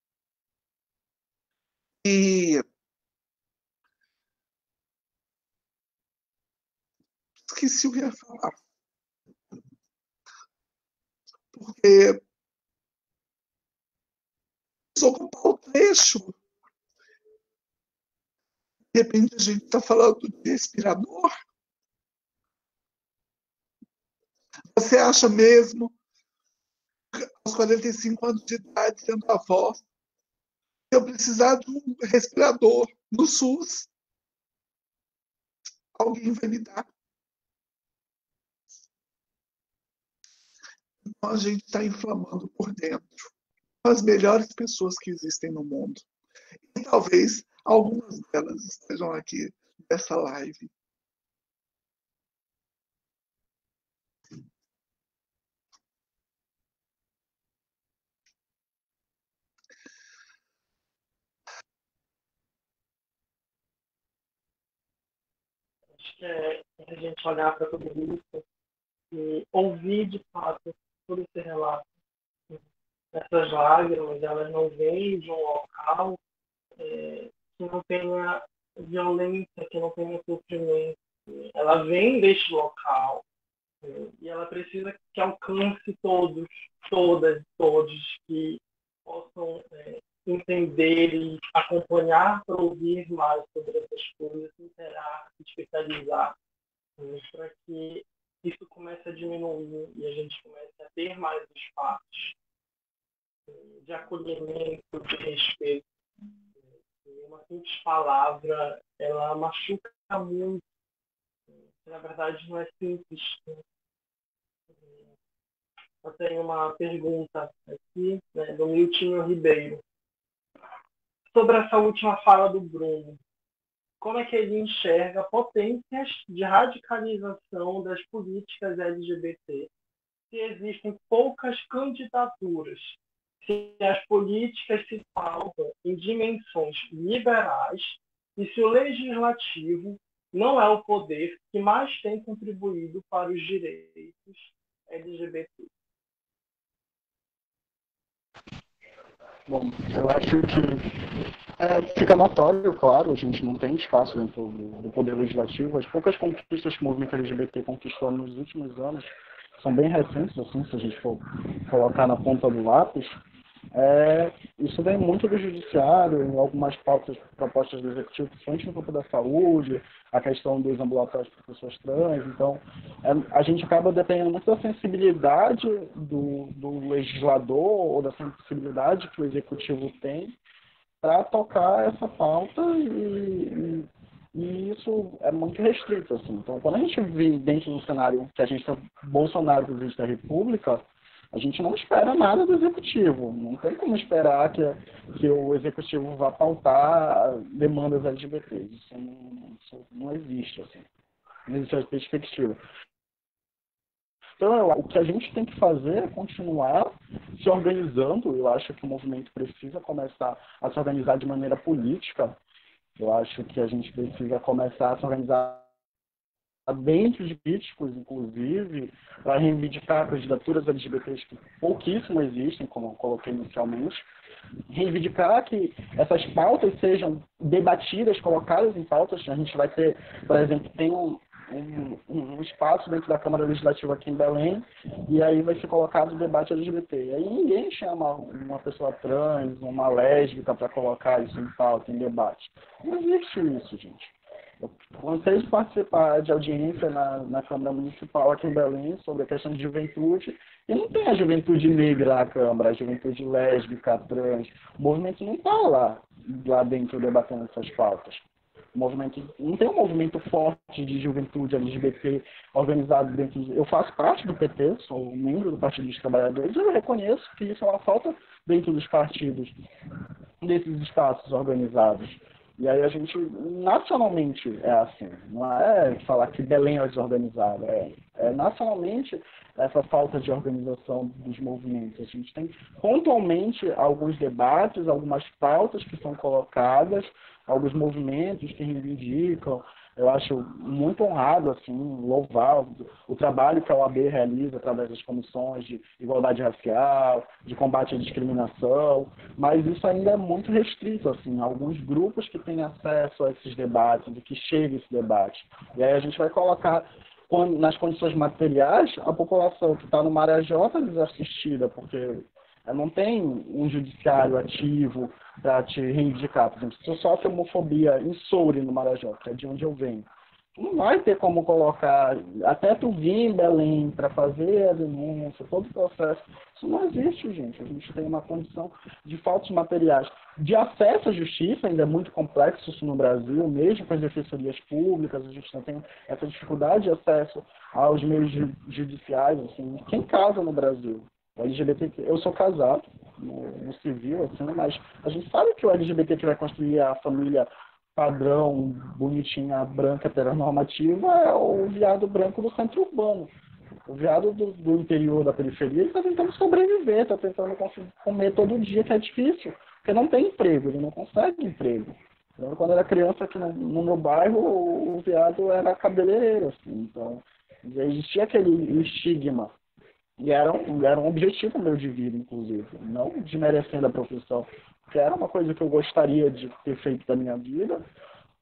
E esqueci o que eu ia falar. Porque desocupar o trecho. De repente a gente está falando de respirador. Você acha mesmo, aos quarenta e cinco anos de idade, sendo avó, eu precisar de um respirador no SUS? Alguém vai me dar. Então a gente está inflamando por dentro as melhores pessoas que existem no mundo. E talvez algumas delas estejam aqui nessa live. Acho que é a gente olhar para tudo isso e ouvir de fato todo esse relato. Essas lágrimas, elas não vêm de um local é, que não tenha violência, que não tenha sofrimento, ela vem deste local, né, e ela precisa que alcance todos, todas, todos, que possam é, entender e acompanhar para ouvir mais sobre essas coisas, se interar, se especializar, né, para que isso comece a diminuir e a gente comece a ter mais espaços de acolhimento, de respeito. Uma simples palavra, ela machuca muito. Na verdade, não é simples. Eu tenho uma pergunta aqui, né, do Miltinho Ribeiro. Sobre essa última fala do Bruno. Como é que ele enxerga potências de radicalização das políticas L G B T se existem poucas candidaturas, se as políticas se pautam em dimensões liberais e se o legislativo não é o poder que mais tem contribuído para os direitos L G B T? Bom, eu acho que é, fica notório, claro, a gente não tem espaço dentro do, do poder legislativo. As poucas conquistas que o movimento L G B T conquistou nos últimos anos são bem recentes, assim, se a gente for colocar na ponta do lápis. É, isso vem muito do judiciário, em algumas pautas, propostas do executivo, principalmente no campo da saúde, a questão dos ambulatórios para pessoas trans. Então, é, a gente acaba dependendo muito da sensibilidade do, do legislador ou da sensibilidade que o executivo tem para tocar essa pauta e, e, e isso é muito restrito, assim. Então, quando a gente vê dentro do cenário que a gente tem Bolsonaro, presidente da República, a gente não espera nada do executivo. Não tem como esperar que, que o executivo vá pautar demandas L G B T. Isso não, isso não existe, assim. Não existe essa perspectiva. Então, o que a gente tem que fazer é continuar se organizando. Eu acho que o movimento precisa começar a se organizar de maneira política. Eu acho que a gente precisa começar a se organizar dentro de políticos, inclusive, para reivindicar candidaturas L G B Ts que pouquíssimo existem, como eu coloquei inicialmente, reivindicar que essas pautas sejam debatidas, colocadas em pautas. A gente vai ter, por exemplo, tem um, um, um espaço dentro da Câmara Legislativa aqui em Belém, e aí vai ser colocado o debate L G B T. E aí ninguém chama uma pessoa trans, uma lésbica para colocar isso em pauta, em debate. Não existe isso, gente. Eu cansei de participar de audiência na, na Câmara Municipal aqui em Belém sobre a questão de juventude, e não tem a juventude negra na Câmara, a juventude lésbica, trans. O movimento não está lá, lá dentro debatendo essas pautas. O movimento, não tem um movimento forte de juventude L G B T organizado dentro. Eu faço parte do P T, sou membro do Partido dos Trabalhadores, e eu reconheço que isso é uma falta dentro dos partidos, desses espaços organizados. E aí a gente, nacionalmente, é assim. Não é falar que Belém é desorganizada. É, é nacionalmente essa falta de organização dos movimentos. A gente tem pontualmente alguns debates, algumas pautas que são colocadas, alguns movimentos que reivindicam. Eu acho muito honrado, assim, louvar o, o trabalho que a O A B realiza através das comissões de igualdade racial, de combate à discriminação, mas isso ainda é muito restrito, assim, alguns grupos que têm acesso a esses debates, de que chega esse debate. E aí a gente vai colocar nas condições materiais a população que está no Marajó está desassistida, porque não tem um judiciário ativo para te reivindicar. Por exemplo, se eu sofro homofobia em Soure, no Marajó, que é de onde eu venho, tu não vai ter como colocar, até tu vir em Belém para fazer a denúncia, todo o processo. Isso não existe, gente. A gente tem uma condição de faltas materiais. De acesso à justiça, ainda é muito complexo isso no Brasil, mesmo com as defensorias públicas, a gente não tem essa dificuldade de acesso aos meios judiciais. Assim. Quem casa no Brasil? O L G B T Q, eu sou casado, no, no civil, assim, mas a gente sabe que o L G B T que vai construir a família padrão, bonitinha, branca, heteronormativa, é o viado branco do centro urbano. O viado do, do interior, da periferia, ele está tentando sobreviver, está tentando conseguir comer todo dia, que é difícil, porque não tem emprego, ele não consegue emprego. Eu, quando era criança aqui no, no meu bairro, o, o viado era cabeleireiro, assim, então existia aquele estigma. E era um, era um objetivo meu de vida, inclusive, não desmerecendo a profissão, porque era uma coisa que eu gostaria de ter feito da minha vida,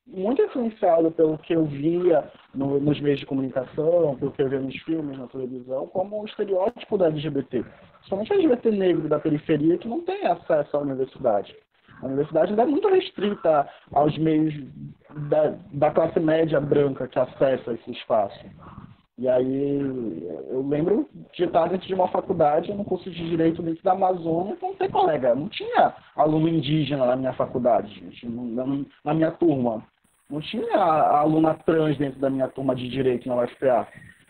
muito influenciado pelo que eu via no, nos meios de comunicação, pelo que eu via nos filmes, na televisão, como o estereótipo da L G B T. Principalmente o L G B T negro da periferia que não tem acesso à universidade. A universidade ainda é muito restrita aos meios da, da classe média branca que acessa esse espaço. E aí, eu lembro de estar dentro de uma faculdade, no curso de Direito dentro da Amazônia, não tem colega, não tinha aluno indígena na minha faculdade, gente, não, na minha turma. Não tinha aluna trans dentro da minha turma de Direito na U F P A.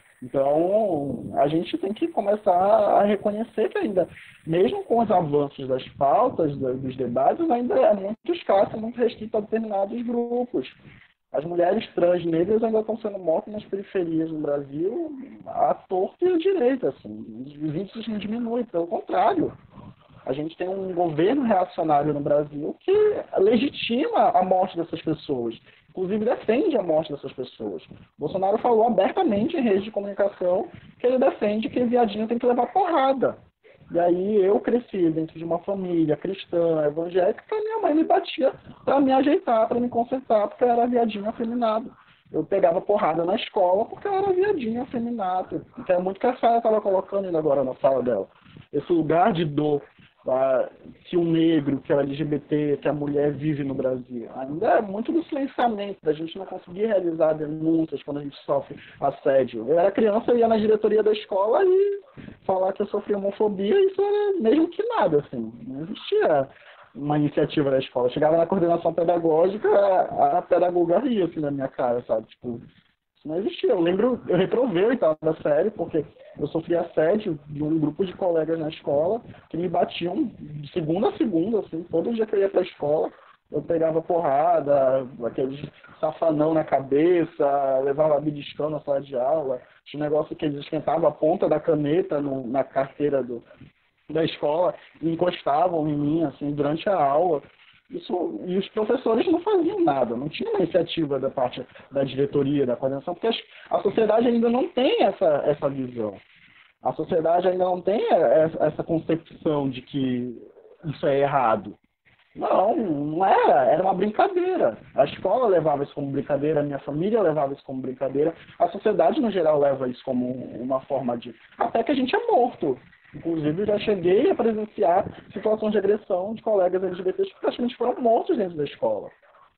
Então, a gente tem que começar a reconhecer que ainda, mesmo com os avanços das pautas, dos debates, ainda é muito escasso, muito restrito a determinados grupos. As mulheres trans negras ainda estão sendo mortas nas periferias do Brasil à torta e à direita. Assim. Os índices não diminuem, pelo contrário. A gente tem um governo reacionário no Brasil que legitima a morte dessas pessoas. Inclusive defende a morte dessas pessoas. Bolsonaro falou abertamente em redes de comunicação que ele defende que viadinho tem que levar porrada. E aí eu cresci dentro de uma família cristã, evangélica, que a minha mãe me batia para me ajeitar, para me consertar, porque eu era viadinho afeminado. Eu pegava porrada na escola porque eu era viadinho afeminado. Que é muito que a Sara estava colocando ainda agora na fala dela. Esse lugar de dor ah, que o negro, que o L G B T, que a mulher vive no Brasil. Ainda é muito do silenciamento, da gente não conseguir realizar denúncias quando a gente sofre assédio. Eu era criança, eu ia na diretoria da escola e falar que eu sofria homofobia, isso era mesmo que nada, assim. Não existia uma iniciativa da escola. Eu chegava na coordenação pedagógica, a, a pedagoga ria assim na minha cara, sabe? Tipo, isso não existia. Eu lembro, eu reprovei a oitava série, porque eu sofri assédio de um grupo de colegas na escola que me batiam de segunda a segunda, assim, todo dia que eu ia pra escola. Eu pegava porrada, aqueles safanão na cabeça, levava beliscão na sala de aula. Tinha um negócio que eles esquentavam a ponta da caneta no, na carteira do, da escola e encostavam em mim, assim, durante a aula. Isso, e os professores não faziam nada, não tinha uma iniciativa da parte da diretoria, da coordenação, porque a sociedade ainda não tem essa, essa visão. A sociedade ainda não tem essa, essa concepção de que isso é errado. Não, não era, era uma brincadeira. A escola levava isso como brincadeira, a minha família levava isso como brincadeira, a sociedade no geral leva isso como uma forma de... Até que a gente é morto. Inclusive, eu já cheguei a presenciar situações de agressão de colegas L G B T s que praticamente foram mortos dentro da escola.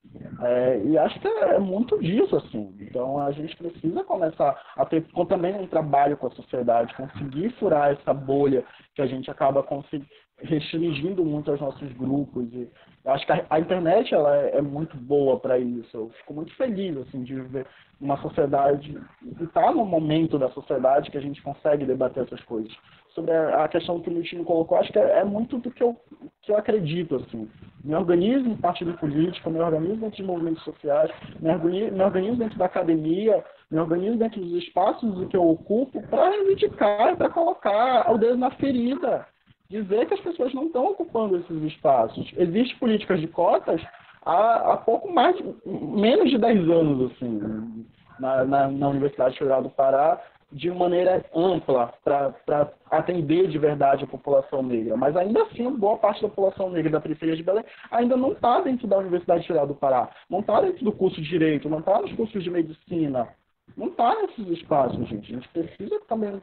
É, e acho que é muito disso, assim. Então, a gente precisa começar a ter também um trabalho com a sociedade, conseguir furar essa bolha que a gente acaba restringindo muito aos nossos grupos. E acho que a, a internet ela é, é muito boa para isso. Eu fico muito feliz assim, de viver uma sociedade, e estar no momento da sociedade que a gente consegue debater essas coisas. Sobre a, a questão que o Milton colocou, acho que é, é muito do que eu, que eu acredito. Assim. Me organizo em partido político, me organizo dentro de movimentos sociais, me organizo, me organizo dentro da academia, me organizo dentro dos espaços que eu ocupo para reivindicar, para colocar o dedo na ferida. Dizer que as pessoas não estão ocupando esses espaços. Existem políticas de cotas há, há pouco mais, menos de dez anos, assim, na, na, na Universidade Federal do Pará, de maneira ampla, para atender de verdade a população negra. Mas ainda assim, boa parte da população negra da periferia de Belém ainda não está dentro da Universidade Federal do Pará, não está dentro do curso de Direito, não está nos cursos de Medicina, não está nesses espaços, gente. A gente precisa também...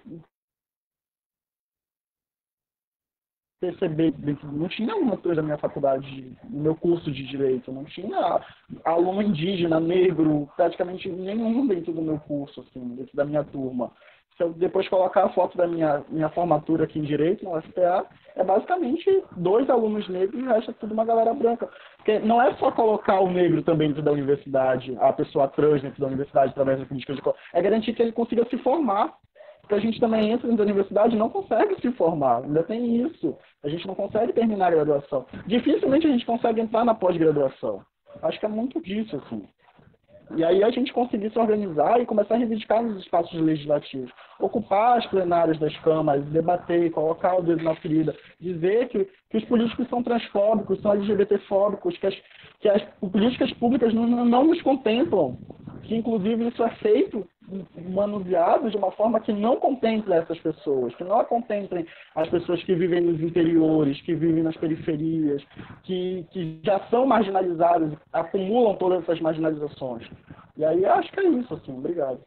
perceber, não tinha alguma coisa na minha faculdade, no meu curso de Direito, não tinha aluno indígena, negro, praticamente nenhum dentro do meu curso, assim, dentro da minha turma. Se eu depois colocar a foto da minha, minha formatura aqui em Direito, na U F P A, é basicamente dois alunos negros e o resto é tudo uma galera branca. Porque não é só colocar o negro também dentro da universidade, a pessoa trans dentro da universidade através da política de cota, é garantir que ele consiga se formar. Porque a gente também entra dentro da universidade e não consegue se formar. Ainda tem isso. A gente não consegue terminar a graduação. Dificilmente a gente consegue entrar na pós-graduação. Acho que é muito disso, assim. E aí a gente conseguir se organizar e começar a reivindicar nos espaços legislativos. Ocupar as plenárias das câmaras, debater, colocar o dedo na ferida. Dizer que, que os políticos são transfóbicos, são L G B T fóbicos, que as, que as políticas públicas não, não nos contemplam. Que inclusive isso é feito manuseados de uma forma que não contemple essas pessoas, que não contemplem as pessoas que vivem nos interiores, que vivem nas periferias, que, que já são marginalizadas, acumulam todas essas marginalizações. E aí acho que é isso, assim. Obrigado.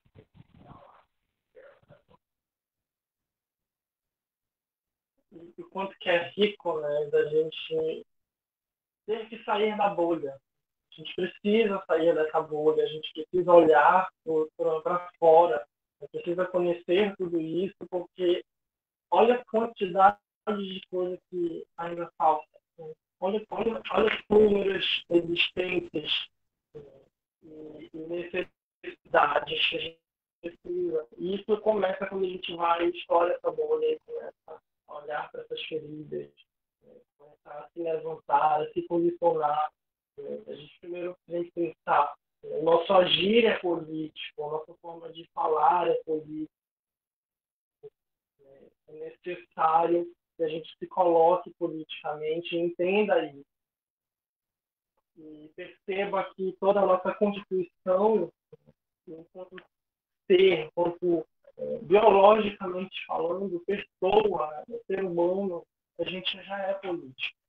E quanto que é rico, né, da gente ter que sair da bolha. A gente precisa sair dessa bolha, a gente precisa olhar para fora, a gente precisa conhecer tudo isso, porque olha a quantidade de coisas que ainda falta. Né? Olha, olha, olha os números existentes e, e necessidades que a gente precisa. E isso começa quando a gente vai, explora essa bolha e começa a olhar para essas feridas, né? Começar a se levantar, a se posicionar. A gente primeiro tem que pensar, o nosso agir é político, a nossa forma de falar é política. É necessário que a gente se coloque politicamente e entenda isso. E perceba que toda a nossa Constituição, enquanto ser, enquanto é, biologicamente falando, pessoa, ser humano, a gente já é político.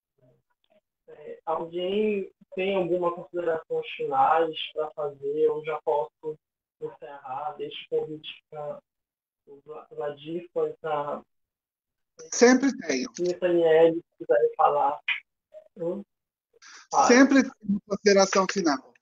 É, alguém tem alguma consideração finais para fazer? Eu já posso encerrar. Deixa o convite para o Vladir, para Sempre tenho. Nathaniel, se quiser falar. Hum? Sempre tenho uma consideração final.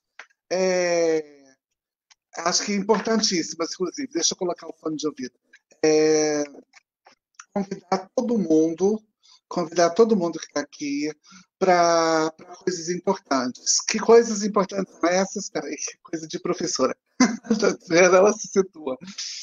É, acho que importantíssima, inclusive. Deixa eu colocar o fone de ouvido. É, convidar todo mundo, convidar todo mundo que está aqui para coisas importantes. Que coisas importantes são essas? Peraí, coisa de professora. Ela se situa.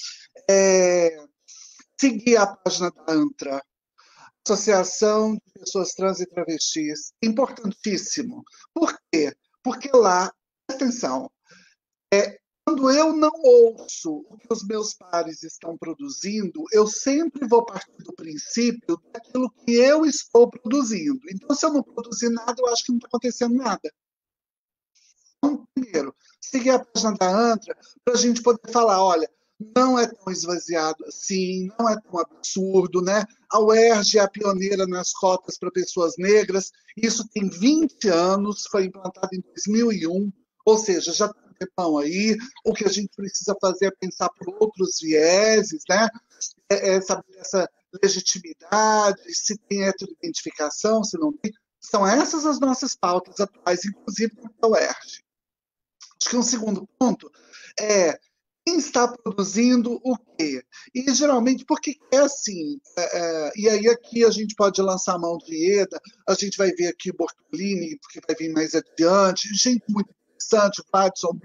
É, seguir a página da ANTRA, Associação de Pessoas Trans e Travestis. Importantíssimo. Por quê? Porque lá, atenção, é, quando eu não ouço o que os meus pares estão produzindo, eu sempre vou partir do princípio daquilo que eu estou produzindo. Então, se eu não produzir nada, eu acho que não está acontecendo nada. Então, primeiro, seguir a página da ANTRA para a gente poder falar, olha, não é tão esvaziado assim, não é tão absurdo, né? A U E R J é a pioneira nas cotas para pessoas negras, isso tem vinte anos, foi implantado em dois mil e um, ou seja, já está um tempão aí, o que a gente precisa fazer é pensar por outros vieses, né? É, é saber essa legitimidade, se tem heteroidentificação, se não tem. São essas as nossas pautas atuais, inclusive da U E R J. Acho que um segundo ponto é quem está produzindo o quê? E, geralmente, porque é assim, é, é, e aí aqui a gente pode lançar a mão de Ieda, a gente vai ver aqui Bortolini, que vai vir mais adiante, gente muito interessante, o Patson.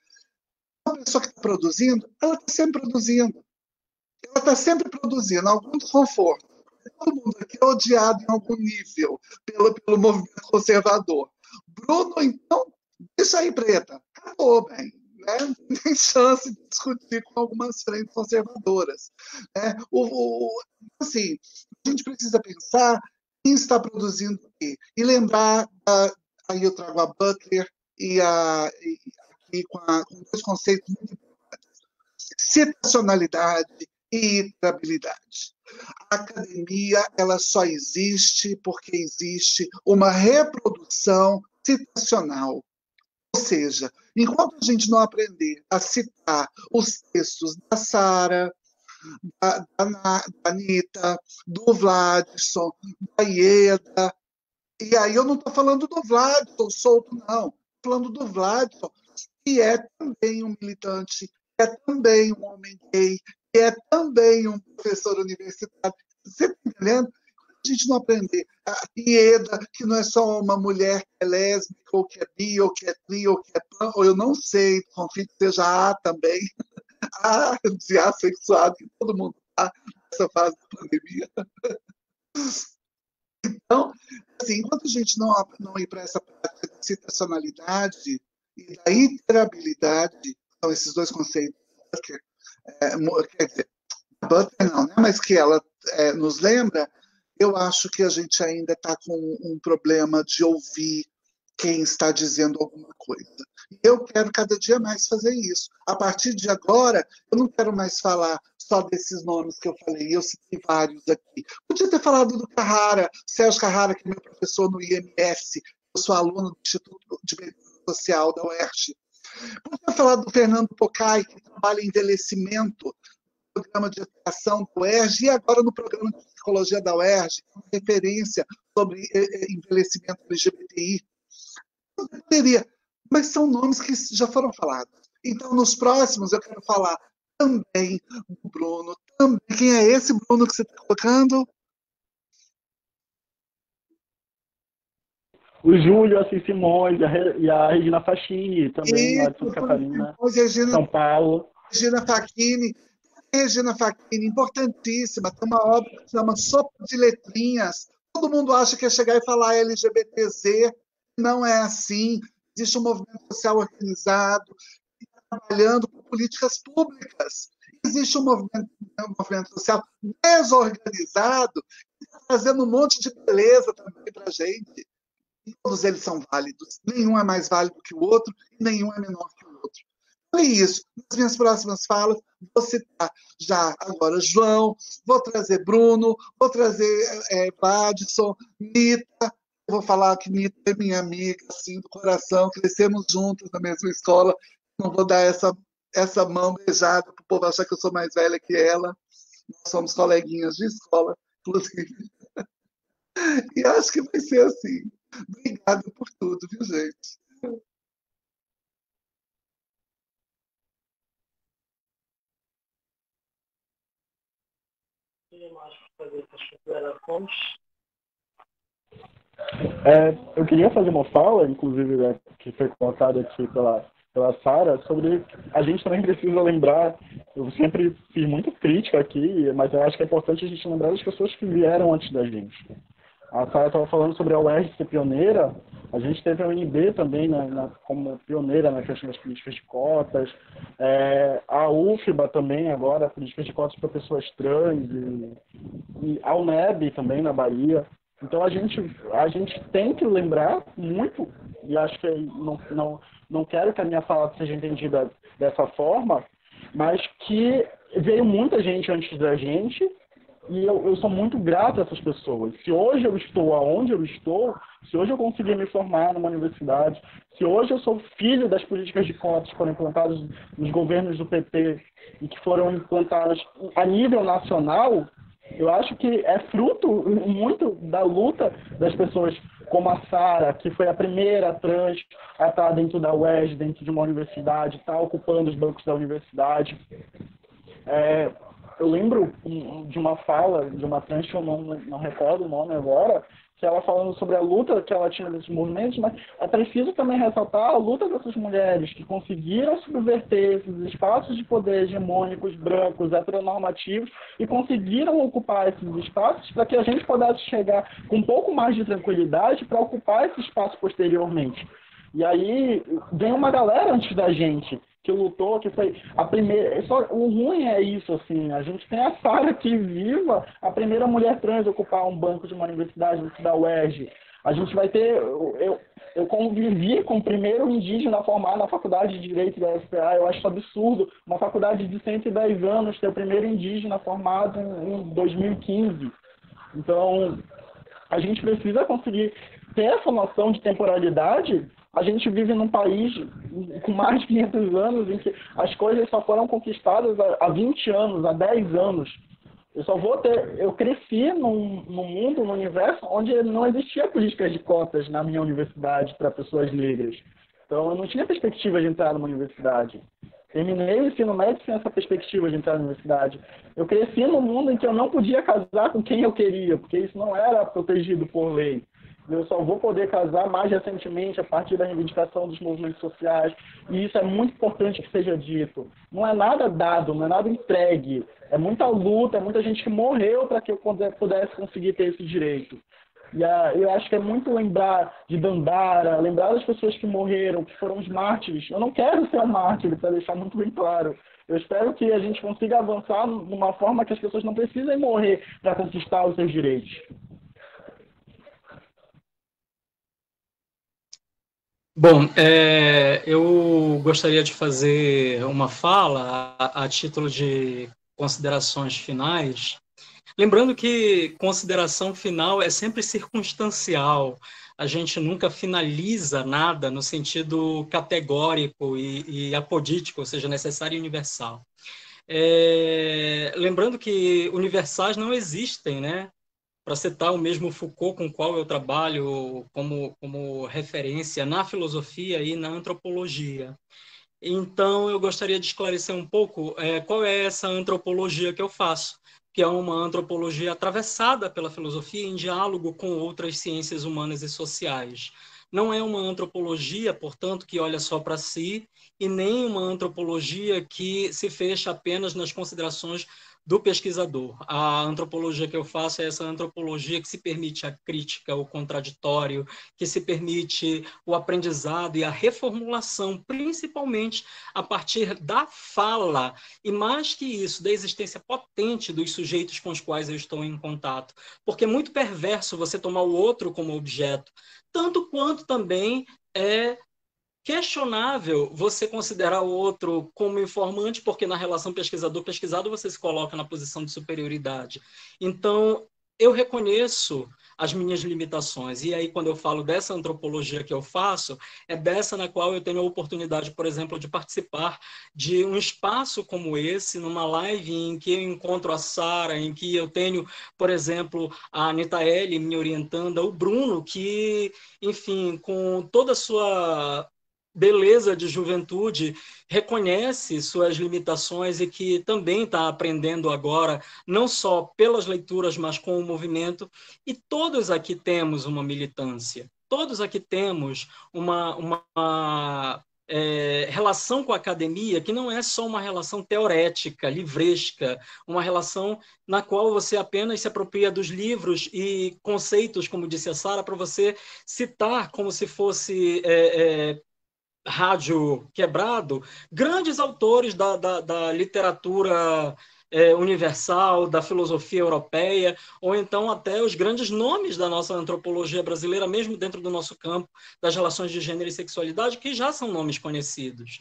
A pessoa que está produzindo, ela está sempre produzindo. Ela está sempre produzindo algum desconforto. Todo mundo aqui é odiado em algum nível pelo, pelo movimento conservador. Bruno, então, deixa aí, preta. Acabou, bem. Né? Não tem chance de discutir com algumas frentes conservadoras. Né? O, o, assim, a gente precisa pensar quem está produzindo o quê. E lembrar, uh, aí eu trago a Butler e, a, e aqui com, a, com dois conceitos muito importantes. Citacionalidade e iterabilidade. A academia ela só existe porque existe uma reprodução citacional. Ou seja, enquanto a gente não aprender a citar os textos da Sara, da, da, da Anitta, do Vladson, da Ieda, e aí eu não estou falando do Vladson solto, não. Estou falando do Vladson, que é também um militante, que é também um homem gay, que é também um professor universitário. Você está entendendo? A gente não aprender. A Ieda, que não é só uma mulher que é lésbica, ou que é bi, ou que é tri, ou que é pan, ou eu não sei, confio que seja A também. A de assexuado, que todo mundo está nessa fase da pandemia. Então, assim, enquanto a gente não, não ir para essa prática da citacionalidade e da iterabilidade, são esses dois conceitos, que, é, quer dizer, Butler não, né? Mas que ela é, nos lembra, eu acho que a gente ainda está com um problema de ouvir quem está dizendo alguma coisa. Eu quero cada dia mais fazer isso. A partir de agora, eu não quero mais falar só desses nomes que eu falei, eu citei vários aqui. Podia ter falado do Carrara, Sérgio Carrara, que é meu professor no I M S, eu sou aluno do Instituto de Medicina Social da U E R J. Podia falar do Fernando Pocai, que trabalha em envelhecimento no programa de educação da U E R J, e agora no programa de psicologia da U E R J, referência sobre envelhecimento L G B T I. Eu poderia, mas são nomes que já foram falados. Então, nos próximos, eu quero falar também do Bruno. Também. Quem é esse Bruno que você está colocando? O Júlio Assis Simões e a Regina Facchini, também, lá de Santa Catarina, Regina, São Paulo. Regina Facchini. Regina Facchini, importantíssima. Tem uma obra que se chama Sopa de Letrinhas. Todo mundo acha que é chegar e falar L G B T Z. Não é assim. Existe um movimento social organizado que está trabalhando com políticas públicas. Existe um movimento, um movimento social desorganizado que está trazendo um monte de beleza também para a gente. E todos eles são válidos. Nenhum é mais válido que o outro e nenhum é menor que o outro. Então é isso. Nas minhas próximas falas, vou citar já agora João, vou trazer Bruno, vou trazer é, Vadson, Nita. Vou falar que Nita é minha amiga, assim, do coração, crescemos juntos na mesma escola. Não vou dar essa, essa mão beijada para o povo achar que eu sou mais velha que ela. Nós somos coleguinhas de escola, inclusive. E acho que vai ser assim. Obrigada por tudo, viu, gente? É, eu queria fazer uma fala, inclusive, né, que foi colocada aqui pela, pela Sara, sobre a gente também precisa lembrar, eu sempre fiz muita crítica aqui, mas eu acho que é importante a gente lembrar das pessoas que vieram antes da gente. A Sara estava falando sobre a U E R J ser pioneira, a gente teve a U N B também na, na, como pioneira na questão das políticas de cotas, é, a U F B A também agora, políticas de cotas para pessoas trans, e, e a U N E B também na Bahia. Então a gente, a gente tem que lembrar muito, e acho que não, não, não quero que a minha fala seja entendida dessa forma, mas que veio muita gente antes da gente, e eu, eu sou muito grato a essas pessoas. Se hoje eu estou aonde eu estou, se hoje eu consegui me formar numa universidade, se hoje eu sou filho das políticas de cotas que foram implantadas nos governos do P T e que foram implantadas a nível nacional, eu acho que é fruto muito da luta das pessoas como a Sara, que foi a primeira trans a estar dentro da U E R J, dentro de uma universidade, está ocupando os bancos da universidade. É, eu lembro de uma fala de uma trans, que eu não, não recordo o nome agora, que ela falando sobre a luta que ela tinha nesses movimentos, mas é preciso também ressaltar a luta dessas mulheres que conseguiram subverter esses espaços de poder hegemônicos, brancos, heteronormativos, e conseguiram ocupar esses espaços para que a gente pudesse chegar com um pouco mais de tranquilidade para ocupar esse espaço posteriormente. E aí vem uma galera antes da gente que lutou, que foi a primeira... Só, o ruim é isso, assim, a gente tem a Sara aqui viva, a primeira mulher trans a ocupar um banco de uma universidade da U E R J. A gente vai ter... Eu, eu convivi com o primeiro indígena formado na Faculdade de Direito da U F P A, eu acho absurdo, uma faculdade de cento e dez anos ter o primeiro indígena formado em, em dois mil e quinze. Então, a gente precisa conseguir ter essa noção de temporalidade. A gente vive num país com mais de quinhentos anos em que as coisas só foram conquistadas há vinte anos, há dez anos. Eu só vou ter... Eu cresci num, num mundo, num universo onde não existia políticas de cotas na minha universidade para pessoas negras. Então, eu não tinha perspectiva de entrar numa universidade. Terminei o ensino médio sem essa perspectiva de entrar na universidade. Eu cresci num mundo em que eu não podia casar com quem eu queria, porque isso não era protegido por lei. Eu só vou poder casar mais recentemente a partir da reivindicação dos movimentos sociais. E isso é muito importante que seja dito. Não é nada dado, não é nada entregue. É muita luta, é muita gente que morreu para que eu pudesse conseguir ter esse direito. E eu acho que é muito lembrar de Dandara, lembrar das pessoas que morreram, que foram os mártires. Eu não quero ser um mártir, para deixar muito bem claro. Eu espero que a gente consiga avançar de uma forma que as pessoas não precisem morrer para conquistar os seus direitos. Bom, é, eu gostaria de fazer uma fala a, a título de considerações finais, lembrando que consideração final é sempre circunstancial, a gente nunca finaliza nada no sentido categórico e, e apodítico, ou seja, necessário e universal. É, lembrando que universais não existem, né? Para citar o mesmo Foucault com o qual eu trabalho como, como referência na filosofia e na antropologia. Então, eu gostaria de esclarecer um pouco é, qual é essa antropologia que eu faço, que é uma antropologia atravessada pela filosofia em diálogo com outras ciências humanas e sociais. Não é uma antropologia, portanto, que olha só para si, e nem uma antropologia que se fecha apenas nas considerações do pesquisador. A antropologia que eu faço é essa antropologia que se permite a crítica, o contraditório, que se permite o aprendizado e a reformulação, principalmente a partir da fala, e mais que isso, da existência potente dos sujeitos com os quais eu estou em contato. Porque é muito perverso você tomar o outro como objeto, tanto quanto também é questionável você considerar o outro como informante, porque na relação pesquisador-pesquisado você se coloca na posição de superioridade. Então, eu reconheço as minhas limitações. E aí, quando eu falo dessa antropologia que eu faço, é dessa na qual eu tenho a oportunidade, por exemplo, de participar de um espaço como esse, numa live em que eu encontro a Sara, em que eu tenho, por exemplo, a Anita L me orientando, o Bruno, que, enfim, com toda a sua beleza de juventude, reconhece suas limitações e que também está aprendendo agora, não só pelas leituras, mas com o movimento. E todos aqui temos uma militância, todos aqui temos uma, uma é, relação com a academia que não é só uma relação teorética, livresca, uma relação na qual você apenas se apropria dos livros e conceitos, como disse a Sara, para você citar como se fosse é, é, rádio quebrado, grandes autores da, da, da literatura é, universal, da filosofia europeia, ou então até os grandes nomes da nossa antropologia brasileira, mesmo dentro do nosso campo das relações de gênero e sexualidade, que já são nomes conhecidos.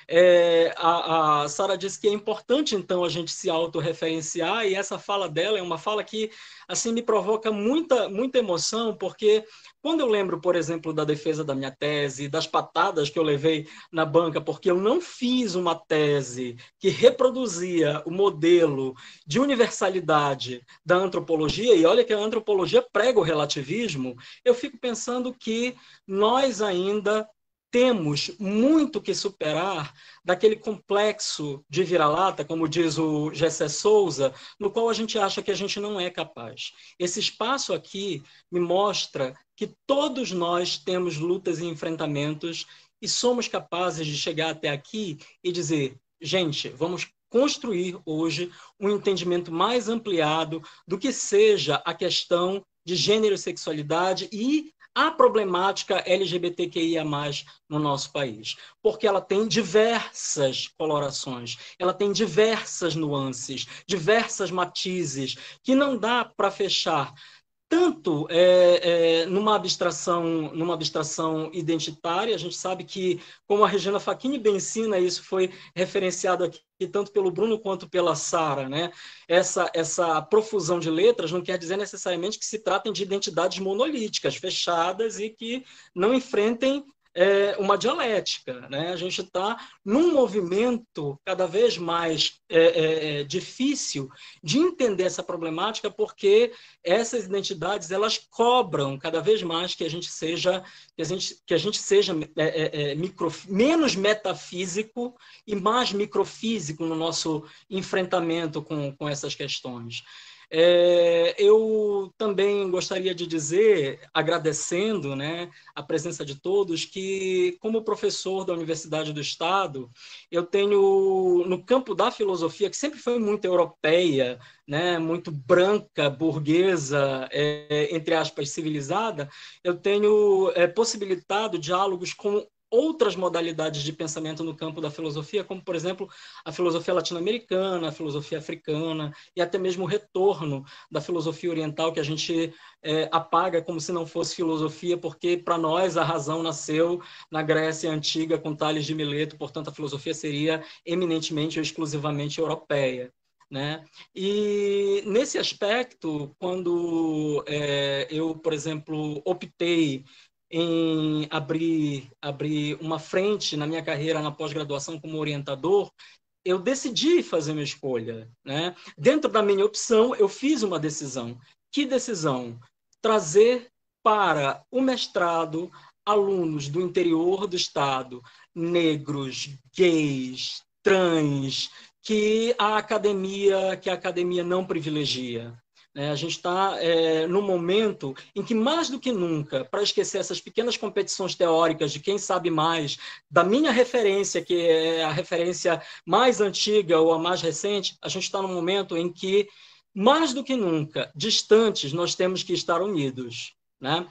É, a, a Sara disse que é importante, então, a gente se autorreferenciar, e essa fala dela é uma fala que assim, me provoca muita, muita emoção, porque quando eu lembro, por exemplo, da defesa da minha tese, das patadas que eu levei na banca, porque eu não fiz uma tese que reproduzia o modelo de universalidade da antropologia, e olha que a antropologia prega o relativismo, eu fico pensando que nós ainda temos muito que superar daquele complexo de vira-lata, como diz o Gessé Souza, no qual a gente acha que a gente não é capaz. Esse espaço aqui me mostra que todos nós temos lutas e enfrentamentos e somos capazes de chegar até aqui e dizer, gente, vamos construir hoje um entendimento mais ampliado do que seja a questão de gênero e sexualidade e a problemática L G B T Q I A mais, no nosso país, porque ela tem diversas colorações, ela tem diversas nuances, diversas matizes, que não dá para fechar tanto é, é, numa abstração, numa abstração identitária. A gente sabe que, como a Regina Facchini bem ensina, isso foi referenciado aqui tanto pelo Bruno quanto pela Sara, né? Essa, essa profusão de letras não quer dizer necessariamente que se tratem de identidades monolíticas, fechadas e que não enfrentem É uma dialética, né? A gente está num movimento cada vez mais é, é, difícil de entender essa problemática, porque essas identidades elas cobram cada vez mais que a gente seja que a gente, que a gente seja é, é, micro, menos metafísico e mais microfísico no nosso enfrentamento com, com essas questões. É, eu também gostaria de dizer, agradecendo, né, a presença de todos, que como professor da Universidade do Estado, eu tenho, no campo da filosofia, que sempre foi muito europeia, né, muito branca, burguesa, é, entre aspas, civilizada, eu tenho é, possibilitado diálogos com outras modalidades de pensamento no campo da filosofia, como, por exemplo, a filosofia latino-americana, a filosofia africana, e até mesmo o retorno da filosofia oriental, que a gente é, apaga como se não fosse filosofia, porque, para nós, a razão nasceu na Grécia Antiga, com Tales de Mileto, portanto, a filosofia seria eminentemente ou exclusivamente europeia. Né? E, nesse aspecto, quando é, eu, por exemplo, optei em abrir, abrir uma frente na minha carreira na pós-graduação como orientador, eu decidi fazer minha escolha. Né? Dentro da minha opção, eu fiz uma decisão. Que decisão? Trazer para o mestrado alunos do interior do estado, negros, gays, trans, que a academia, que a academia não privilegia. É, a gente está é, num momento em que, mais do que nunca, para esquecer essas pequenas competições teóricas de quem sabe mais, da minha referência, que é a referência mais antiga ou a mais recente, a gente está num momento em que, mais do que nunca, distantes, nós temos que estar unidos. Né?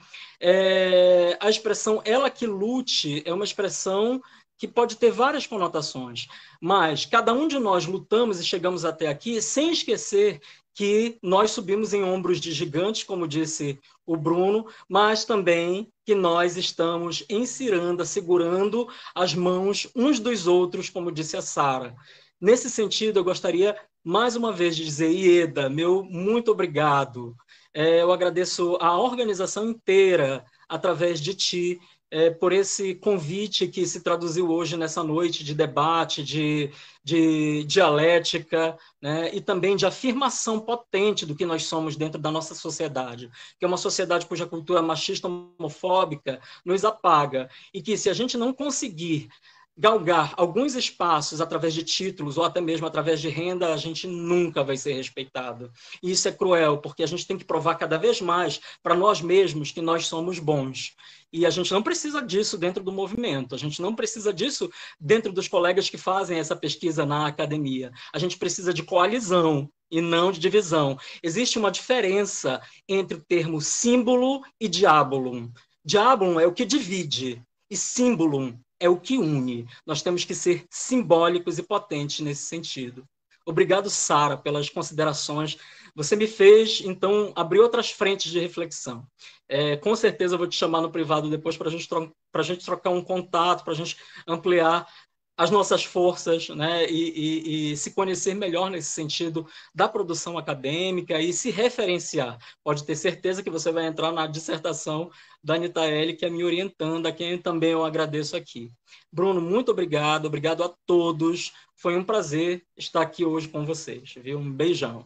É, a expressão ela que lute é uma expressão que pode ter várias conotações, mas cada um de nós lutamos e chegamos até aqui sem esquecer que nós subimos em ombros de gigantes, como disse o Bruno, mas também que nós estamos em ciranda, segurando as mãos uns dos outros, como disse a Sara. Nesse sentido, eu gostaria mais uma vez de dizer, Ieda, meu muito obrigado. É, eu agradeço a organização inteira, através de ti, É, por esse convite que se traduziu hoje nessa noite de debate, de, de dialética, né, e também de afirmação potente do que nós somos dentro da nossa sociedade, que é uma sociedade cuja cultura machista homofóbica nos apaga, e que se a gente não conseguir galgar alguns espaços através de títulos ou até mesmo através de renda, a gente nunca vai ser respeitado. E isso é cruel, porque a gente tem que provar cada vez mais para nós mesmos que nós somos bons. E a gente não precisa disso dentro do movimento, a gente não precisa disso dentro dos colegas que fazem essa pesquisa na academia. A gente precisa de coalizão e não de divisão. Existe uma diferença entre o termo símbolo e diabolum. Diabolum é o que divide, e símbolum é o que une. Nós temos que ser simbólicos e potentes nesse sentido. Obrigado, Sara, pelas considerações. Você me fez, então, abrir outras frentes de reflexão. É, com certeza eu vou te chamar no privado depois para gente a gente trocar um contato, para a gente ampliar as nossas forças, né, e, e, e se conhecer melhor nesse sentido da produção acadêmica e se referenciar. Pode ter certeza que você vai entrar na dissertação da Anitaele, que é me orientando, a quem também eu agradeço aqui. Bruno, muito obrigado, obrigado a todos. Foi um prazer estar aqui hoje com vocês. Viu? Um beijão.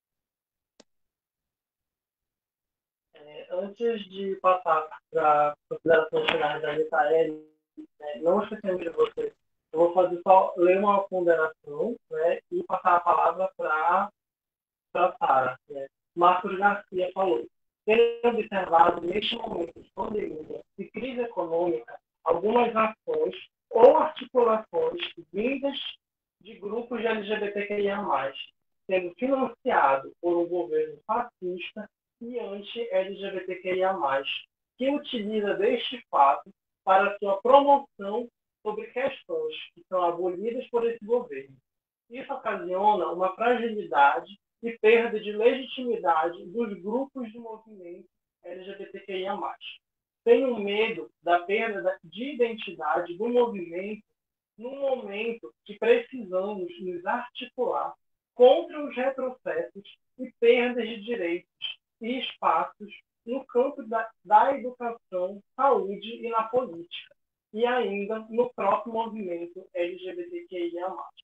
É, antes de passar para as considerações finais da Anitaele, né, não esquecendo de você, eu vou fazer só ler uma ponderação, né, e passar a palavra para a Sara. Né. Marcos Garcia falou: tem observado neste momento de pandemia e crise econômica algumas ações ou articulações vindas de grupos de L G B T Q I A mais, sendo financiado por um governo fascista e anti-L G B T Q I A mais, que utiliza deste fato para sua promoção sobre questões que são abolidas por esse governo. Isso ocasiona uma fragilidade e perda de legitimidade dos grupos de movimento L G B T Q I A mais. Tenho medo da perda de identidade do movimento no momento que precisamos nos articular contra os retrocessos e perdas de direitos e espaços no campo da, da educação, saúde e na política, e ainda no próprio movimento L G B T Q I A mais.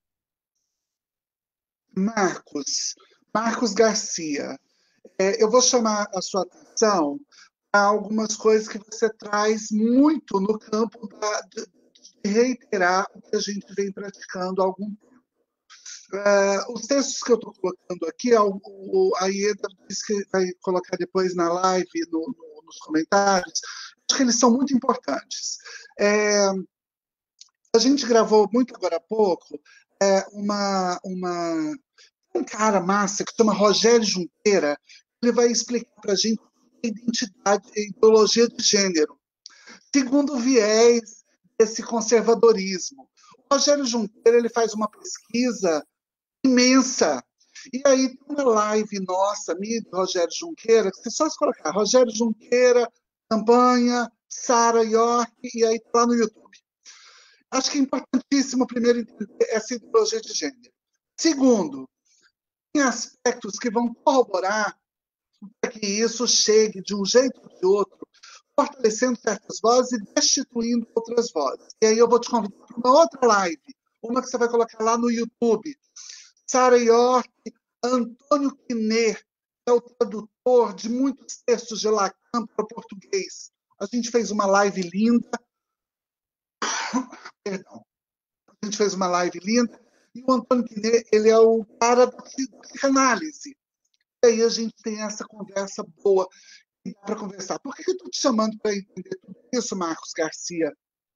Marcos, Marcos Garcia, é, eu vou chamar a sua atenção para algumas coisas que você traz muito no campo da, de, de reiterar o que a gente vem praticando há algum tempo. Uh, os textos que eu estou colocando aqui, o, o, a Ieda disse que vai colocar depois na live, no, no, nos comentários, acho que eles são muito importantes. É, a gente gravou muito agora há pouco é, uma, uma, um cara massa que se chama Rogério Junqueira. Ele vai explicar para a gente a identidade e ideologia de gênero, segundo o viés esse conservadorismo. O Rogério Junqueira ele faz uma pesquisa imensa. E aí tem uma live nossa, minha e Rogério Junqueira, que você só se colocar Rogério Junqueira, campanha, Sara York, e aí está lá no YouTube. Acho que é importantíssimo, primeiro, entender essa ideologia de gênero. Segundo, tem aspectos que vão corroborar para que isso chegue de um jeito ou de outro, fortalecendo certas vozes e destituindo outras vozes. E aí eu vou te convidar para uma outra live, uma que você vai colocar lá no YouTube. Sara York, Antônio Quiné, é o tradutor de muitos textos de Lacan para o português. A gente fez uma live linda. Perdão. A gente fez uma live linda. E o Antônio Quiné, ele é o cara da psicanálise. E aí a gente tem essa conversa boa e dá para conversar. Por que eu estou te chamando para entender tudo isso, Marcos Garcia?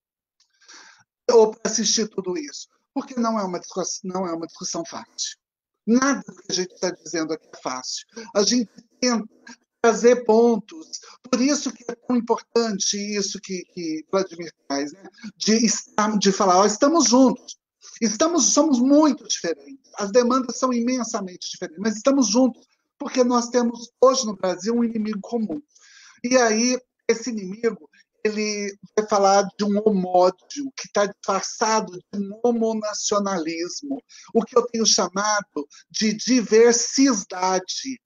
Ou para assistir tudo isso? Porque não é uma discussão, não é uma discussão fácil. Nada do que a gente está dizendo aqui é fácil. A gente tenta trazer pontos. Por isso que é tão importante isso que, que Vladimir traz, né? de, estar, de falar, ó, estamos juntos. Estamos, somos muito diferentes. As demandas são imensamente diferentes, mas estamos juntos porque nós temos hoje no Brasil um inimigo comum. E aí, esse inimigo, ele vai falar de um homódio que está disfarçado de um homonacionalismo, o que eu tenho chamado de diversidade.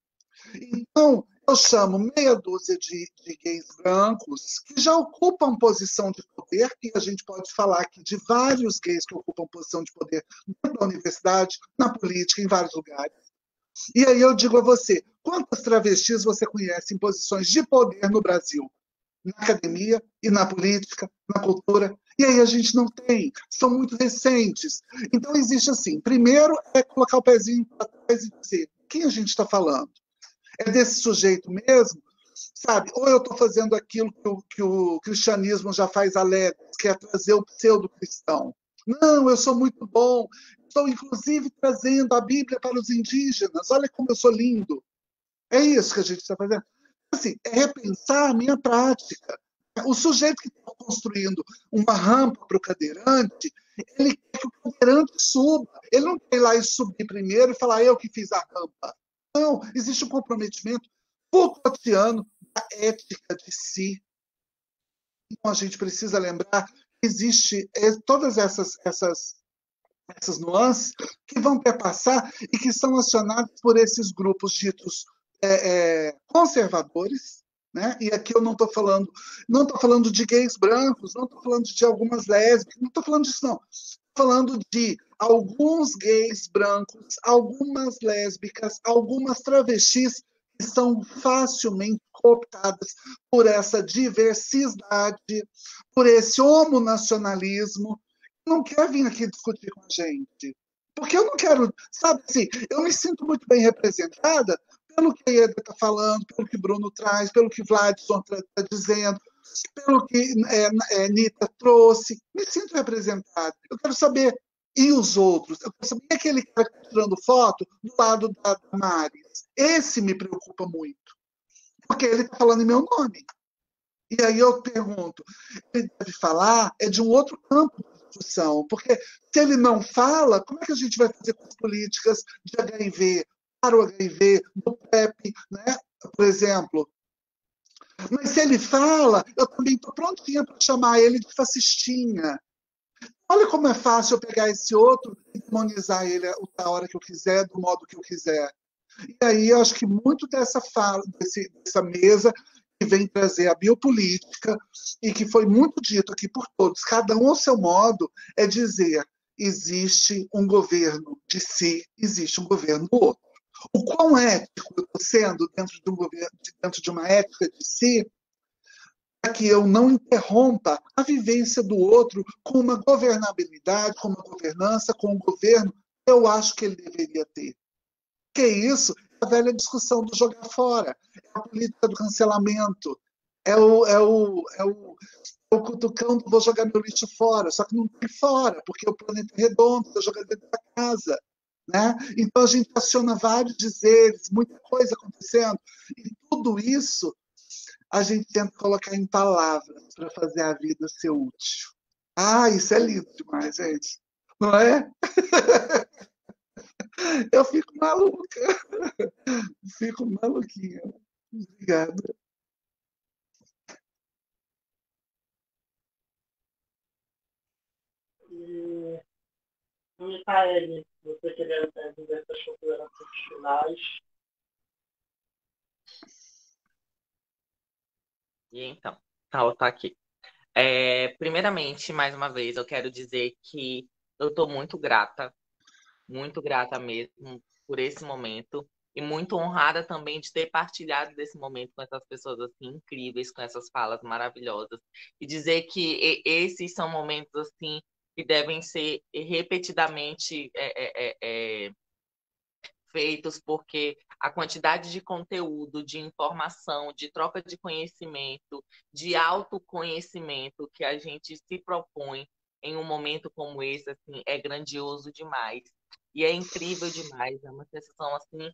Então, eu chamo meia dúzia de, de gays brancos que já ocupam posição de poder, e a gente pode falar aqui de vários gays que ocupam posição de poder dentro da universidade, na política, em vários lugares. E aí eu digo a você, quantas travestis você conhece em posições de poder no Brasil? Na academia e na política, na cultura. E aí a gente não tem, são muito recentes. Então existe assim, primeiro é colocar o pezinho para trás e dizer, quem a gente está falando? É desse sujeito mesmo? Sabe? Ou eu estou fazendo aquilo que o, que o cristianismo já faz alegre, que é trazer o pseudo-cristão. Não, eu sou muito bom. Estou, inclusive, trazendo a Bíblia para os indígenas. Olha como eu sou lindo. É isso que a gente está fazendo. Assim, é repensar a minha prática. O sujeito que está construindo uma rampa para o cadeirante, ele quer que o cadeirante suba. Ele não quer ir lá e subir primeiro e falar, eu que fiz a rampa. Não, existe um comprometimento Foucaultiano da ética de si. Então, a gente precisa lembrar que existe é, todas essas, essas, essas nuances que vão perpassar e que são acionadas por esses grupos ditos é, é, conservadores, né? E aqui eu não estou falando, não estou falando de gays brancos, não estou falando de algumas lésbicas, não estou falando disso, não. Estou falando de alguns gays brancos, algumas lésbicas, algumas travestis que são facilmente cooptadas por essa diversidade, por esse homonacionalismo. Não quer vir aqui discutir com a gente. Porque eu não quero, sabe assim, eu me sinto muito bem representada pelo que a Ieda está falando, pelo que Bruno traz, pelo que Vladson está dizendo, pelo que é, é, Nita trouxe. Me sinto representada. Eu quero saber, e os outros? Eu quero saber, e aquele cara que está tirando foto do lado da Damares? Esse me preocupa muito. Porque ele está falando em meu nome. E aí eu pergunto, ele deve falar é de um outro campo de discussão, porque se ele não fala, como é que a gente vai fazer com as políticas de H I V, para o H I V, do PrEP, né? Por exemplo? Mas se ele fala, eu também estou prontinha para chamar ele de fascistinha. Olha como é fácil eu pegar esse outro e demonizar ele a hora que eu quiser, do modo que eu quiser. E aí eu acho que muito dessa fala, desse, dessa mesa que vem trazer a biopolítica e que foi muito dito aqui por todos, cada um ao seu modo, é dizer, existe um governo de si, existe um governo do outro. O quão ético eu estou sendo dentro de, um governo, dentro de uma ética de si, para que eu não interrompa a vivência do outro com uma governabilidade, com uma governança, com um governo que eu acho que ele deveria ter. Que é isso? É a velha discussão do jogar fora. É a política do cancelamento. É o, é o, é o, é o cutucão do vou jogar meu lixo fora. Só que não tem fora, porque o planeta é redondo, está jogando dentro da casa. Né? Então a gente aciona vários dizeres, muita coisa acontecendo. E tudo isso a gente tenta colocar em palavras para fazer a vida ser útil. Ah, isso é lindo demais, gente. Não é? Eu fico maluca. Fico maluquinha. Obrigada. E, Micaele, você queria dizer essas considerações finais? E então, tá, tá aqui. É, primeiramente, mais uma vez, eu quero dizer que eu estou muito grata, muito grata mesmo por esse momento e muito honrada também de ter partilhado desse momento com essas pessoas assim incríveis, com essas falas maravilhosas e dizer que e- esses são momentos assim que devem ser repetidamente é, é, é, é, feitos, porque a quantidade de conteúdo, de informação, de troca de conhecimento, de autoconhecimento que a gente se propõe em um momento como esse, assim, é grandioso demais. E é incrível demais, é uma sensação assim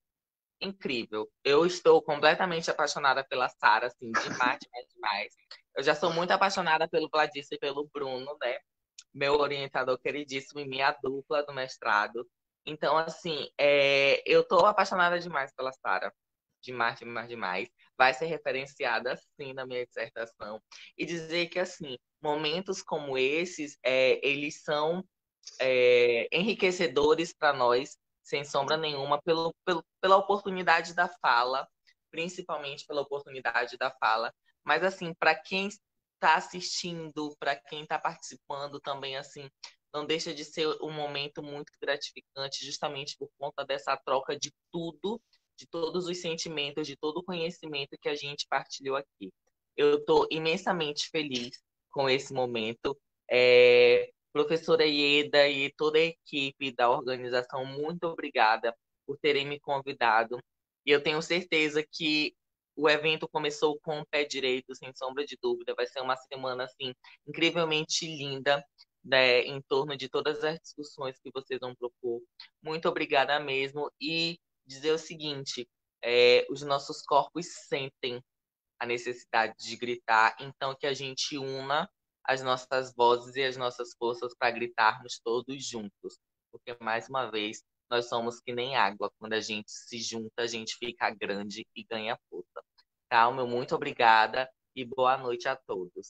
incrível. Eu estou completamente apaixonada pela Sara, assim, demais, demais, demais. Eu já sou muito apaixonada pelo Gladys e pelo Bruno, né? Meu orientador queridíssimo e minha dupla do mestrado. Então, assim, é, eu tô apaixonada demais pela Sara. Demais, demais, demais. Vai ser referenciada, sim, na minha dissertação. E dizer que, assim, momentos como esses, é, eles são é, enriquecedores para nós, sem sombra nenhuma, pelo, pelo, pela oportunidade da fala, principalmente pela oportunidade da fala. Mas, assim, para quem está assistindo, para quem está participando também, assim, não deixa de ser um momento muito gratificante, justamente por conta dessa troca de tudo, de todos os sentimentos, de todo o conhecimento que a gente partilhou aqui. Eu estou imensamente feliz com esse momento. É, Professora Ieda e toda a equipe da organização, muito obrigada por terem me convidado. E eu tenho certeza que o evento começou com o pé direito, sem sombra de dúvida. Vai ser uma semana assim incrivelmente linda, né, em torno de todas as discussões que vocês vão propor. Muito obrigada mesmo. E dizer o seguinte: é, os nossos corpos sentem a necessidade de gritar, então que a gente una as nossas vozes e as nossas forças para gritarmos todos juntos. Porque, mais uma vez, nós somos que nem água. Quando a gente se junta, a gente fica grande e ganha força. Tá? Meu muito obrigada e boa noite a todos.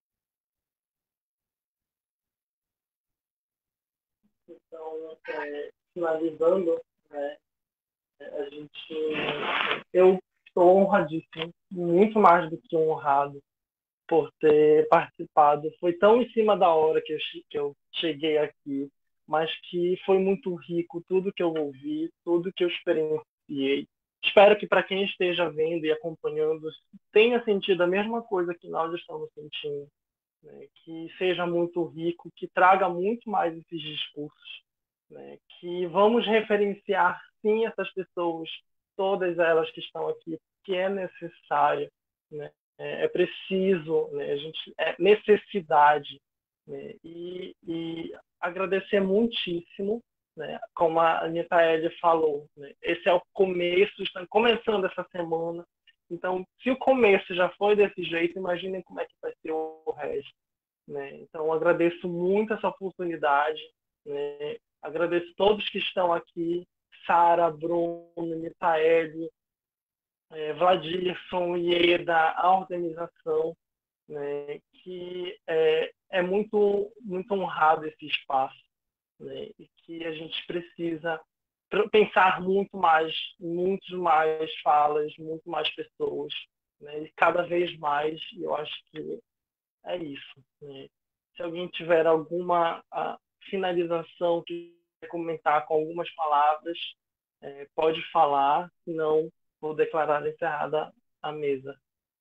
Então, é, finalizando, né, a gente, eu estou honradíssimo, muito mais do que honrado por ter participado. Foi tão em cima da hora que eu, que eu cheguei aqui, mas que foi muito rico tudo que eu ouvi, tudo que eu experienciei. Espero que para quem esteja vendo e acompanhando tenha sentido a mesma coisa que nós estamos sentindo, né? Que seja muito rico, que traga muito mais esses discursos, né? Que vamos referenciar sim essas pessoas, todas elas que estão aqui, que é necessário, né? É preciso, né? A gente é necessidade, né? E, e agradecer muitíssimo, né? Como a Anitta falou, né? Esse é o começo, estamos começando essa semana. Então, se o começo já foi desse jeito, imaginem como é que vai ser o resto, né? Então, agradeço muito essa oportunidade, né? Agradeço todos que estão aqui, Sara, Bruno, Micaele, é, Vladirson, Ieda, a organização, né? Que é, é muito, muito honrado esse espaço, né? E que a gente precisa pensar muito mais, muito mais falas, muito mais pessoas, né? E cada vez mais, eu acho que é isso, né? Se alguém tiver alguma finalização que quer comentar com algumas palavras, é, pode falar, senão vou declarar encerrada a mesa.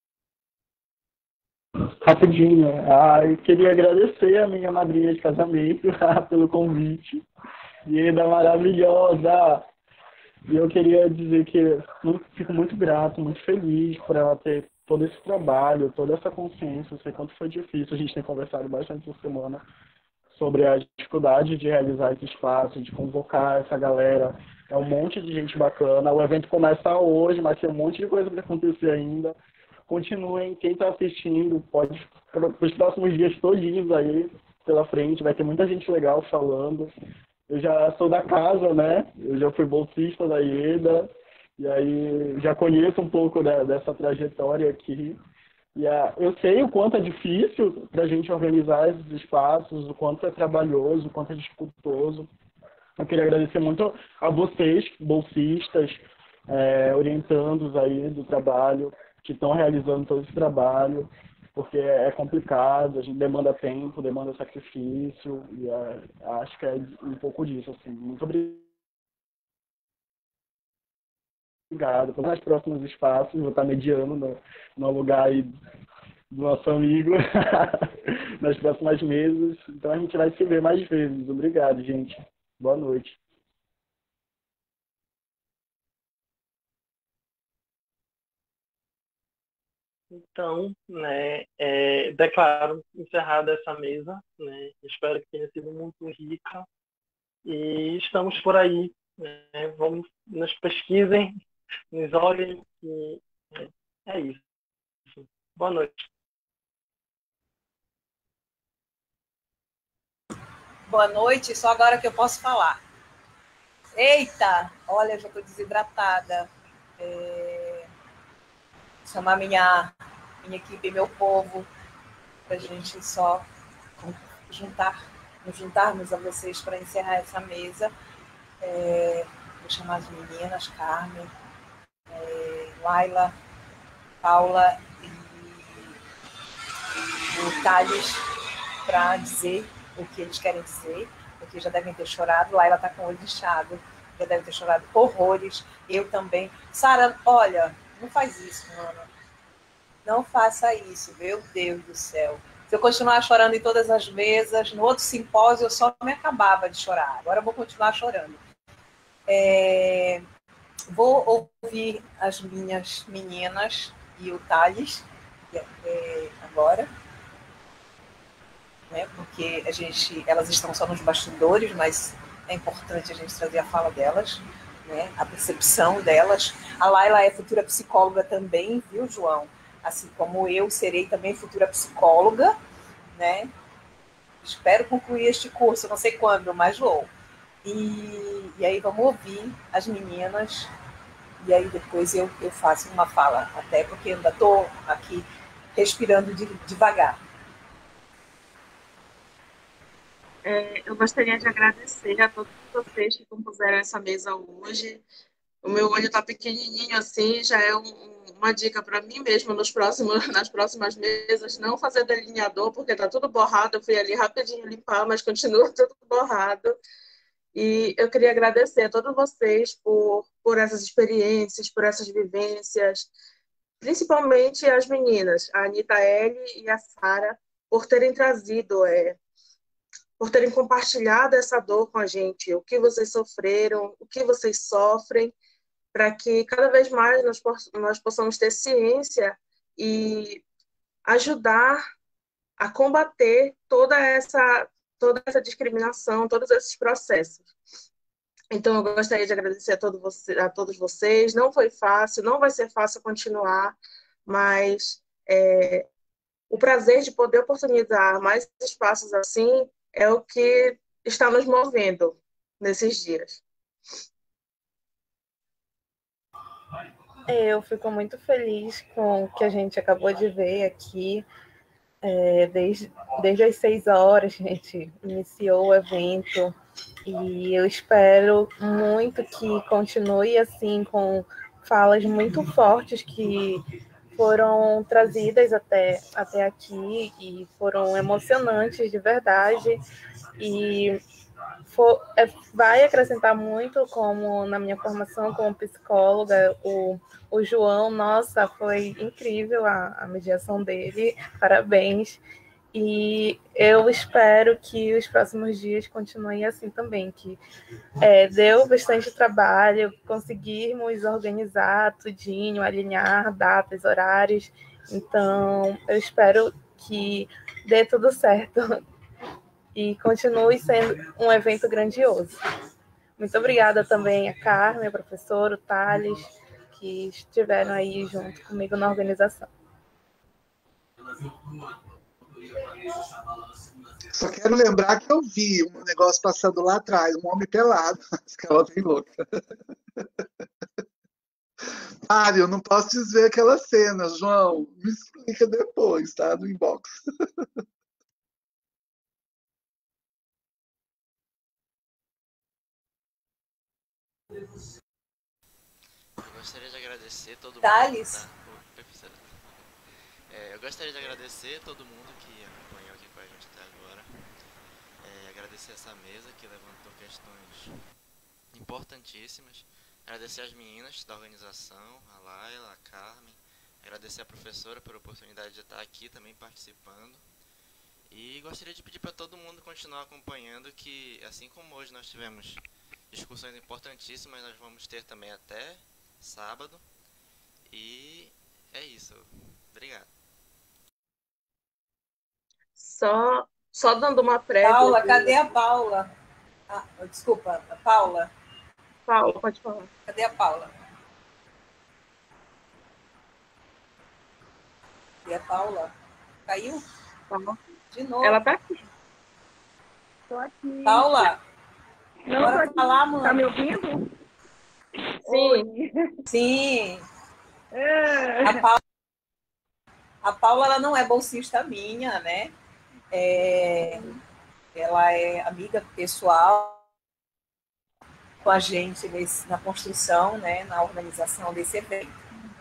Rapidinho, ah, eu queria agradecer a minha madrinha de casamento pelo convite. Ieda maravilhosa! E eu queria dizer que eu fico muito grato, muito feliz por ela ter todo esse trabalho, toda essa consciência. Eu sei quanto foi difícil, a gente tem conversado bastante essa semana sobre a dificuldade de realizar esse espaço, de convocar essa galera. É um monte de gente bacana. O evento começa hoje, mas tem um monte de coisa para acontecer ainda. continuem, quem está assistindo, pode, para os próximos dias todinhos aí pela frente, vai ter muita gente legal falando. Eu já sou da casa, né? Eu já fui bolsista da IEDA, e aí já conheço um pouco da, dessa trajetória aqui. E a, eu sei o quanto é difícil para a gente organizar esses espaços, o quanto é trabalhoso, o quanto é dificultoso. Eu queria agradecer muito a vocês, bolsistas, é, orientandos aí do trabalho, que estão realizando todo esse trabalho, porque é complicado, a gente demanda tempo, demanda sacrifício, e é, acho que é um pouco disso, assim. Muito obrigado. Nos próximos espaços, vou estar mediando no, no lugar aí do nosso amigo nas próximas mesas, então a gente vai se ver mais vezes. Obrigado, gente. Boa noite. Então, né, é, declaro encerrada essa mesa, né, espero que tenha sido muito rica e estamos por aí, né, vamos, nos pesquisem, nos olhem e é, é isso. Boa noite. Boa noite, só agora que eu posso falar. Eita, olha, eu já estou desidratada. É... Chamar minha, minha equipe, meu povo, para a gente só juntar, nos juntarmos a vocês para encerrar essa mesa. É... Vou chamar as meninas, Carmen, é... Laila, Paula e o Thales, para dizer o que eles querem dizer, porque já devem ter chorado. Laila está com o olho inchado, já deve ter chorado horrores, eu também. Sara, olha, não faz isso, mano. Não faça isso, meu Deus do céu. Se eu continuar chorando em todas as mesas, no outro simpósio eu só me acabava de chorar. Agora eu vou continuar chorando. É... Vou ouvir as minhas meninas e o Thales é, agora. Né, porque a gente, elas estão só nos bastidores, mas é importante a gente trazer a fala delas, né, a percepção delas. A Laila é futura psicóloga também, viu, João? Assim como eu serei também futura psicóloga, né? Espero concluir este curso, não sei quando, mas vou. E, e aí vamos ouvir as meninas, e aí depois eu, eu faço uma fala, até porque eu ainda estou aqui respirando de, devagar. É, eu gostaria de agradecer a todos vocês que compuseram essa mesa hoje. O meu olho está pequenininho assim, já é um, uma dica para mim mesma nos próximos, nas próximas mesas, não fazer delineador, porque está tudo borrado. Eu fui ali rapidinho limpar, mas continua tudo borrado. E eu queria agradecer a todos vocês por, por essas experiências, por essas vivências, principalmente as meninas, a Anitta L e a Sara, por terem trazido... É, por terem compartilhado essa dor com a gente, o que vocês sofreram, o que vocês sofrem, para que cada vez mais nós, nós possamos ter ciência e ajudar a combater toda essa, toda essa discriminação, todos esses processos. Então, eu gostaria de agradecer a, todo você, a todos vocês. Não foi fácil, não vai ser fácil continuar, mas é, o prazer de poder oportunizar mais espaços assim é o que está nos movendo nesses dias. Eu fico muito feliz com o que a gente acabou de ver aqui. É, desde, desde as seis horas, a gente iniciou o evento e eu espero muito que continue assim, com falas muito fortes que foram trazidas até, até aqui e foram emocionantes de verdade, e for, é, vai acrescentar muito, como na minha formação como psicóloga. O, o João, nossa, foi incrível a, a mediação dele, parabéns, e eu espero que os próximos dias continuem assim também, que é, deu bastante trabalho, conseguirmos organizar tudinho, alinhar datas, horários, então eu espero que dê tudo certo e continue sendo um evento grandioso. Muito obrigada também a Carmen, a professora, o Thales, que estiveram aí junto comigo na organização. Só quero lembrar que eu vi um negócio passando lá atrás, um homem pelado. Aquela bem louca. Mário, eu não posso desver aquela cena, João. Me explica depois, tá? No inbox. Eu gostaria de agradecer todo mundo. Thales. Tá? É, eu gostaria de agradecer todo mundo que acompanhou aqui com a gente até agora. É, agradecer essa mesa que levantou questões importantíssimas. Agradecer as meninas da organização, a Laila, a Carmen. Agradecer a professora pela oportunidade de estar aqui também participando. E gostaria de pedir para todo mundo continuar acompanhando, que assim como hoje nós tivemos discussões importantíssimas, nós vamos ter também até sábado. E é isso. Obrigado. Só, só dando uma prévia. Paula, cadê a Paula? Ah, desculpa, a Paula. Paula, pode falar. Cadê a Paula? Cadê a Paula? Caiu? Paula. De novo. Ela tá aqui. Tô aqui. Paula, não bora tô aqui. falar, mano. Tá me ouvindo? Sim. Oi. Sim. É. A Paula, a Paula ela não é bolsista minha, né? É, ela é amiga pessoal com a gente nesse, na construção, né, na organização desse evento.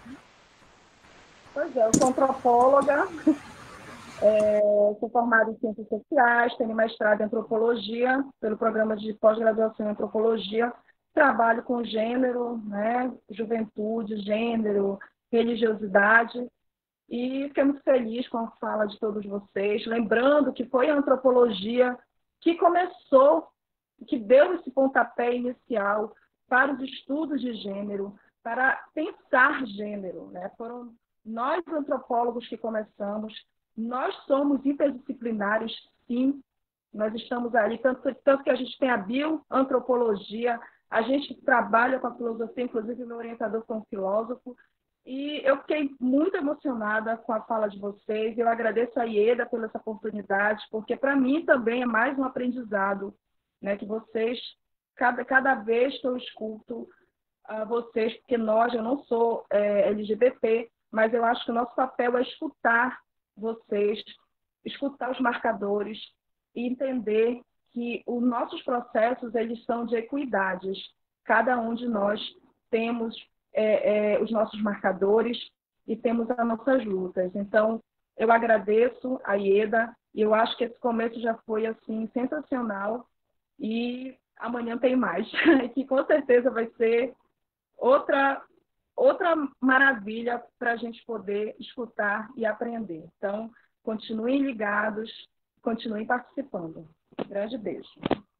Pois é, eu sou antropóloga, é, sou formada em Ciências Sociais, tenho mestrado em Antropologia pelo programa de pós-graduação em Antropologia, trabalho com gênero, né, juventude, gênero, religiosidade, e fiquei muito feliz com a fala de todos vocês, lembrando que foi a antropologia que começou, que deu esse pontapé inicial para os estudos de gênero, para pensar gênero, né? Foram nós, antropólogos, que começamos. Nós somos interdisciplinares, sim. Nós estamos ali, tanto, tanto que a gente tem a bioantropologia, a gente trabalha com a filosofia, inclusive meu orientador foi um filósofo, e eu fiquei muito emocionada com a fala de vocês. Eu agradeço a Ieda pela essa oportunidade, porque para mim também é mais um aprendizado, né, que vocês, cada, cada vez que eu escuto uh, vocês, porque nós, eu não sou é, L G B T, mas eu acho que o nosso papel é escutar vocês, escutar os marcadores e entender que os nossos processos, eles são de equidades. Cada um de nós temos é, é, os nossos marcadores e temos as nossas lutas. Então, eu agradeço a Ieda e eu acho que esse começo já foi assim sensacional e amanhã tem mais, que com certeza vai ser outra, outra maravilha para a gente poder escutar e aprender. Então, continuem ligados, continuem participando. Um grande beijo.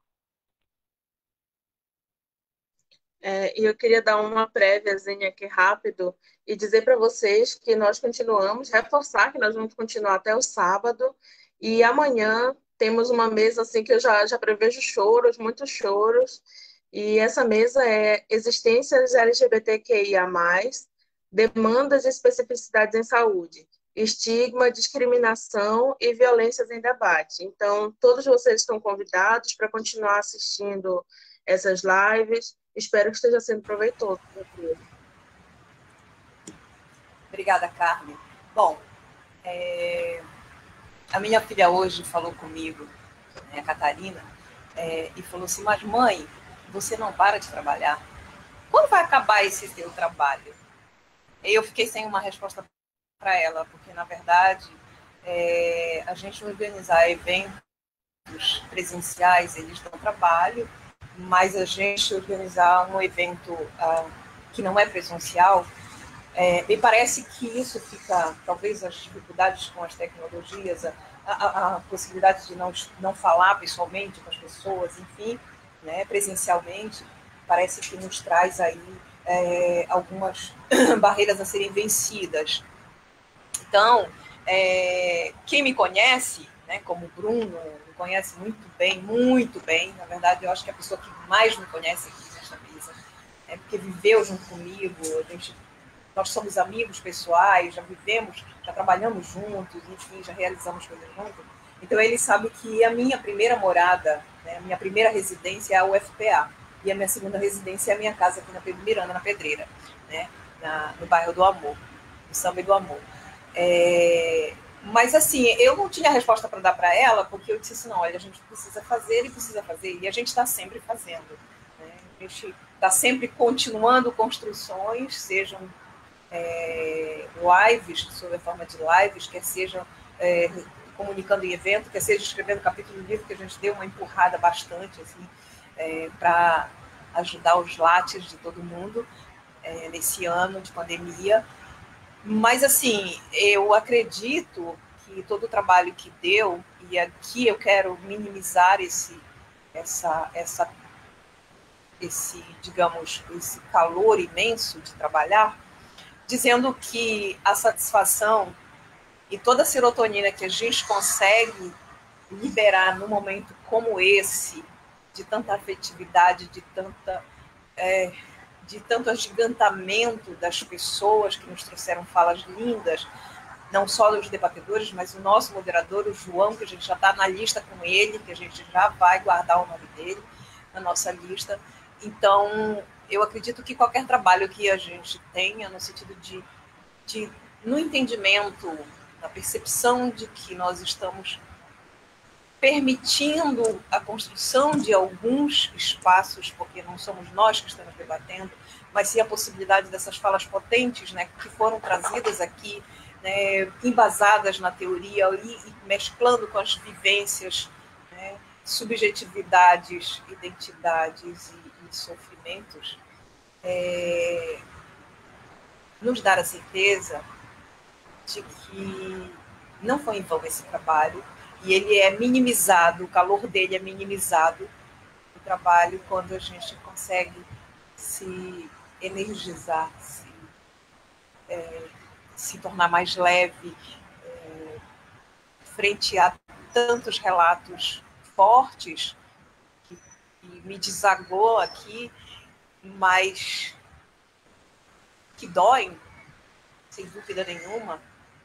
É, e eu queria dar uma préviazinha aqui rápido e dizer para vocês que nós continuamos, reforçar que nós vamos continuar até o sábado, e amanhã temos uma mesa assim que eu já, já prevejo choros, muitos choros, e essa mesa é existências L G B T Q I A mais, demandas e especificidades em saúde, estigma, discriminação e violências em debate. Então, todos vocês estão convidados para continuar assistindo essas lives. Espero que esteja sendo proveitoso. Obrigada, Carmen. Bom, é... a minha filha hoje falou comigo, né, a Catarina, é, e falou assim, mas mãe, você não para de trabalhar? Quando vai acabar esse teu trabalho? E eu fiquei sem uma resposta para ela, porque, na verdade, é, a gente organizar eventos presenciais, eles dão trabalho, mas a gente organizar um evento uh, que não é presencial, é, me parece que isso fica, talvez as dificuldades com as tecnologias, a, a, a possibilidade de não, não falar pessoalmente com as pessoas, enfim, né, presencialmente, parece que nos traz aí é, algumas barreiras a serem vencidas. Então, é, quem me conhece, né, como o Bruno, me conhece muito bem, muito bem, na verdade, eu acho que é a pessoa que mais me conhece aqui nesta mesa, é porque viveu junto comigo, a gente nós somos amigos pessoais, já vivemos, já trabalhamos juntos, enfim, já realizamos coisas juntos. Então, ele sabe que a minha primeira morada, né, a minha primeira residência é a U F P A, e a minha segunda residência é a minha casa aqui na Pedro Miranda, na Pedreira, né, na, no bairro do Amor, do Samba e do Amor. É, mas, assim, eu não tinha resposta para dar para ela, porque eu disse assim, não, olha, a gente precisa fazer e precisa fazer, e a gente está sempre fazendo. Né? A gente está sempre continuando construções, sejam é, lives, sob a forma de lives, quer sejam é, comunicando em evento, quer seja escrevendo capítulo do livro, que a gente deu uma empurrada bastante, assim, é, para ajudar os lattes de todo mundo é, nesse ano de pandemia. Mas, assim, eu acredito que todo o trabalho que deu, e aqui eu quero minimizar esse, essa, essa, esse, digamos, esse calor imenso de trabalhar, dizendo que a satisfação e toda a serotonina que a gente consegue liberar num momento como esse, de tanta afetividade, de tanta... É, de tanto agigantamento das pessoas que nos trouxeram falas lindas, não só dos debatedores, mas o nosso moderador, o João, que a gente já está na lista com ele, que a gente já vai guardar o nome dele na nossa lista. Então, eu acredito que qualquer trabalho que a gente tenha, no sentido de, de no entendimento, na percepção de que nós estamos permitindo a construção de alguns espaços, porque não somos nós que estamos debatendo, mas sim a possibilidade dessas falas potentes, né, que foram trazidas aqui, né, embasadas na teoria e, e mesclando com as vivências, né, subjetividades, identidades e, e sofrimentos, é, nos dar a certeza de que não foi em vão esse trabalho, e ele é minimizado, o calor dele é minimizado, o trabalho, quando a gente consegue se energizar, se, é, se tornar mais leve, é, frente a tantos relatos fortes, que, que me desagou aqui, mas que doem, sem dúvida nenhuma,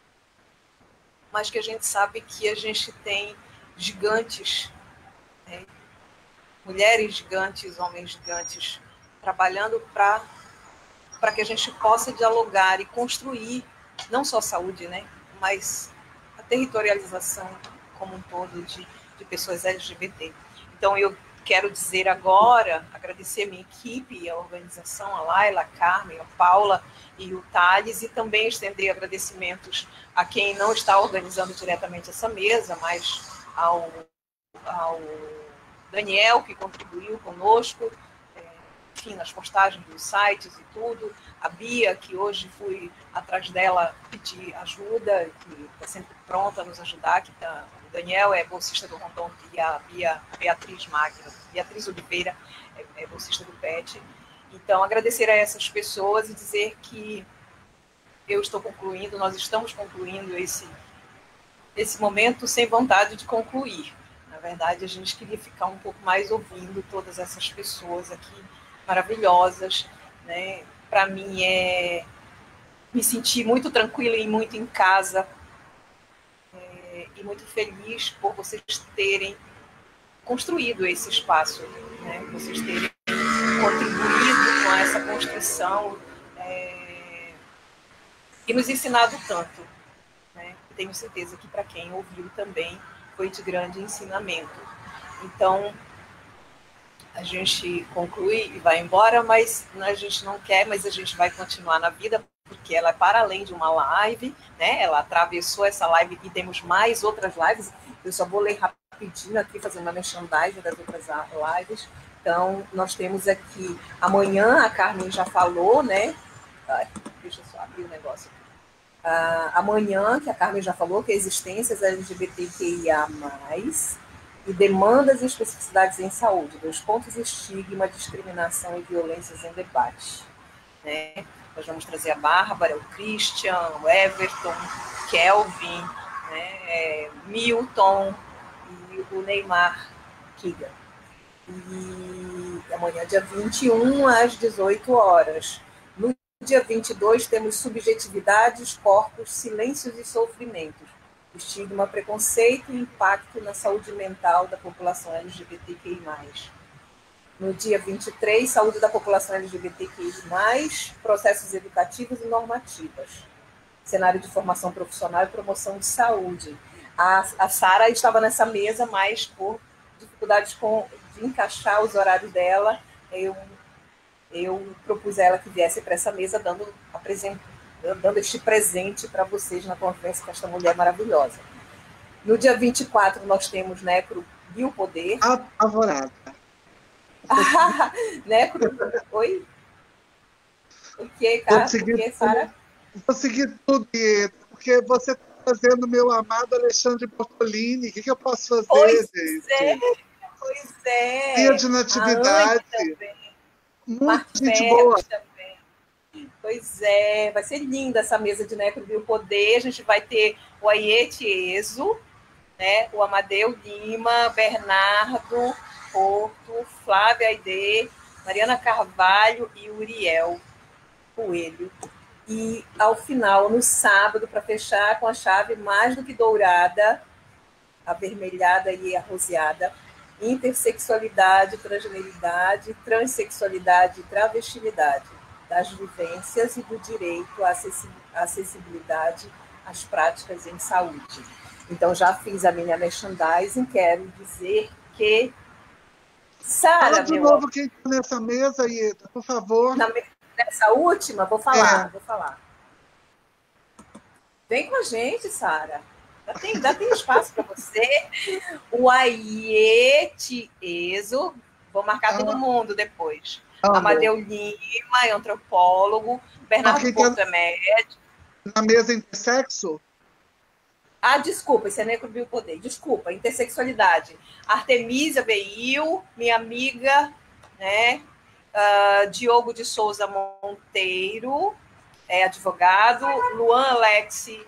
mas que a gente sabe que a gente tem gigantes, né? Mulheres gigantes, homens gigantes, trabalhando para para que a gente possa dialogar e construir, não só a saúde, né? Mas a territorialização como um todo de, de pessoas L G B T. Então, eu quero dizer agora, agradecer a minha equipe, a organização, a Laila, a Carmen, a Paula e o Thales, e também estender agradecimentos a quem não está organizando diretamente essa mesa, mas ao, ao Daniel, que contribuiu conosco, é, enfim, nas postagens dos sites e tudo, a Bia, que hoje fui atrás dela pedir ajuda, que está sempre pronta a nos ajudar, que tá, o Daniel é bolsista do Rondon, e a Bia, Beatriz Magno, Beatriz Oliveira é, é bolsista do P E T. Então, agradecer a essas pessoas e dizer que eu estou concluindo, nós estamos concluindo esse, esse momento sem vontade de concluir. Na verdade, a gente queria ficar um pouco mais ouvindo todas essas pessoas aqui maravilhosas, né? Para mim é me sentir muito tranquila e muito em casa, é, e muito feliz por vocês terem construído esse espaço, né? Vocês terem contribuído com essa construção, é, e nos ensinado tanto, né? Tenho certeza que para quem ouviu também foi de grande ensinamento. Então, a gente conclui e vai embora, mas a gente não quer, mas a gente vai continuar na vida, porque ela é para além de uma live, né? Ela atravessou essa live e temos mais outras lives. Eu só vou ler rapidinho aqui, fazer uma merchandising das outras lives. Então, nós temos aqui, amanhã, a Carmen já falou, né? Ai, deixa eu só abrir o negócio aqui. Uh, amanhã, que a Carmen já falou, que existências L G B T Q I A mais, e demandas e especificidades em saúde, dois pontos, estigma, discriminação e violências em debate. Né? Nós vamos trazer a Bárbara, o Christian, o Everton, Kelvin, né? Milton e o Neymar Kiga. E amanhã, dia vinte e um, às dezoito horas. No dia vinte e dois, temos subjetividades, corpos, silêncios e sofrimentos, estigma, preconceito e impacto na saúde mental da população L G B T Q I mais. No dia vinte e três, saúde da população L G B T Q I mais, processos educativos e normativas. Cenário de formação profissional e promoção de saúde. A, a Sara estava nessa mesa, mas por dificuldades com, de encaixar os horários dela, eu, eu propus a ela que viesse para essa mesa dando, dando este presente para vocês na conversa com esta mulher maravilhosa. No dia vinte e quatro, nós temos Necro Biopoder. Apavorada. Necro... Oi? O que, cara? O que, Sara? Vou seguir tudo, porque você está fazendo meu amado Alexandre Bortolini. O que, que eu posso fazer, pois gente? É, pois é. Dia de natividade. Muita gente boa. Também. Pois é, vai ser linda essa mesa de Necro Biopoder. A gente vai ter o Aiete Ezo, né? O Amadeu Lima, Bernardo Porto, Flávia Aide, Mariana Carvalho e Uriel Coelho. E, ao final, no sábado, para fechar com a chave mais do que dourada, avermelhada e arroseada, intersexualidade, transgeneridade, transexualidade e travestilidade, das vivências e do direito à acessibilidade às práticas em saúde. Então, já fiz a minha merchandising, quero dizer que... Sara, Fala de novo quem está nessa mesa, Ieda, por favor. Na me... Nessa última, vou falar, é. vou falar. Vem com a gente, Sara. Já tem, já tem espaço para você. O Aiete Ezo, vou marcar ah. todo mundo depois. Ah, Amadeu bom. Lima, é antropólogo. Bernardo Porto é médico. Na mesa intersexo? Ah, desculpa, isso é necrobiopoder. Desculpa, intersexualidade. Artemisia veio, minha amiga, né? Uh, Diogo de Souza Monteiro, é advogado. Luan Alexi,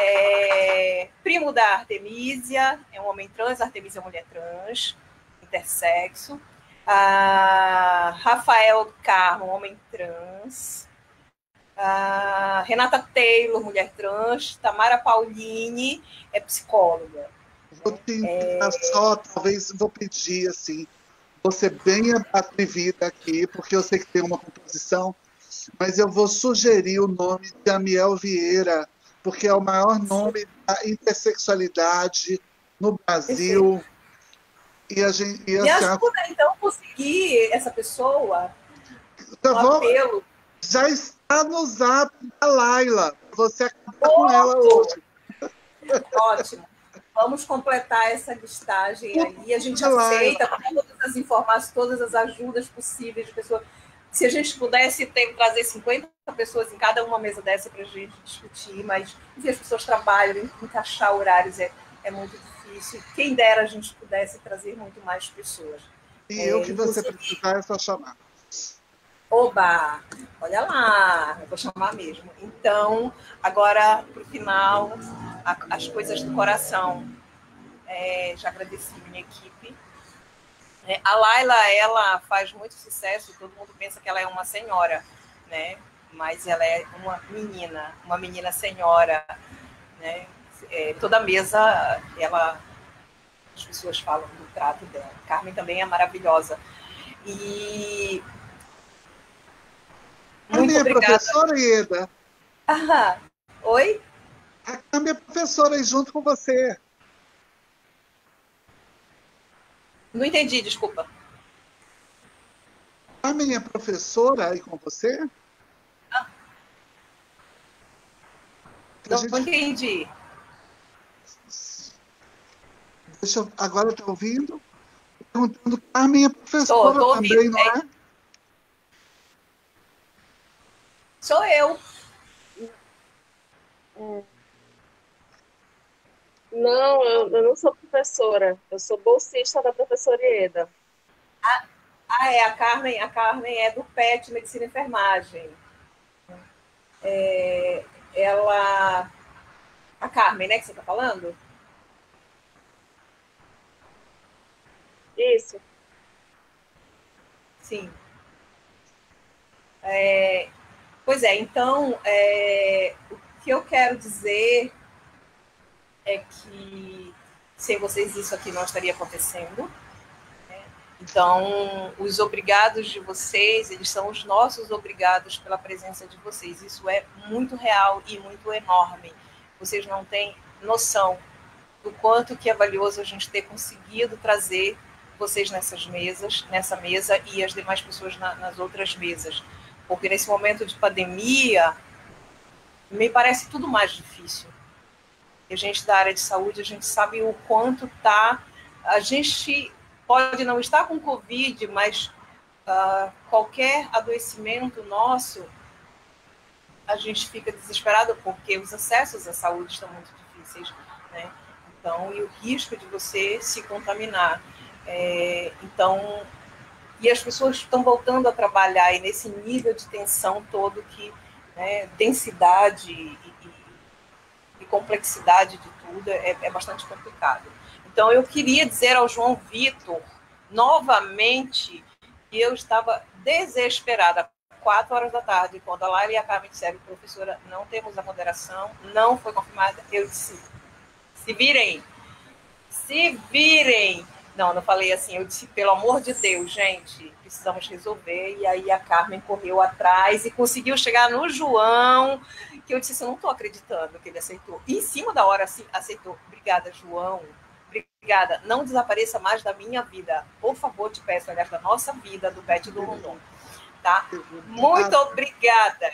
é primo da Artemisia, é um homem trans. Artemisia é uma mulher trans, intersexo. Uh, Rafael Carmo, homem trans. Uh, Renata Taylor, mulher trans. Tamara Pauline é psicóloga. Vou tentar é... só, talvez, vou pedir assim, você bem atrevida aqui, porque eu sei que tem uma composição, mas eu vou sugerir o nome de Amiel Vieira, porque é o maior nome da intersexualidade no Brasil. E a gente, e Me assim, ajuda, então, a conseguir essa pessoa, tá um bom? apelo. Já está no zap da Laila, você acabar com ela hoje. Ótimo. Vamos completar essa listagem aí. A gente aceita todas as informações, todas as ajudas possíveis de pessoas. Se a gente pudesse ter, trazer cinquenta pessoas em cada uma mesa dessa para a gente discutir, mas enfim, as pessoas trabalham, encaixar horários é, é muito difícil. Quem dera a gente pudesse trazer muito mais pessoas. E é, eu que você precisar é só chamar. Oba! Olha lá, eu vou chamar mesmo. Então, agora, para o final, a, as coisas do coração. É, já agradeci minha equipe. É, a Laila, ela faz muito sucesso, todo mundo pensa que ela é uma senhora, né? Mas ela é uma menina, uma menina senhora, né? É, toda mesa, ela, as pessoas falam do trato dela. Carmen também é maravilhosa. E... Muito a minha obrigada. Professora, Ieda. Ah, oi? A minha professora aí junto com você. Não entendi, desculpa. A minha professora aí com você? Ah. Não gente... entendi. Deixa eu... Agora está ouvindo? Perguntando a minha professora tô, tô também, ouvindo, não é? é? Sou eu. Não, eu, eu não sou professora. Eu sou bolsista da professora Ieda. Ah, ah, é. A Carmen, a Carmen é do P E T, Medicina e Enfermagem. É, ela... A Carmen, né, que você está falando? Isso. Sim. É... Pois é, então, é, o que eu quero dizer é que sem vocês isso aqui não estaria acontecendo. Né? Então, os obrigados de vocês, eles são os nossos obrigados pela presença de vocês. Isso é muito real e muito enorme. Vocês não têm noção do quanto que é valioso a gente ter conseguido trazer vocês nessas mesas, nessa mesa e as demais pessoas na, nas outras mesas. Porque nesse momento de pandemia, me parece tudo mais difícil. E a gente da área de saúde, a gente sabe o quanto tá. A gente pode não estar com Covid, mas uh, qualquer adoecimento nosso, a gente fica desesperado porque os acessos à saúde estão muito difíceis, né? Então, e o risco de você se contaminar. É, então, e as pessoas estão voltando a trabalhar e nesse nível de tensão todo que, né, densidade e, e, e complexidade de tudo é, é bastante complicado. Então, eu queria dizer ao João Vitor, novamente, que eu estava desesperada. Quatro horas da tarde, quando a Laila e a Carmen disseram, professora, não temos a moderação, não foi confirmada, eu disse, se virem, se virem. Não, não falei assim, eu disse, pelo amor de Deus, gente, precisamos resolver. E aí a Carmen correu atrás e conseguiu chegar no João, que eu disse, eu não estou acreditando que ele aceitou. E em cima da hora, assim, aceitou. Obrigada, João. Obrigada. Não desapareça mais da minha vida. Por favor, te peço, aliás, da nossa vida, do Pet do Rondon. Tá? Muito obrigada.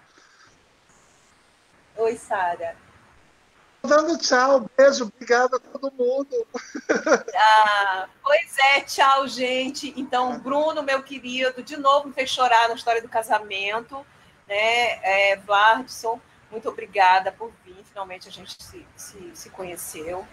Oi, Sara. Dando tchau, beijo, obrigada a todo mundo. Ah, pois é, tchau, gente. Então, Bruno, meu querido, de novo me fez chorar na história do casamento, né? É, Vlardson, muito obrigada por vir. Finalmente a gente se, se, se conheceu.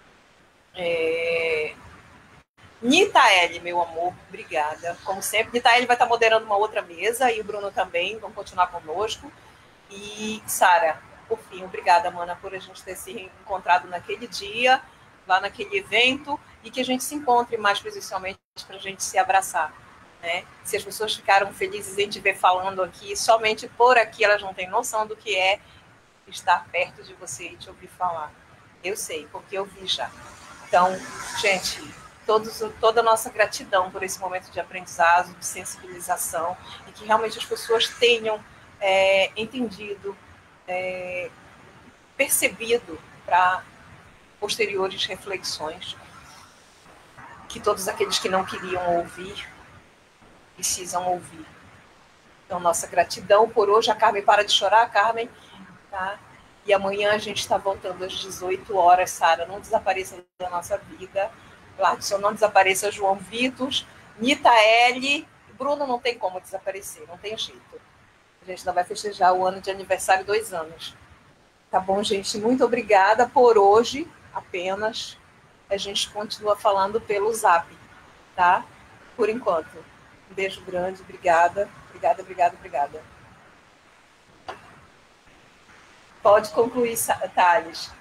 É... Nitaeli, meu amor, obrigada. Como sempre, Nitaeli vai estar moderando uma outra mesa e o Bruno também, vão continuar conosco. E Sara, por fim, obrigada, Mana, por a gente ter se encontrado naquele dia, lá naquele evento, e que a gente se encontre mais presencialmente para a gente se abraçar. Né? Se as pessoas ficaram felizes em te ver falando aqui, somente por aqui elas não têm noção do que é estar perto de você e te ouvir falar. Eu sei, porque eu vi já. Então, gente, todos, toda a nossa gratidão por esse momento de aprendizado, de sensibilização, e que realmente as pessoas tenham é, entendido, É, percebido para posteriores reflexões que todos aqueles que não queriam ouvir precisam ouvir. Então, nossa gratidão por hoje. A Carmen para de chorar, Carmen, tá? E amanhã a gente está voltando às dezoito horas, Sara. Não desapareça da nossa vida. Clarkson, não desapareça, João Vitor, Nitaeli, Bruno não tem como desaparecer, não tem jeito. A gente ainda vai festejar o ano de aniversário, dois anos. Tá bom, gente? Muito obrigada por hoje, apenas. A gente continua falando pelo Zap, tá? Por enquanto. Um beijo grande, obrigada. Obrigada, obrigada, obrigada. Pode concluir, Thales.